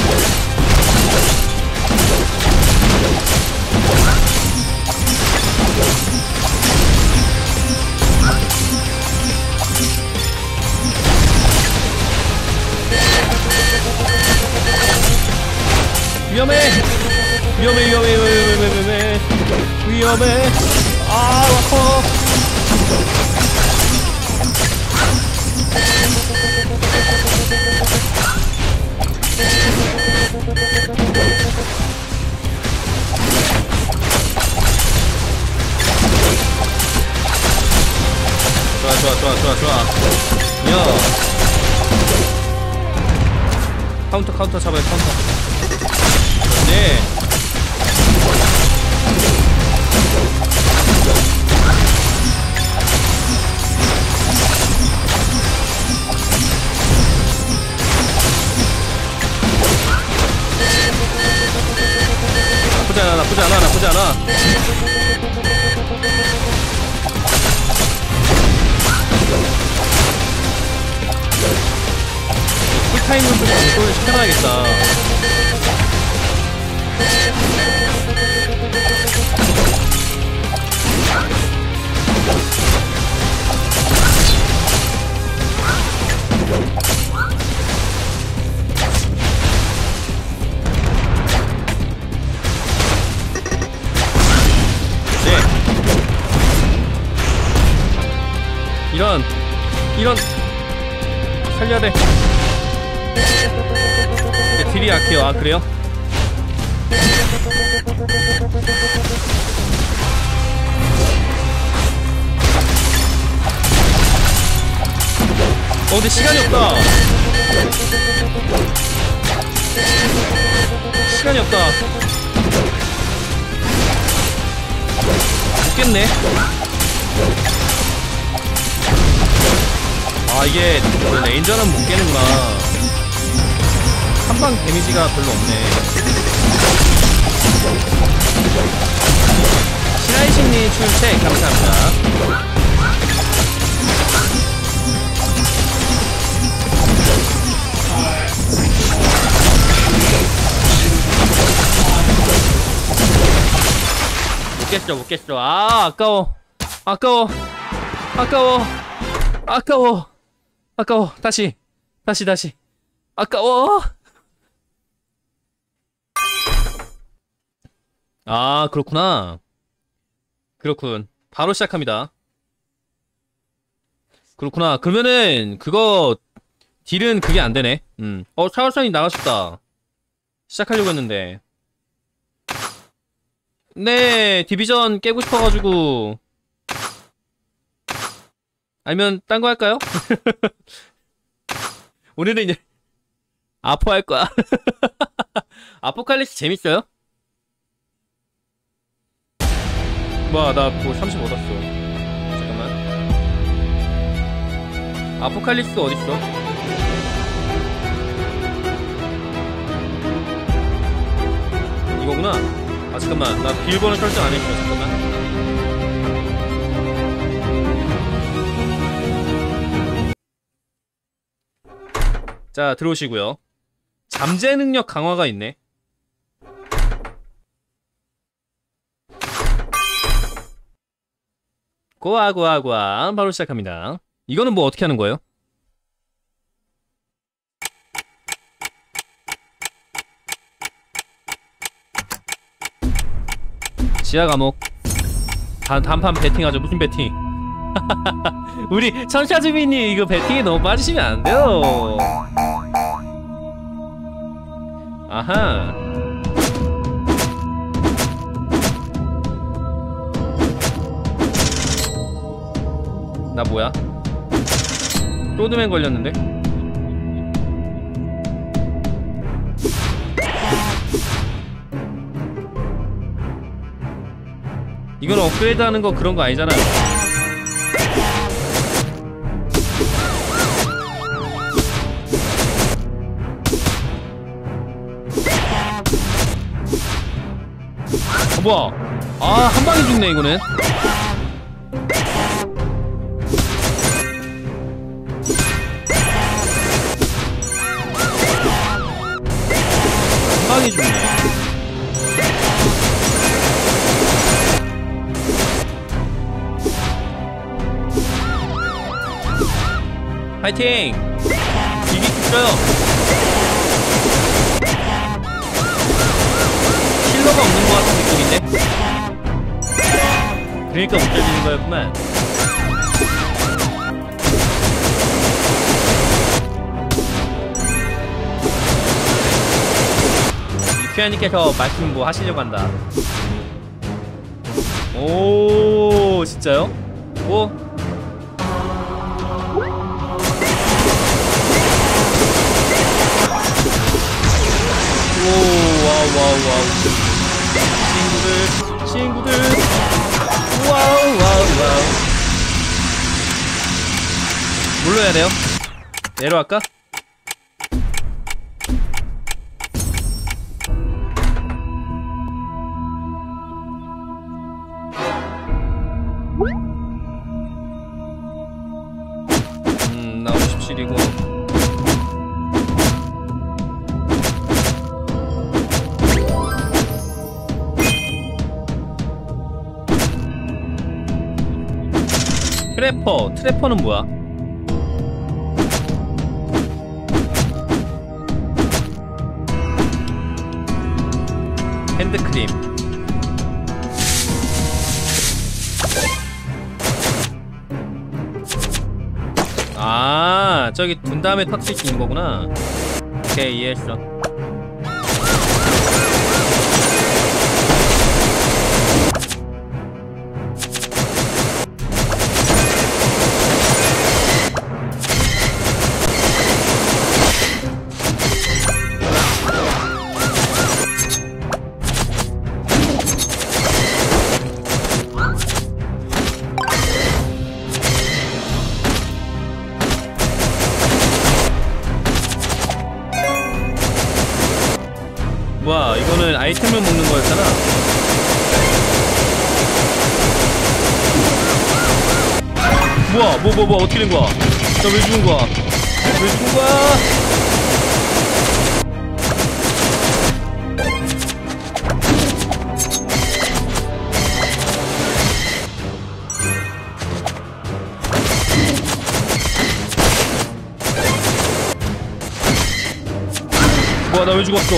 위험해! 위험해, 위험해, 위험해, 위험해. 아, 아파. 좋아. 야. 카운터 잡아요, 카운터. 네. 나쁘지 않아. 쿨타임을 좀 감소를 시켜놔야겠다. 이런 살려야 돼. 딜이 약해요. 아, 그래요? 근데 시간이 없다. 못 깼네. 아, 이게 레인저는 못 깨는구나. 한방 데미지가 별로 없네. 신하이신님 출첵 감사합니다. 못 깼어. 아, 아까워. 다시. 아까워. 아, 그렇구나. 그렇군. 바로 시작합니다. 그렇구나. 그러면은 그거 딜은 그게 안 되네. 차월선이 나가셨다. 시작하려고 했는데. 네, 디비전 깨고 싶어가지고. 아니면 딴 거 할까요? 오늘은 이제 아포 할 거야. 아포칼리스 재밌어요? 뭐야, 나 뭐 30 얻었어. 잠깐만. 아포칼리스 어딨어? 이거구나. 아, 잠깐만. 나 비밀번호 설정 안 했어. 잠깐만. 자, 들어오시고요. 잠재 능력 강화가 있네. 고아. 바로 시작합니다. 이거는 뭐 어떻게 하는 거예요? 지하 감옥. 단판 배팅하죠. 무슨 배팅? 우리 천샤주비님 이거 배팅에 너무 빠지시면 안 돼요. 아하. 나 뭐야? 로드맨 걸렸는데? 이건 업그레이드 하는 거 그런 거 아니잖아요. 뭐야? 아, 한 방에 죽네 이거는. 한 방에 죽네. 파이팅! 이길 수 있어요. 힐러가 없는 것 같은 느낌인데? 그러니까 못 잘리는 거였구만. 큐아님께서 말씀 뭐 하시려고 한다. 오, 진짜요? 오. 와우. 친구들. 와우. 뭘로 해야 돼요? 내려갈까? 나 57이고. 트래퍼는 뭐야? 핸드크림. 아, 저기 둔 다음에 터트릴 수 있는 거구나. 오케이, 이해했어. 뭐야, 이거는 아이템을 먹는 거였잖아. 뭐야, 뭐 어떻게 된 거야? 나 왜 죽은 거야? 뭐야, 나 왜 죽었어?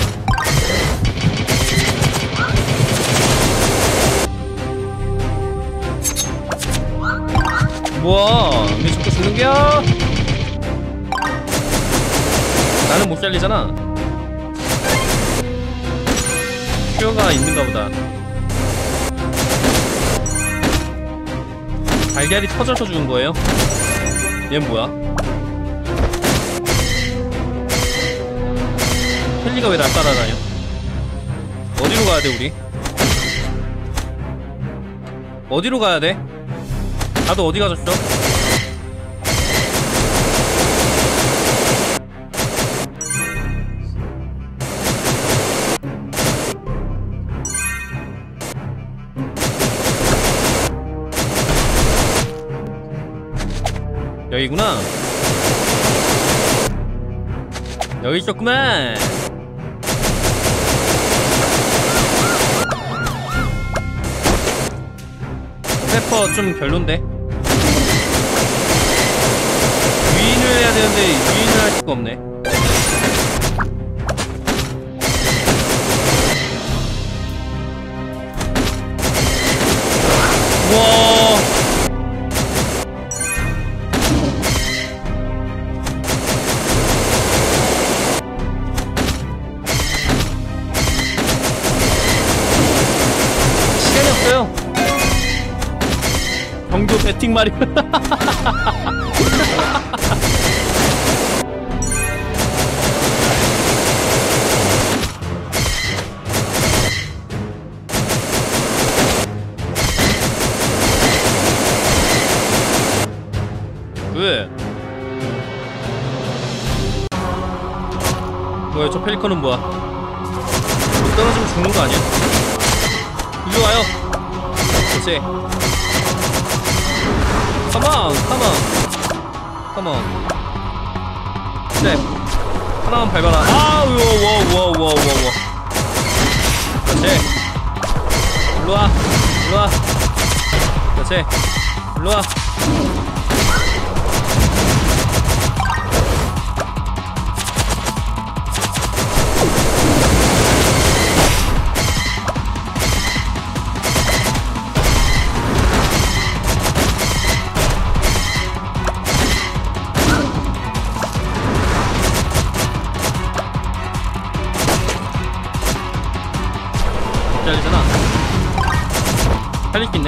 뭐야, 왜 자꾸 죽는겨? 나는 못 살리잖아. 큐어가 있는가 보다. 달걀이 터져서 죽은 거예요? 얘는 뭐야? 헨리가 왜 날 따라다녀? 어디로 가야 돼, 우리? 어디로 가야 돼? 나도 어디 가졌어? 여기구나. 여기 있었구만. 페퍼 좀 별론데. 유인을 해야 되는데 유인을 할 수가 없네. 우와. 시간이 없어요. 경도 배팅 말이. 왜? 뭐야 저 펠리컨은 뭐야? 떨어지면 죽는 거 아니야? 이리 와요. 그렇지. 컴온 컴온 스텝 하나만 밟아라. 아 우와 그렇지. 일로와 그렇지. 일로와. 잘리잖아. 살릴 수 있네.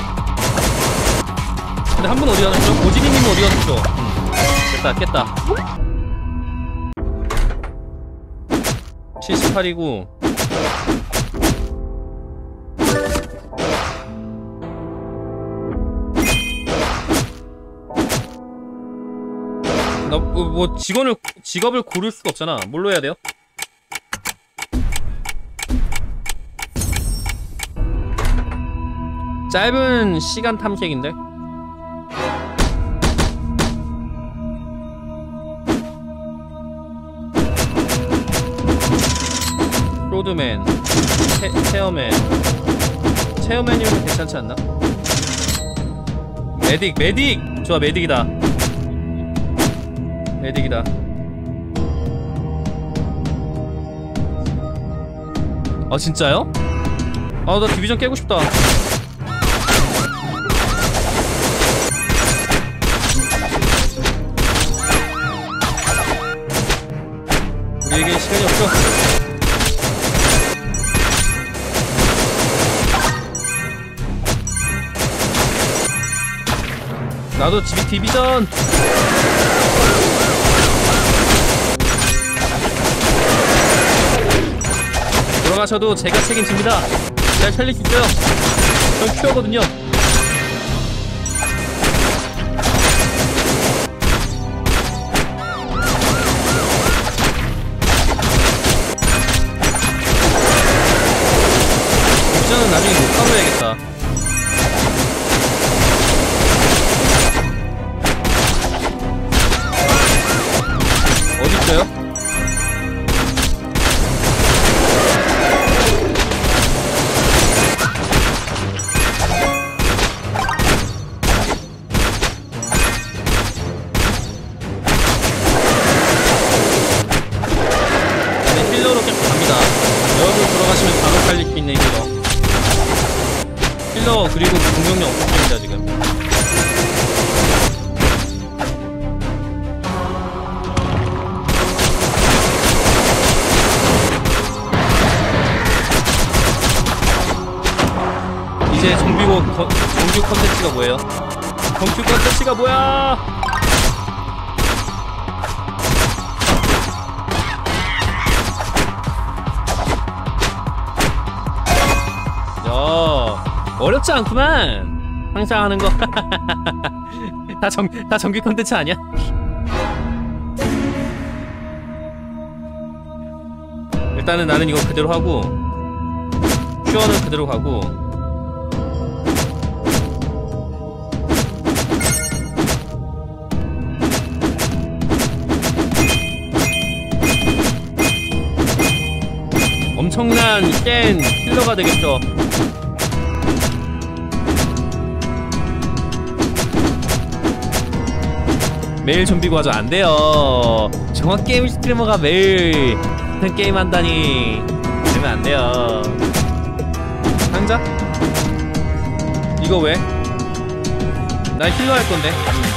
근데 한 분 어디 가셨죠? 오지리님 어디 가셨죠? 됐다 깼다. 78이고 나 뭐 직업을 고를 수가 없잖아. 뭘로 해야 돼요? 짧은 시간 탐색인데? 로드맨, 체어맨이면 괜찮지 않나? 메딕! 좋아, 메딕이다. 아, 진짜요? 아, 나 디비전 깨고 싶다. 우리에게 시간이 없어. 나도 디비전. 돌아가셔도 제가 책임집니다. 잘 살릴 수 있어요. 전 큐어거든요. 디비전은 나중에 녹화로 해야겠다. 어딨어요? 힐러로 계속 갑니다. 여러분 돌아가시면 바로 살릴 수 있는 힐러 그리고 공격력 없습니다 지금. 이제 정규 컨텐츠가 뭐예요? 정규 컨텐츠가 뭐야? 어렵지 않구만. 항상 하는 거. 다 정규 컨텐츠 아니야? 일단은 나는 이거 그대로 하고 큐어는 그대로 가고 엄청난 센 힐러가 되겠죠. 매일 좀비 구하죠. 안 돼요. 정확 게임 스트리머가 매일 같은 게임 한다니 되면 안 돼요. 상자? 이거 왜? 나 힐러 할 건데.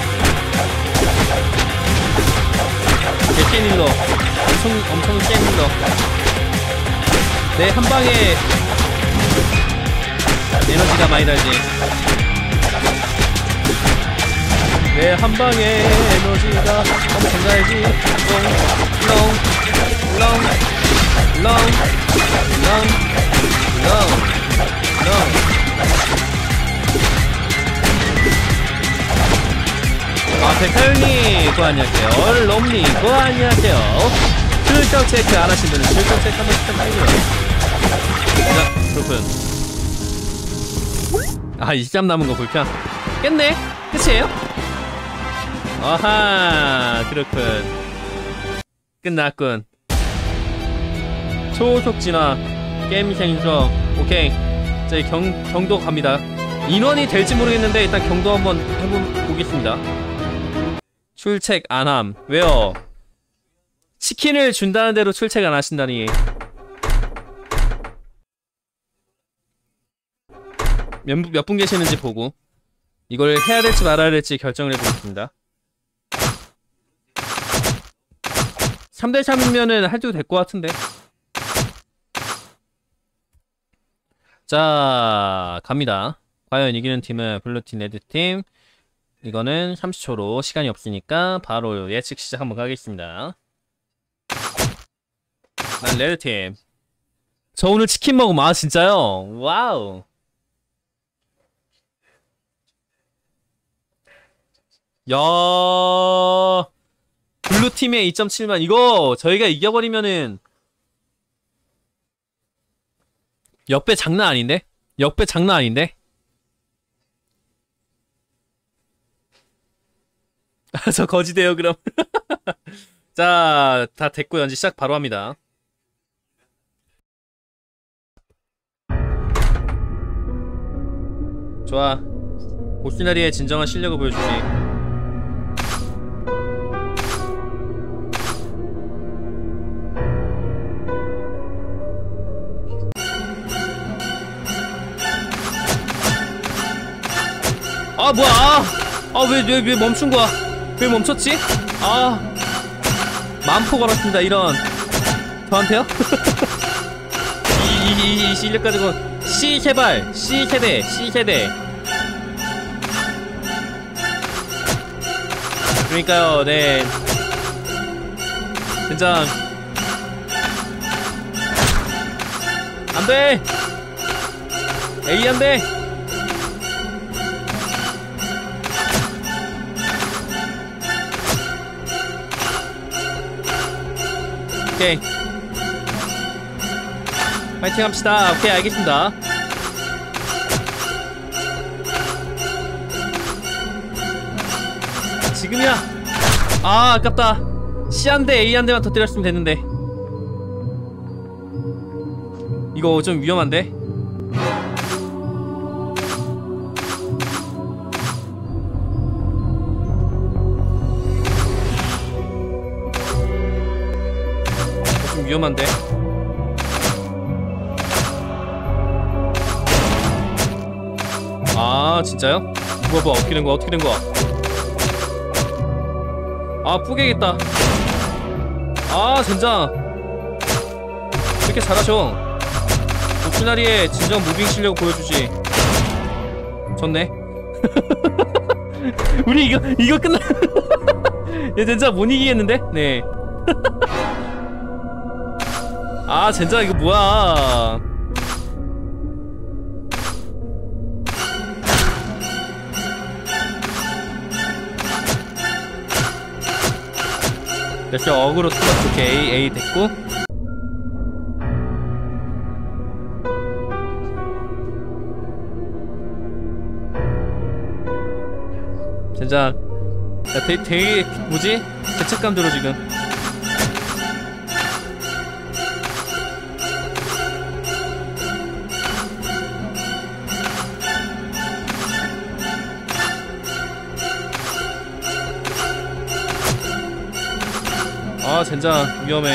개센 힐러. 엄청 센 힐러. 내 한 방에 에너지가 많이 달지. 내 한 방에 에너지가 엄청 달지. 아 백하윤님 고 안녕하세요. 롬님 고 안녕하세요. 출석 체크 안 하신 분은 출석 체크 한번 부탁드리고요. 자, 그렇군. 아, 20점 남은 거 불편. 깼네? 끝이에요? 아하, 그렇군. 끝났군. 초속 진화, 게임 생성. 오케이. 저희 경도 갑니다. 인원이 될지 모르겠는데 일단 경도 한번 해보겠습니다. 출첵 안함. 왜요? 치킨을 준다는 대로 출첵 안 하신다니. 몇 분 계시는지 보고 이걸 해야 될지 말아야 될지 결정을 해보겠습니다. 3대3이면은 해도 될 것 같은데. 자, 갑니다. 과연 이기는 팀은 블루팀, 레드팀. 이거는 30초로 시간이 없으니까 바로 예측 시작 한번 가겠습니다. 난 레드팀. 저 오늘 치킨 먹음. 아, 진짜요? 와우. 야, 블루팀의 2.7만. 이거 저희가 이겨버리면은 역배 장난 아닌데? 역배 장난 아닌데? 저 거지돼요 그럼. 자, 다 됐고요. 이제 시작 바로 합니다. 좋아. 보스나리의 진정한 실력을 보여주지. 아, 뭐야. 왜 멈춘 거야. 왜 멈췄지? 아, 만포 걸었습니다. 이런. 저한테요? 이 실력 가지고 C세발, C세대, C세대. 그러니까요, 네. 진짜 안돼. A 안돼. 오케이. 파이팅 합시다. 오케이, 알겠습니다. 지금이야. 아, 아깝다. C 한 대, A 한 대만 더 때렸으면 됐는데. 이거 좀 위험한데? 좀 위험한데? 아, 진짜요? 뭐야, 어떻게 된 거야, 어떻게 된 거야? 아, 뿌개겠다. 아, 젠장. 왜 이렇게 잘하셔? 복수나리의 진정 무빙 실력 보여주지. 졌네. 우리 이거 끝나. 얘 젠장 못 이기겠는데? 네. 아, 젠장 이거 뭐야. 됐죠. 어그로 플러스 A 됐고. 진짜 되게 뭐지? 죄책감 들어 지금. 아, 젠장 위험해.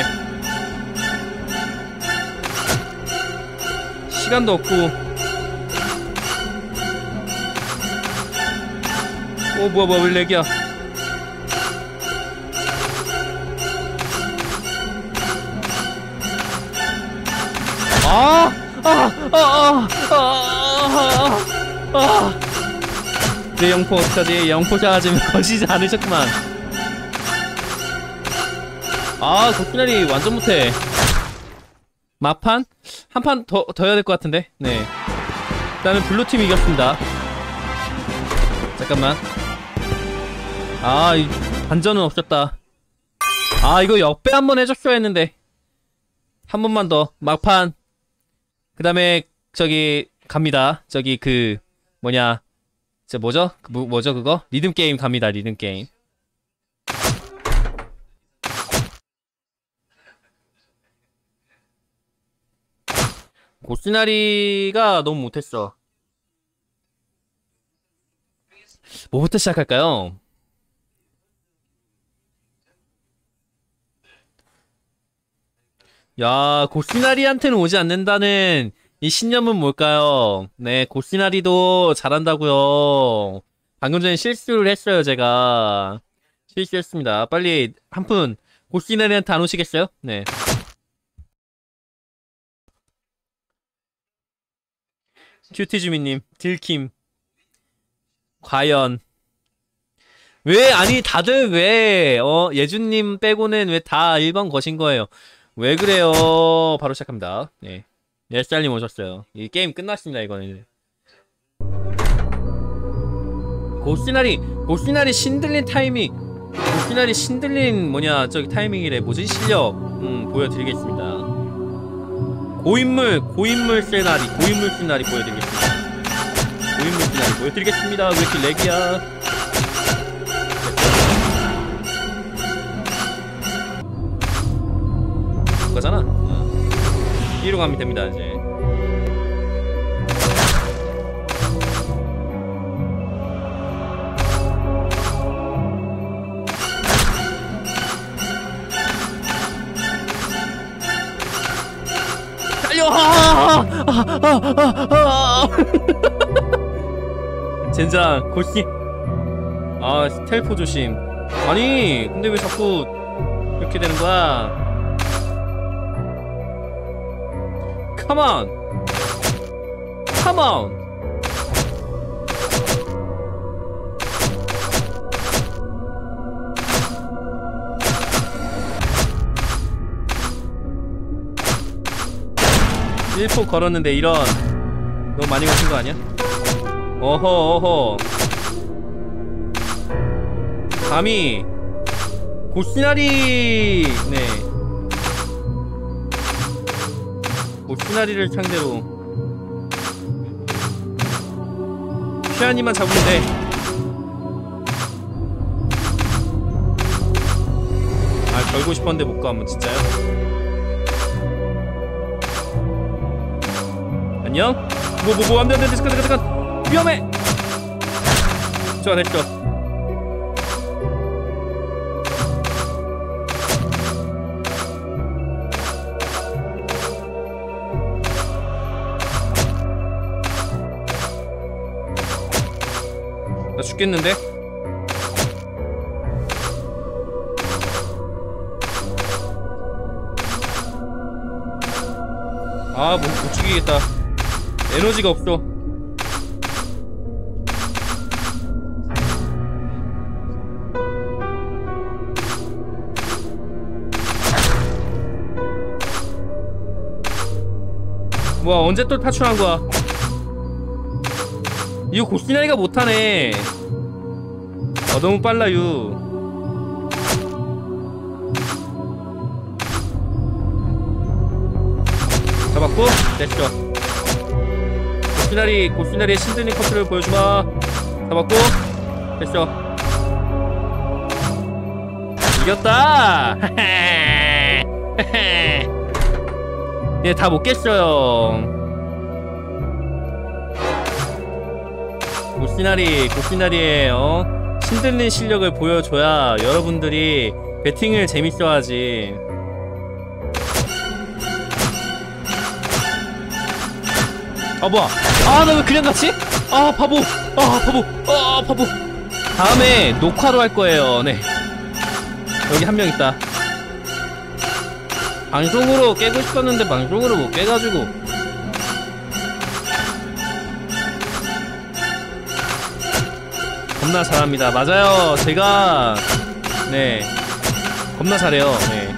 시간도 없고. 오, 뭐야 왜 렉이야. 내 영포 어떡하지. 영포 잡아주면 거시지 않으셨구만. 아, 도끼날이 완전 못해. 마판? 한 판 더 해야 될 것 같은데. 네, 일단은 블루팀이 이겼습니다. 잠깐만. 아, 이 반전은 없었다. 아, 이거 역배 한번 해줬어야 했는데. 한 번만 더. 막판. 그 다음에, 저기, 갑니다. 저기, 뭐냐. 뭐죠? 뭐죠, 그거? 리듬게임 갑니다, 리듬게임. 고시나리가 너무 못했어. 뭐부터 시작할까요? 야, 고시나리한테는 오지 않는다는 이 신념은 뭘까요? 네, 고시나리도 잘한다고요. 방금 전에 실수를 했어요, 제가. 실수했습니다. 빨리 한 푼 고시나리한테 안 오시겠어요? 네. 큐티주미님, 들킴. 과연. 왜, 아니, 다들 왜, 예준님 빼고는 왜 다 1번 거신 거예요? 왜 그래요? 바로 시작합니다. 네. 넷살님 오셨어요. 이 게임 끝났습니다, 이거는. 고시나리 신들린 타이밍. 고시나리 신들린, 저기 타이밍이래. 뭐지? 실력. 보여드리겠습니다. 고인물 시나리 보여드리겠습니다. 고인물 시나리 보여드리겠습니다. 왜 이렇게 렉이야? 거잖아. B로 가면 됩니다, 이제. 달려! 젠장, 고시. 아, 텔포 조심. 아니, 근데 왜 자꾸 이렇게 되는 거야? Come on! Come on! 일포 걸었는데 이런. 너무 많이 거친 거 아니야? 어허. 감히 고시나리. 네. 고시나리를 상대로 슈아니만 잡으면 돼. 아, 걸고 싶었는데 못 가. 한번 진짜요? 안녕? 안돼 잠깐 위험해. 좋아, 됐죠. 나 죽겠는데? 아, 못 죽이겠다. 에너지가 없어. 뭐야, 언제 또 탈출한 거야? 이거 고시나리가 못하네. 너무 빨라요. 잡았고, 됐죠. 고시나리의 신드니 커트를 보여주마. 잡았고, 됐죠. 이겼다! 얘 다 못 깼어요. 고시나리의 신들린 실력을 보여줘야 여러분들이 배팅을 재밌어하지. 아, 뭐야. 아, 나 왜 그냥 갔지? 아, 바보. 다음에 녹화로 할 거예요. 네. 여기 한 명 있다. 방송으로 깨고 싶었는데 방송으로 못 깨가지고. 겁나 잘합니다. 맞아요. 제가 네 겁나 잘해요. 네.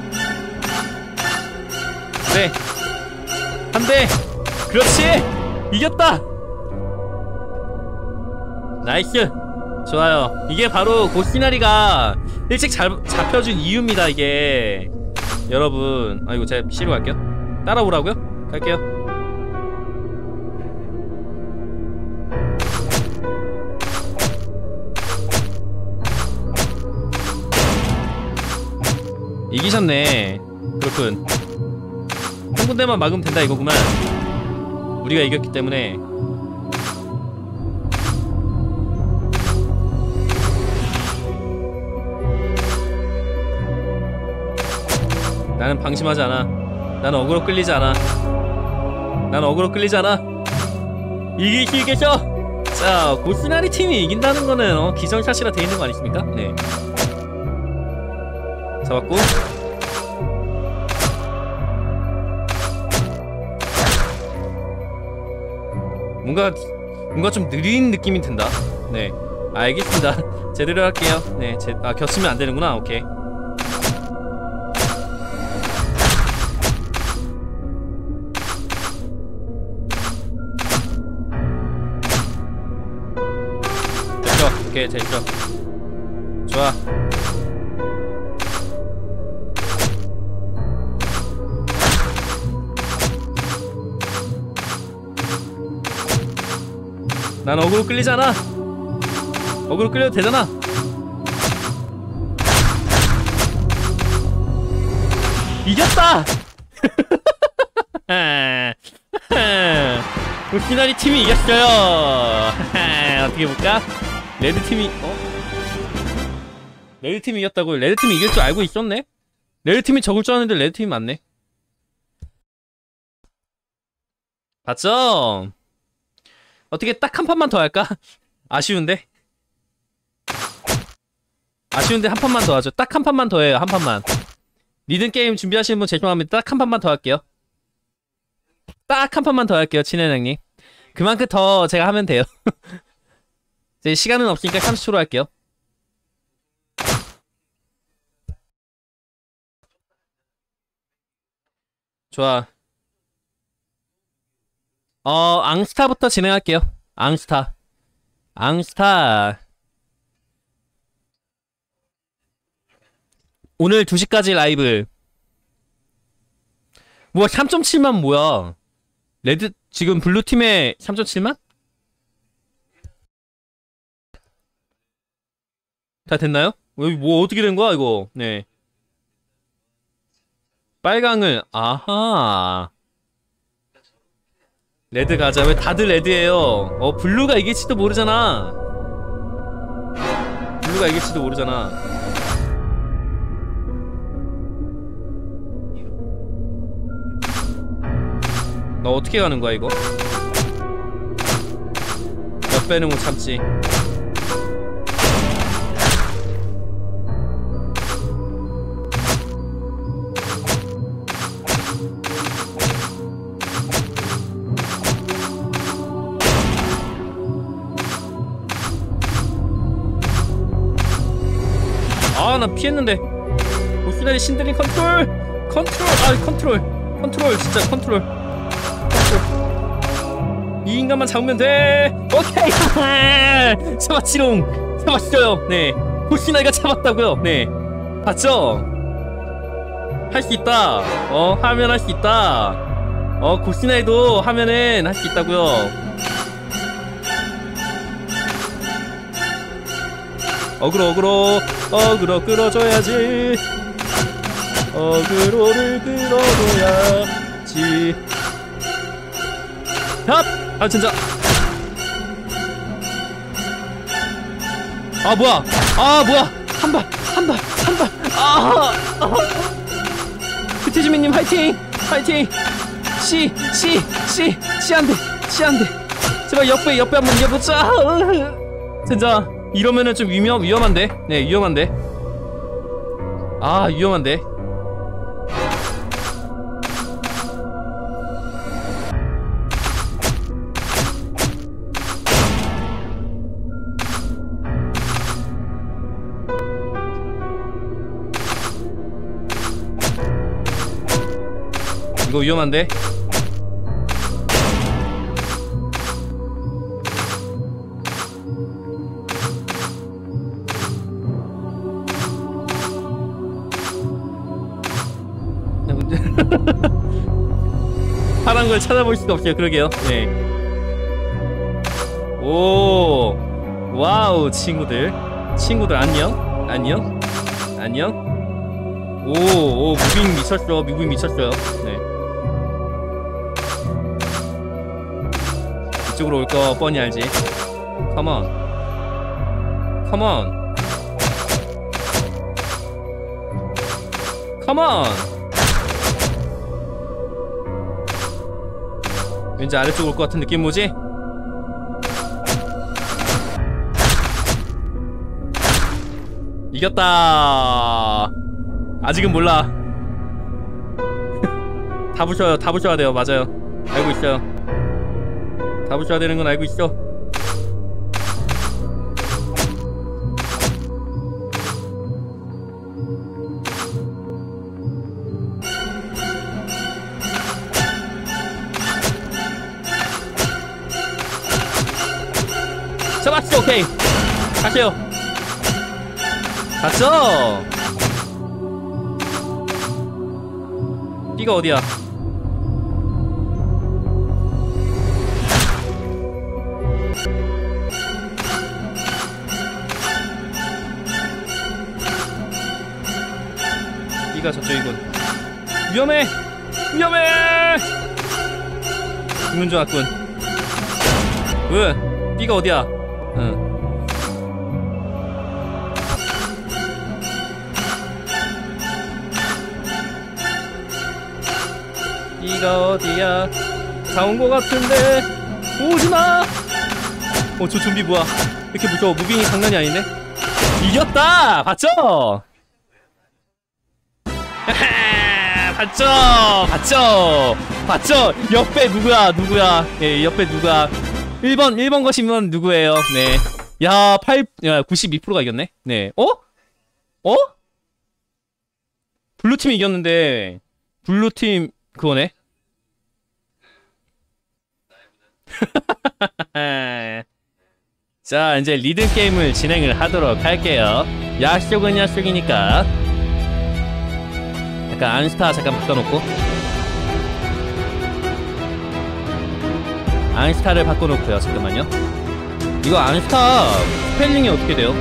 그래. 한 대. 그렇지. 이겼다. 나이스. 좋아요. 이게 바로 고시나리가 일찍 잡혀준 이유입니다. 이게 여러분. 아이고 제가 C로 갈게요. 따라오라고요? 갈게요. 이기셨네. 그렇군. 한 군데만 막으면 된다 이거구만. 우리가 이겼기 때문에. 나는 방심하지 않아. 나는 어그로 끌리지 않아. 나는 어그로 끌리지 않아. 이기시겠죠? 자, 고시나리 팀이 이긴다는 거는 기정샷이라 돼 있는 거 아니십니까? 네. 잡았고. 뭔가 좀 느린 느낌이 든다. 네. 알겠습니다. 제대로 할게요. 네. 겹치면 안 되는구나. 오케이. 됐죠. 오케이. 됐죠. 좋아. 난 어그로 끌리잖아. 어그로 끌려도 되잖아. 이겼다. 고시나리 팀이 이겼어요. 어떻게 볼까? 레드팀이 레드팀이 이겼다고요? 레드팀이 이길 줄 알고 있었네? 레드팀이 적을 줄 알았는데 레드팀이 맞네. 봤죠? 어떻게 딱 한 판만 더 할까? 아쉬운데? 아쉬운데 한 판만 더 하죠. 딱 한 판만 더 해요. 한 판만. 리듬게임 준비하시는 분 죄송합니다. 딱 한 판만 더 할게요. 딱 한 판만 더 할게요. 친해장님. 그만큼 더 제가 하면 돼요. 이제 시간은 없으니까 30초로 할게요. 좋아. 앙스타부터 진행할게요. 앙스타. 오늘 2시까지 라이브. 뭐야 3.7만 뭐야. 레드 지금 블루팀에 3.7만? 다 됐나요? 뭐 어떻게 된 거야 이거. 네. 빨강을 아하. 레드 가자. 왜 다들 레드예요? 블루가 이길지도 모르잖아. 블루가 이길지도 모르잖아. 너 어떻게 가는 거야 이거? 몇 배는 못 참지. 나 피했는데. 고시나리 신들린 컨트롤 진짜 컨트롤. 이 인간만 잡으면 돼. 오케이. 잡았어요. 네. 고시나리가 잡았다고요. 네. 봤죠? 할 수 있다. 하면 할 수 있다. 고시나리도 하면은 할 수 있다고요. 어그로 끌어줘야지. 어그로를 끌어줘야지. 핫! 진짜. 뭐야. 한발. 그티즈미님 화이팅. C 안 돼. 제발 옆에 한번 이겨보자. 진짜. 이러면은 좀 위험한데? 네, 위험한데? 위험한데? 이거 위험한데? 파란 걸 찾아볼 수가 없어요. 그러게요. 네. 오, 와우, 친구들 안녕, 안녕, 안녕. 오, 무빙 미쳤어, 무빙 미쳤어요. 네. 이쪽으로 올 거 뻔히 알지. 컴온, 컴온, 컴온. 왠지 아래쪽 올 것 같은 느낌 뭐지? 이겼다. 아직은 몰라. 다 부셔요. 다 부셔야 돼요. 맞아요. 알고 있어요. 다 부셔야 되는 건 알고 있어. 잡았어. 오케이. 가세요. 갔어. B가 어디야? B가 저쪽이군. 위험해! 위험해! 죽는 줄 알았군. 왜? B가 어디야? 응. B가 어디야? 다 온 거 같은데 오지마! 저 좀비 뭐야? 이렇게 무서워. 무빙이 장난이 아닌데? 이겼다! 봤죠? 봤죠? 봤죠? 봤죠? 옆에 누구야? 예, 옆에 누가 1번 거시면 누구예요? 네. 야, 92%가 이겼네? 네. 어? 블루팀이 이겼는데 블루팀 그거네? 자, 이제 리듬 게임을 진행을 하도록 할게요. 야식은 야식이니까 약간 안스타 잠깐 바꿔놓고, 안스타를 바꿔놓고요. 잠깐만요. 이거 안스타 스펠링이 어떻게 돼요?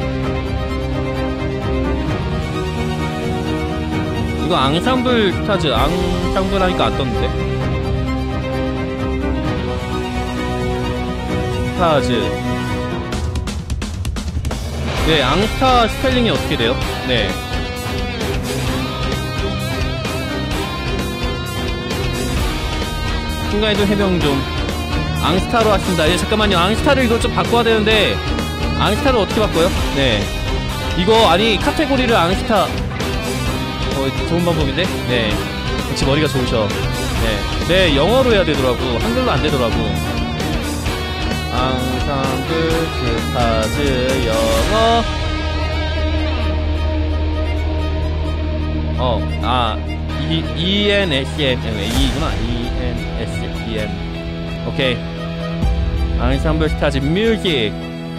이거 앙상블 스타즈, 앙상블 하니까 안 떴는데. 스타즈. 네, 앙스타 스펠링이 어떻게 돼요? 네. 순간이동 해병 좀. 앙스타로 하신다. 예, 잠깐만요. 앙스타를 이거 좀 바꿔야 되는데, 앙스타를 어떻게 바꿔요? 네. 이거, 아니, 카테고리를 앙스타. 좋은 방법인데? 네. 역시 머리가 좋으셔. 네. 네, 영어로 해야 되더라고. 한글로 안 되더라고. 앙상블 스타즈 영어. ENSM. E구나. ENSM. 오케이. 앙상블 스타즈 뮤직.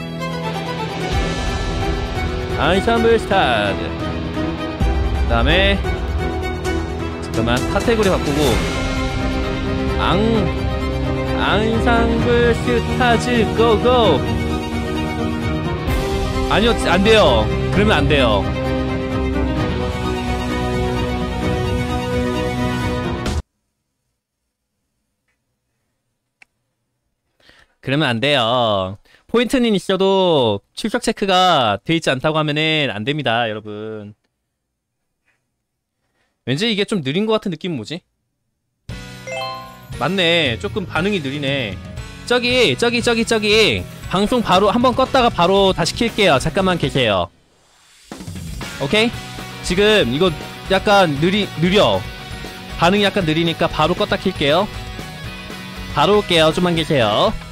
앙상블 스타즈. 그 다음에 잠깐만 카테고리 바꾸고 앙상블 스타즈 고고. 아니요, 안돼요. 그러면 안돼요. 그러면 안돼요. 포인트는 있어도 출석 체크가 돼있지 않다고 하면은 안됩니다, 여러분. 왠지 이게 좀 느린 것 같은 느낌은 뭐지? 맞네. 조금 반응이 느리네. 저기 방송 바로 한번 껐다가 바로 다시 킬게요. 잠깐만 계세요. 오케이? 지금 이거 약간 느려. 반응이 약간 느리니까 바로 껐다 킬게요. 바로 올게요. 좀만 계세요.